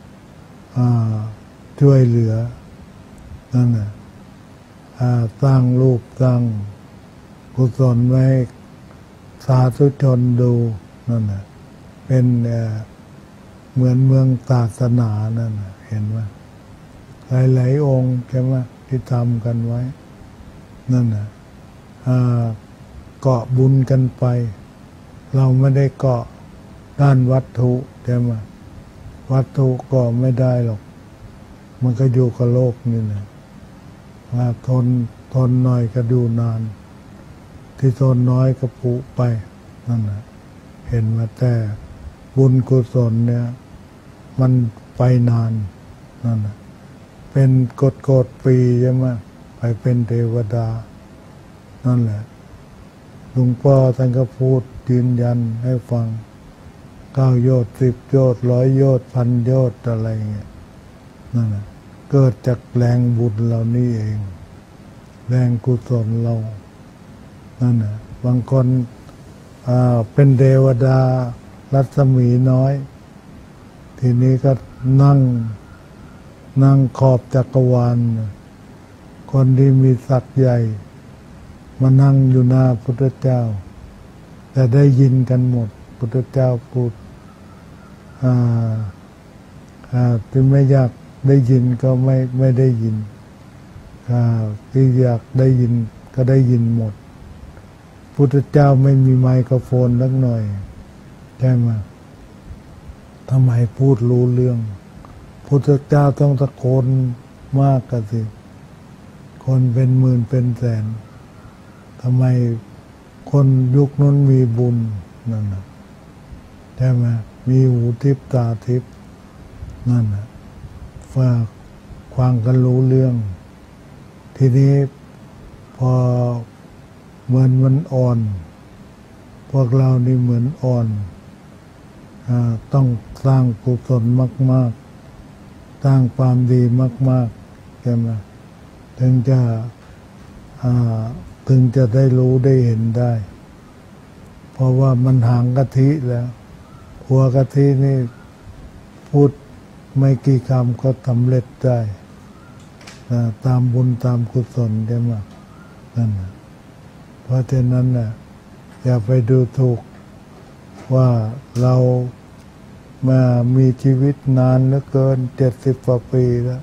ช่วยเหลือนั่นน่ะสร้างรูปสร้างกุศลไว้สาธุชนดูนั่นน่ะเป็นเหมือนเมืองศาสนานั่นน่ะเห็นไหมหลายๆองค์ใช่ไหมที่ทำกันไว้นั่นน่ะเกาะบุญกันไปเราไม่ได้เกาะด้านวัตถุใช่ไหมวัตถุเกาะไม่ได้หรอกมันก็อยู่กับโลกนี่นะว่าทนทนหน่อยก็ดูนานที่ทนน้อยก็ผุไปนั่นนะเห็นมาแต่บุญกุศลเนี่ยมันไปนานนั่นนะเป็นกฎกฎปีใช่ไหมไปเป็นเทวดานั่นแหละหลวงพ่อท่านก็พูดยืนยันให้ฟังเก้าโยชน์สิบโยชน์ร้อยโยชน์พันโยชน์อะไรเงี้ยนั่นแหละเกิดจากแรงบุญเรานี่เองแรงกุศลเรานั่นน่ะบางคนอ่าเป็นเทวดารัศมีน้อยทีนี้ก็นั่งนั่งขอบจักรวาลคนที่มีศักดิ์ใหญ่มานั่งอยู่หน้าพุทธเจ้าแต่ได้ยินกันหมดพุทธเจ้าพูดอ่าอ่าที่ไม่อยากได้ยินก็ไม่ไม่ได้ยินที่อยากได้ยินก็ได้ยินหมดพุทธเจ้าไม่มีไมโครโฟนสักหน่อยใช่ไหมทำไมพูดรู้เรื่องพุทธเจ้าต้องตะโกนมากกันสิคนเป็นหมื่นเป็นแสนทำไมคนยุคนั้นมีบุญนั่นนะใช่ไหมมีหูทิพตาทิพนั่นนะฝากความกันรู้เรื่องทีนี้พอเหมือนมันอ่อนพวกเรานี่เหมือนอ่อนอ่าต้องสร้างกุศลมากๆสร้างความดีมากๆใช่ไหมถึงจะอ่าถึงจะได้รู้ได้เห็นได้เพราะว่ามันห่างกะทิแล้วหัวกะทินี่พูดไม่กี่คำก็สำเร็จได้ตามบุญตามกุศลได้มากนั่นนะเพราะฉะนั้นน่ะอย่าไปดูถูกว่าเรามามีชีวิตนานเหลือเกินเจ็ดสิบกว่าปีแล้ว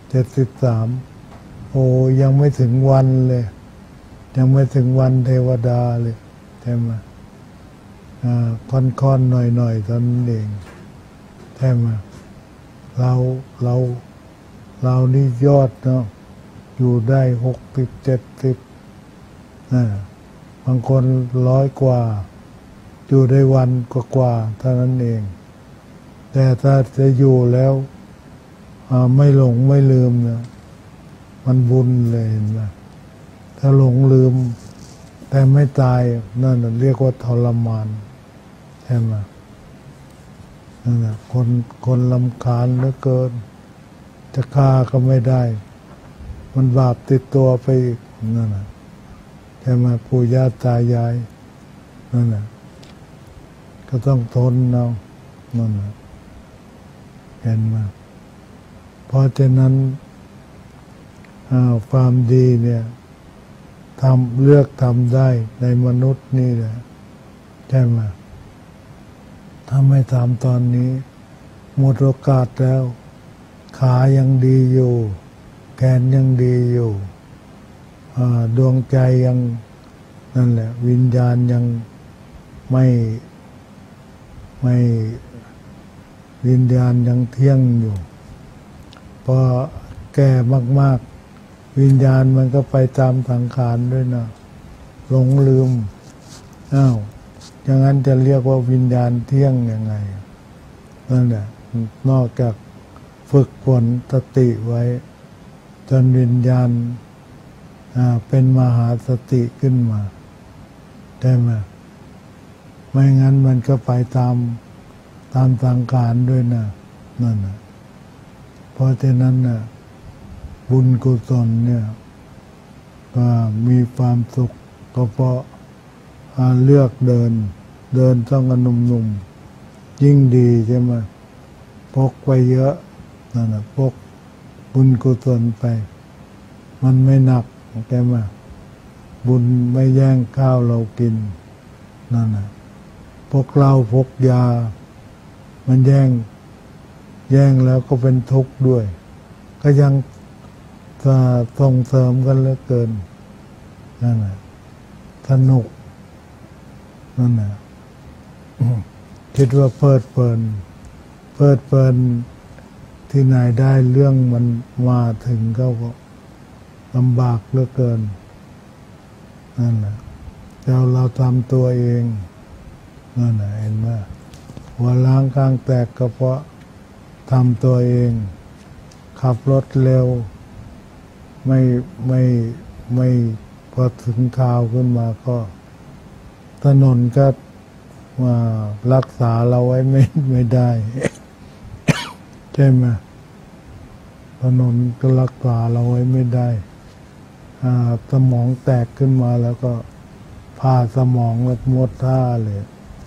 เจ็ดสิบสามโอ้ยังไม่ถึงวันเลยยังไม่ถึงวันเทวดาเลยใช่ไหมอ่าค่อนๆหน่อยๆตอนนั้นเองใช่ไหมเราเราเรานี่ยอดเนาะอยู่ได้หกสิบเจ็ดสิบอ่าบางคนร้อยกว่าอยู่ได้วันกว่าๆเท่านั้นเองแต่ถ้าจะอยู่แล้วไม่หลงไม่ลืมเนี่ยมันบุญเลยนะถ้าหลงลืมแต่ไม่ตายนั่นเรียกว่าทรมานใช่ไหมนั่นแหละคนคนรำคาญเหลือเกินจะฆ่าก็ไม่ได้มันบาปติดตัวไปอีกนั่นแหละใช่ไหมปู่ย่าตายายนั่นแหละก็ต้องทนเอานั่นแหละเห็นไหมเพราะฉะนั้นความดีเนี่ยทำเลือกทำได้ในมนุษย์นี่แหละใช่ไหมถ้าไม่ทำตอนนี้หมดโอกาสแล้วขายังดีอยู่แขนยังดีอยู่ดวงใจยังนั่นแหละวิญญาณยังไม่ไม่วิญญาณยังเที่ยงอยู่พอแก่มากๆวิญญาณมันก็ไปตามสังขารด้วยนะหลงลืมอ้าวอย่างนั้นจะเรียกว่าวิญญาณเที่ยงยังไงนั่นแหละนอกจากฝึกฝนสติไว้จนวิญญาณเป็นมหาสติขึ้นมาได้ไหมไม่งั้นมันก็ไปตามตามสังขารด้วยนะนั่นนะเพราะฉะนั้นนะบุญกุศลเนี่ยก็มีความสุขก็เพราะเลือกเดินเดินต้องกระนุ่มนุ่มยิ่งดีใช่ไหมพกไปเยอะนั่นนะพกบุญกุศลไปมันไม่หนักใช่ไหมบุญไม่แย่งข้าวเรากินนั่นนะพกเหล้าพกยามันแย่งแย่งแล้วก็เป็นทุกข์ด้วยก็ยังส่งเสริมกันเหลือเกินนั่นแหละสนุกนั่นแหละคิดว่าเพลิดเพลินเพลิดเพลินที่ไหนได้เรื่องมันมาถึงก็ลำบากเหลือเกินนั่นแหละเราเราทำตัวเองนั่นแหละเห็นไหมหัวล้างข้างแตกก็เพราะทำตัวเองขับรถเร็วไม่ไม่ไม่พอถึงข่าวขึ้นมาก็ถนนก็มารักษาเราไว้ไม่ไม่ได้ใช่ไหมถนนก็รักษาเราไว้ไม่ได้สมองแตกขึ้นมาแล้วก็ผ่าสมองแบบหมดท่าเลย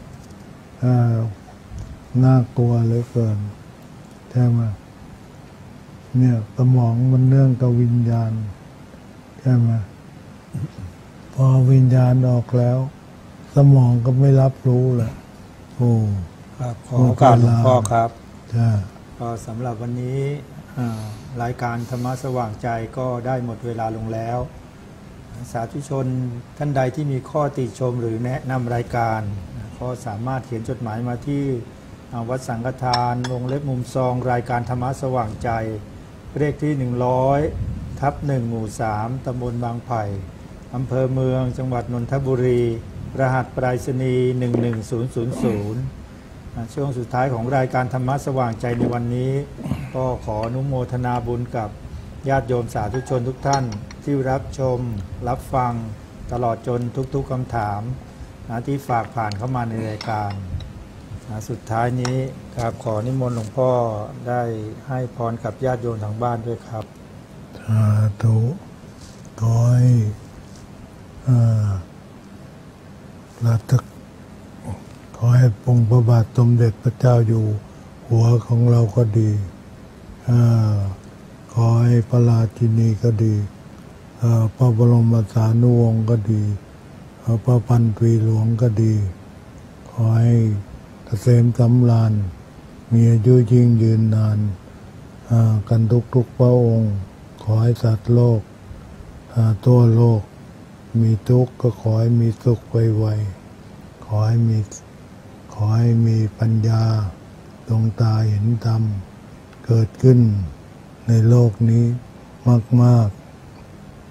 น่ากลัวเหลือเกินใช่ไหมเนี่ยสมองมันเนื่องกับวิญญาณใช่ไหมพอวิญญาณออกแล้ว สมองก็ไม่รับรู้แหละโอ้ครับขอโอกาสหลวงพ่อครับจ้าก็สำหรับวันนี้รายการธรรมะสว่างใจก็ได้หมดเวลาลงแล้วสาธุชนท่านใดที่มีข้อติชมหรือแนะนำรายการก็สามารถเขียนจดหมายมาที่วัดสังฆทานวงเล็บมุมซองรายการธรรมะสว่างใจเลขที่หนึ่งร้อยทับหนึ่งหมู่สามตำบลบางไผ่อำเภอเมืองจังหวัดนนทบุรีรหัสไปรษณีย์หนึ่งหนึ่งศูนย์ศูนย์ศูนย์ช่วงสุดท้ายของรายการธรรมะสว่างใจในวันนี้ก็ขออนุโมทนาบุญกับญาติโยมสาธุชนทุกท่านที่รับชมรับฟังตลอดจนทุกๆคำถามที่ฝากผ่านเข้ามาในรายการสุดท้ายนี้ครับขอนิมนต์หลวงพ่อได้ให้พรกับญาติโยมทางบ้านด้วยครับสาธุขอให้รัตขอให้องค์พระบาทสมเด็จพระเจ้าอยู่หัวของเราก็ดีขอให้พระราชินีก็ดีพระบรมสารีวงศ์ก็ดีพระพันตรีหลวงก็ดีขอให้เกษมสำราญมีอายุยิ่งยืนนานกันทุกทุกพระองค์ขอให้สัตว์โลกทั่วโลกมีทุกข์ก็ขอให้มีสุขไวๆขอให้มีขอให้มีปัญญาดวงตาเห็นธรรมเกิดขึ้นในโลกนี้มาก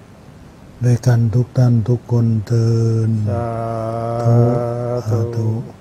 ๆด้วยกันทุกท่านทุกคนเทินสาธุ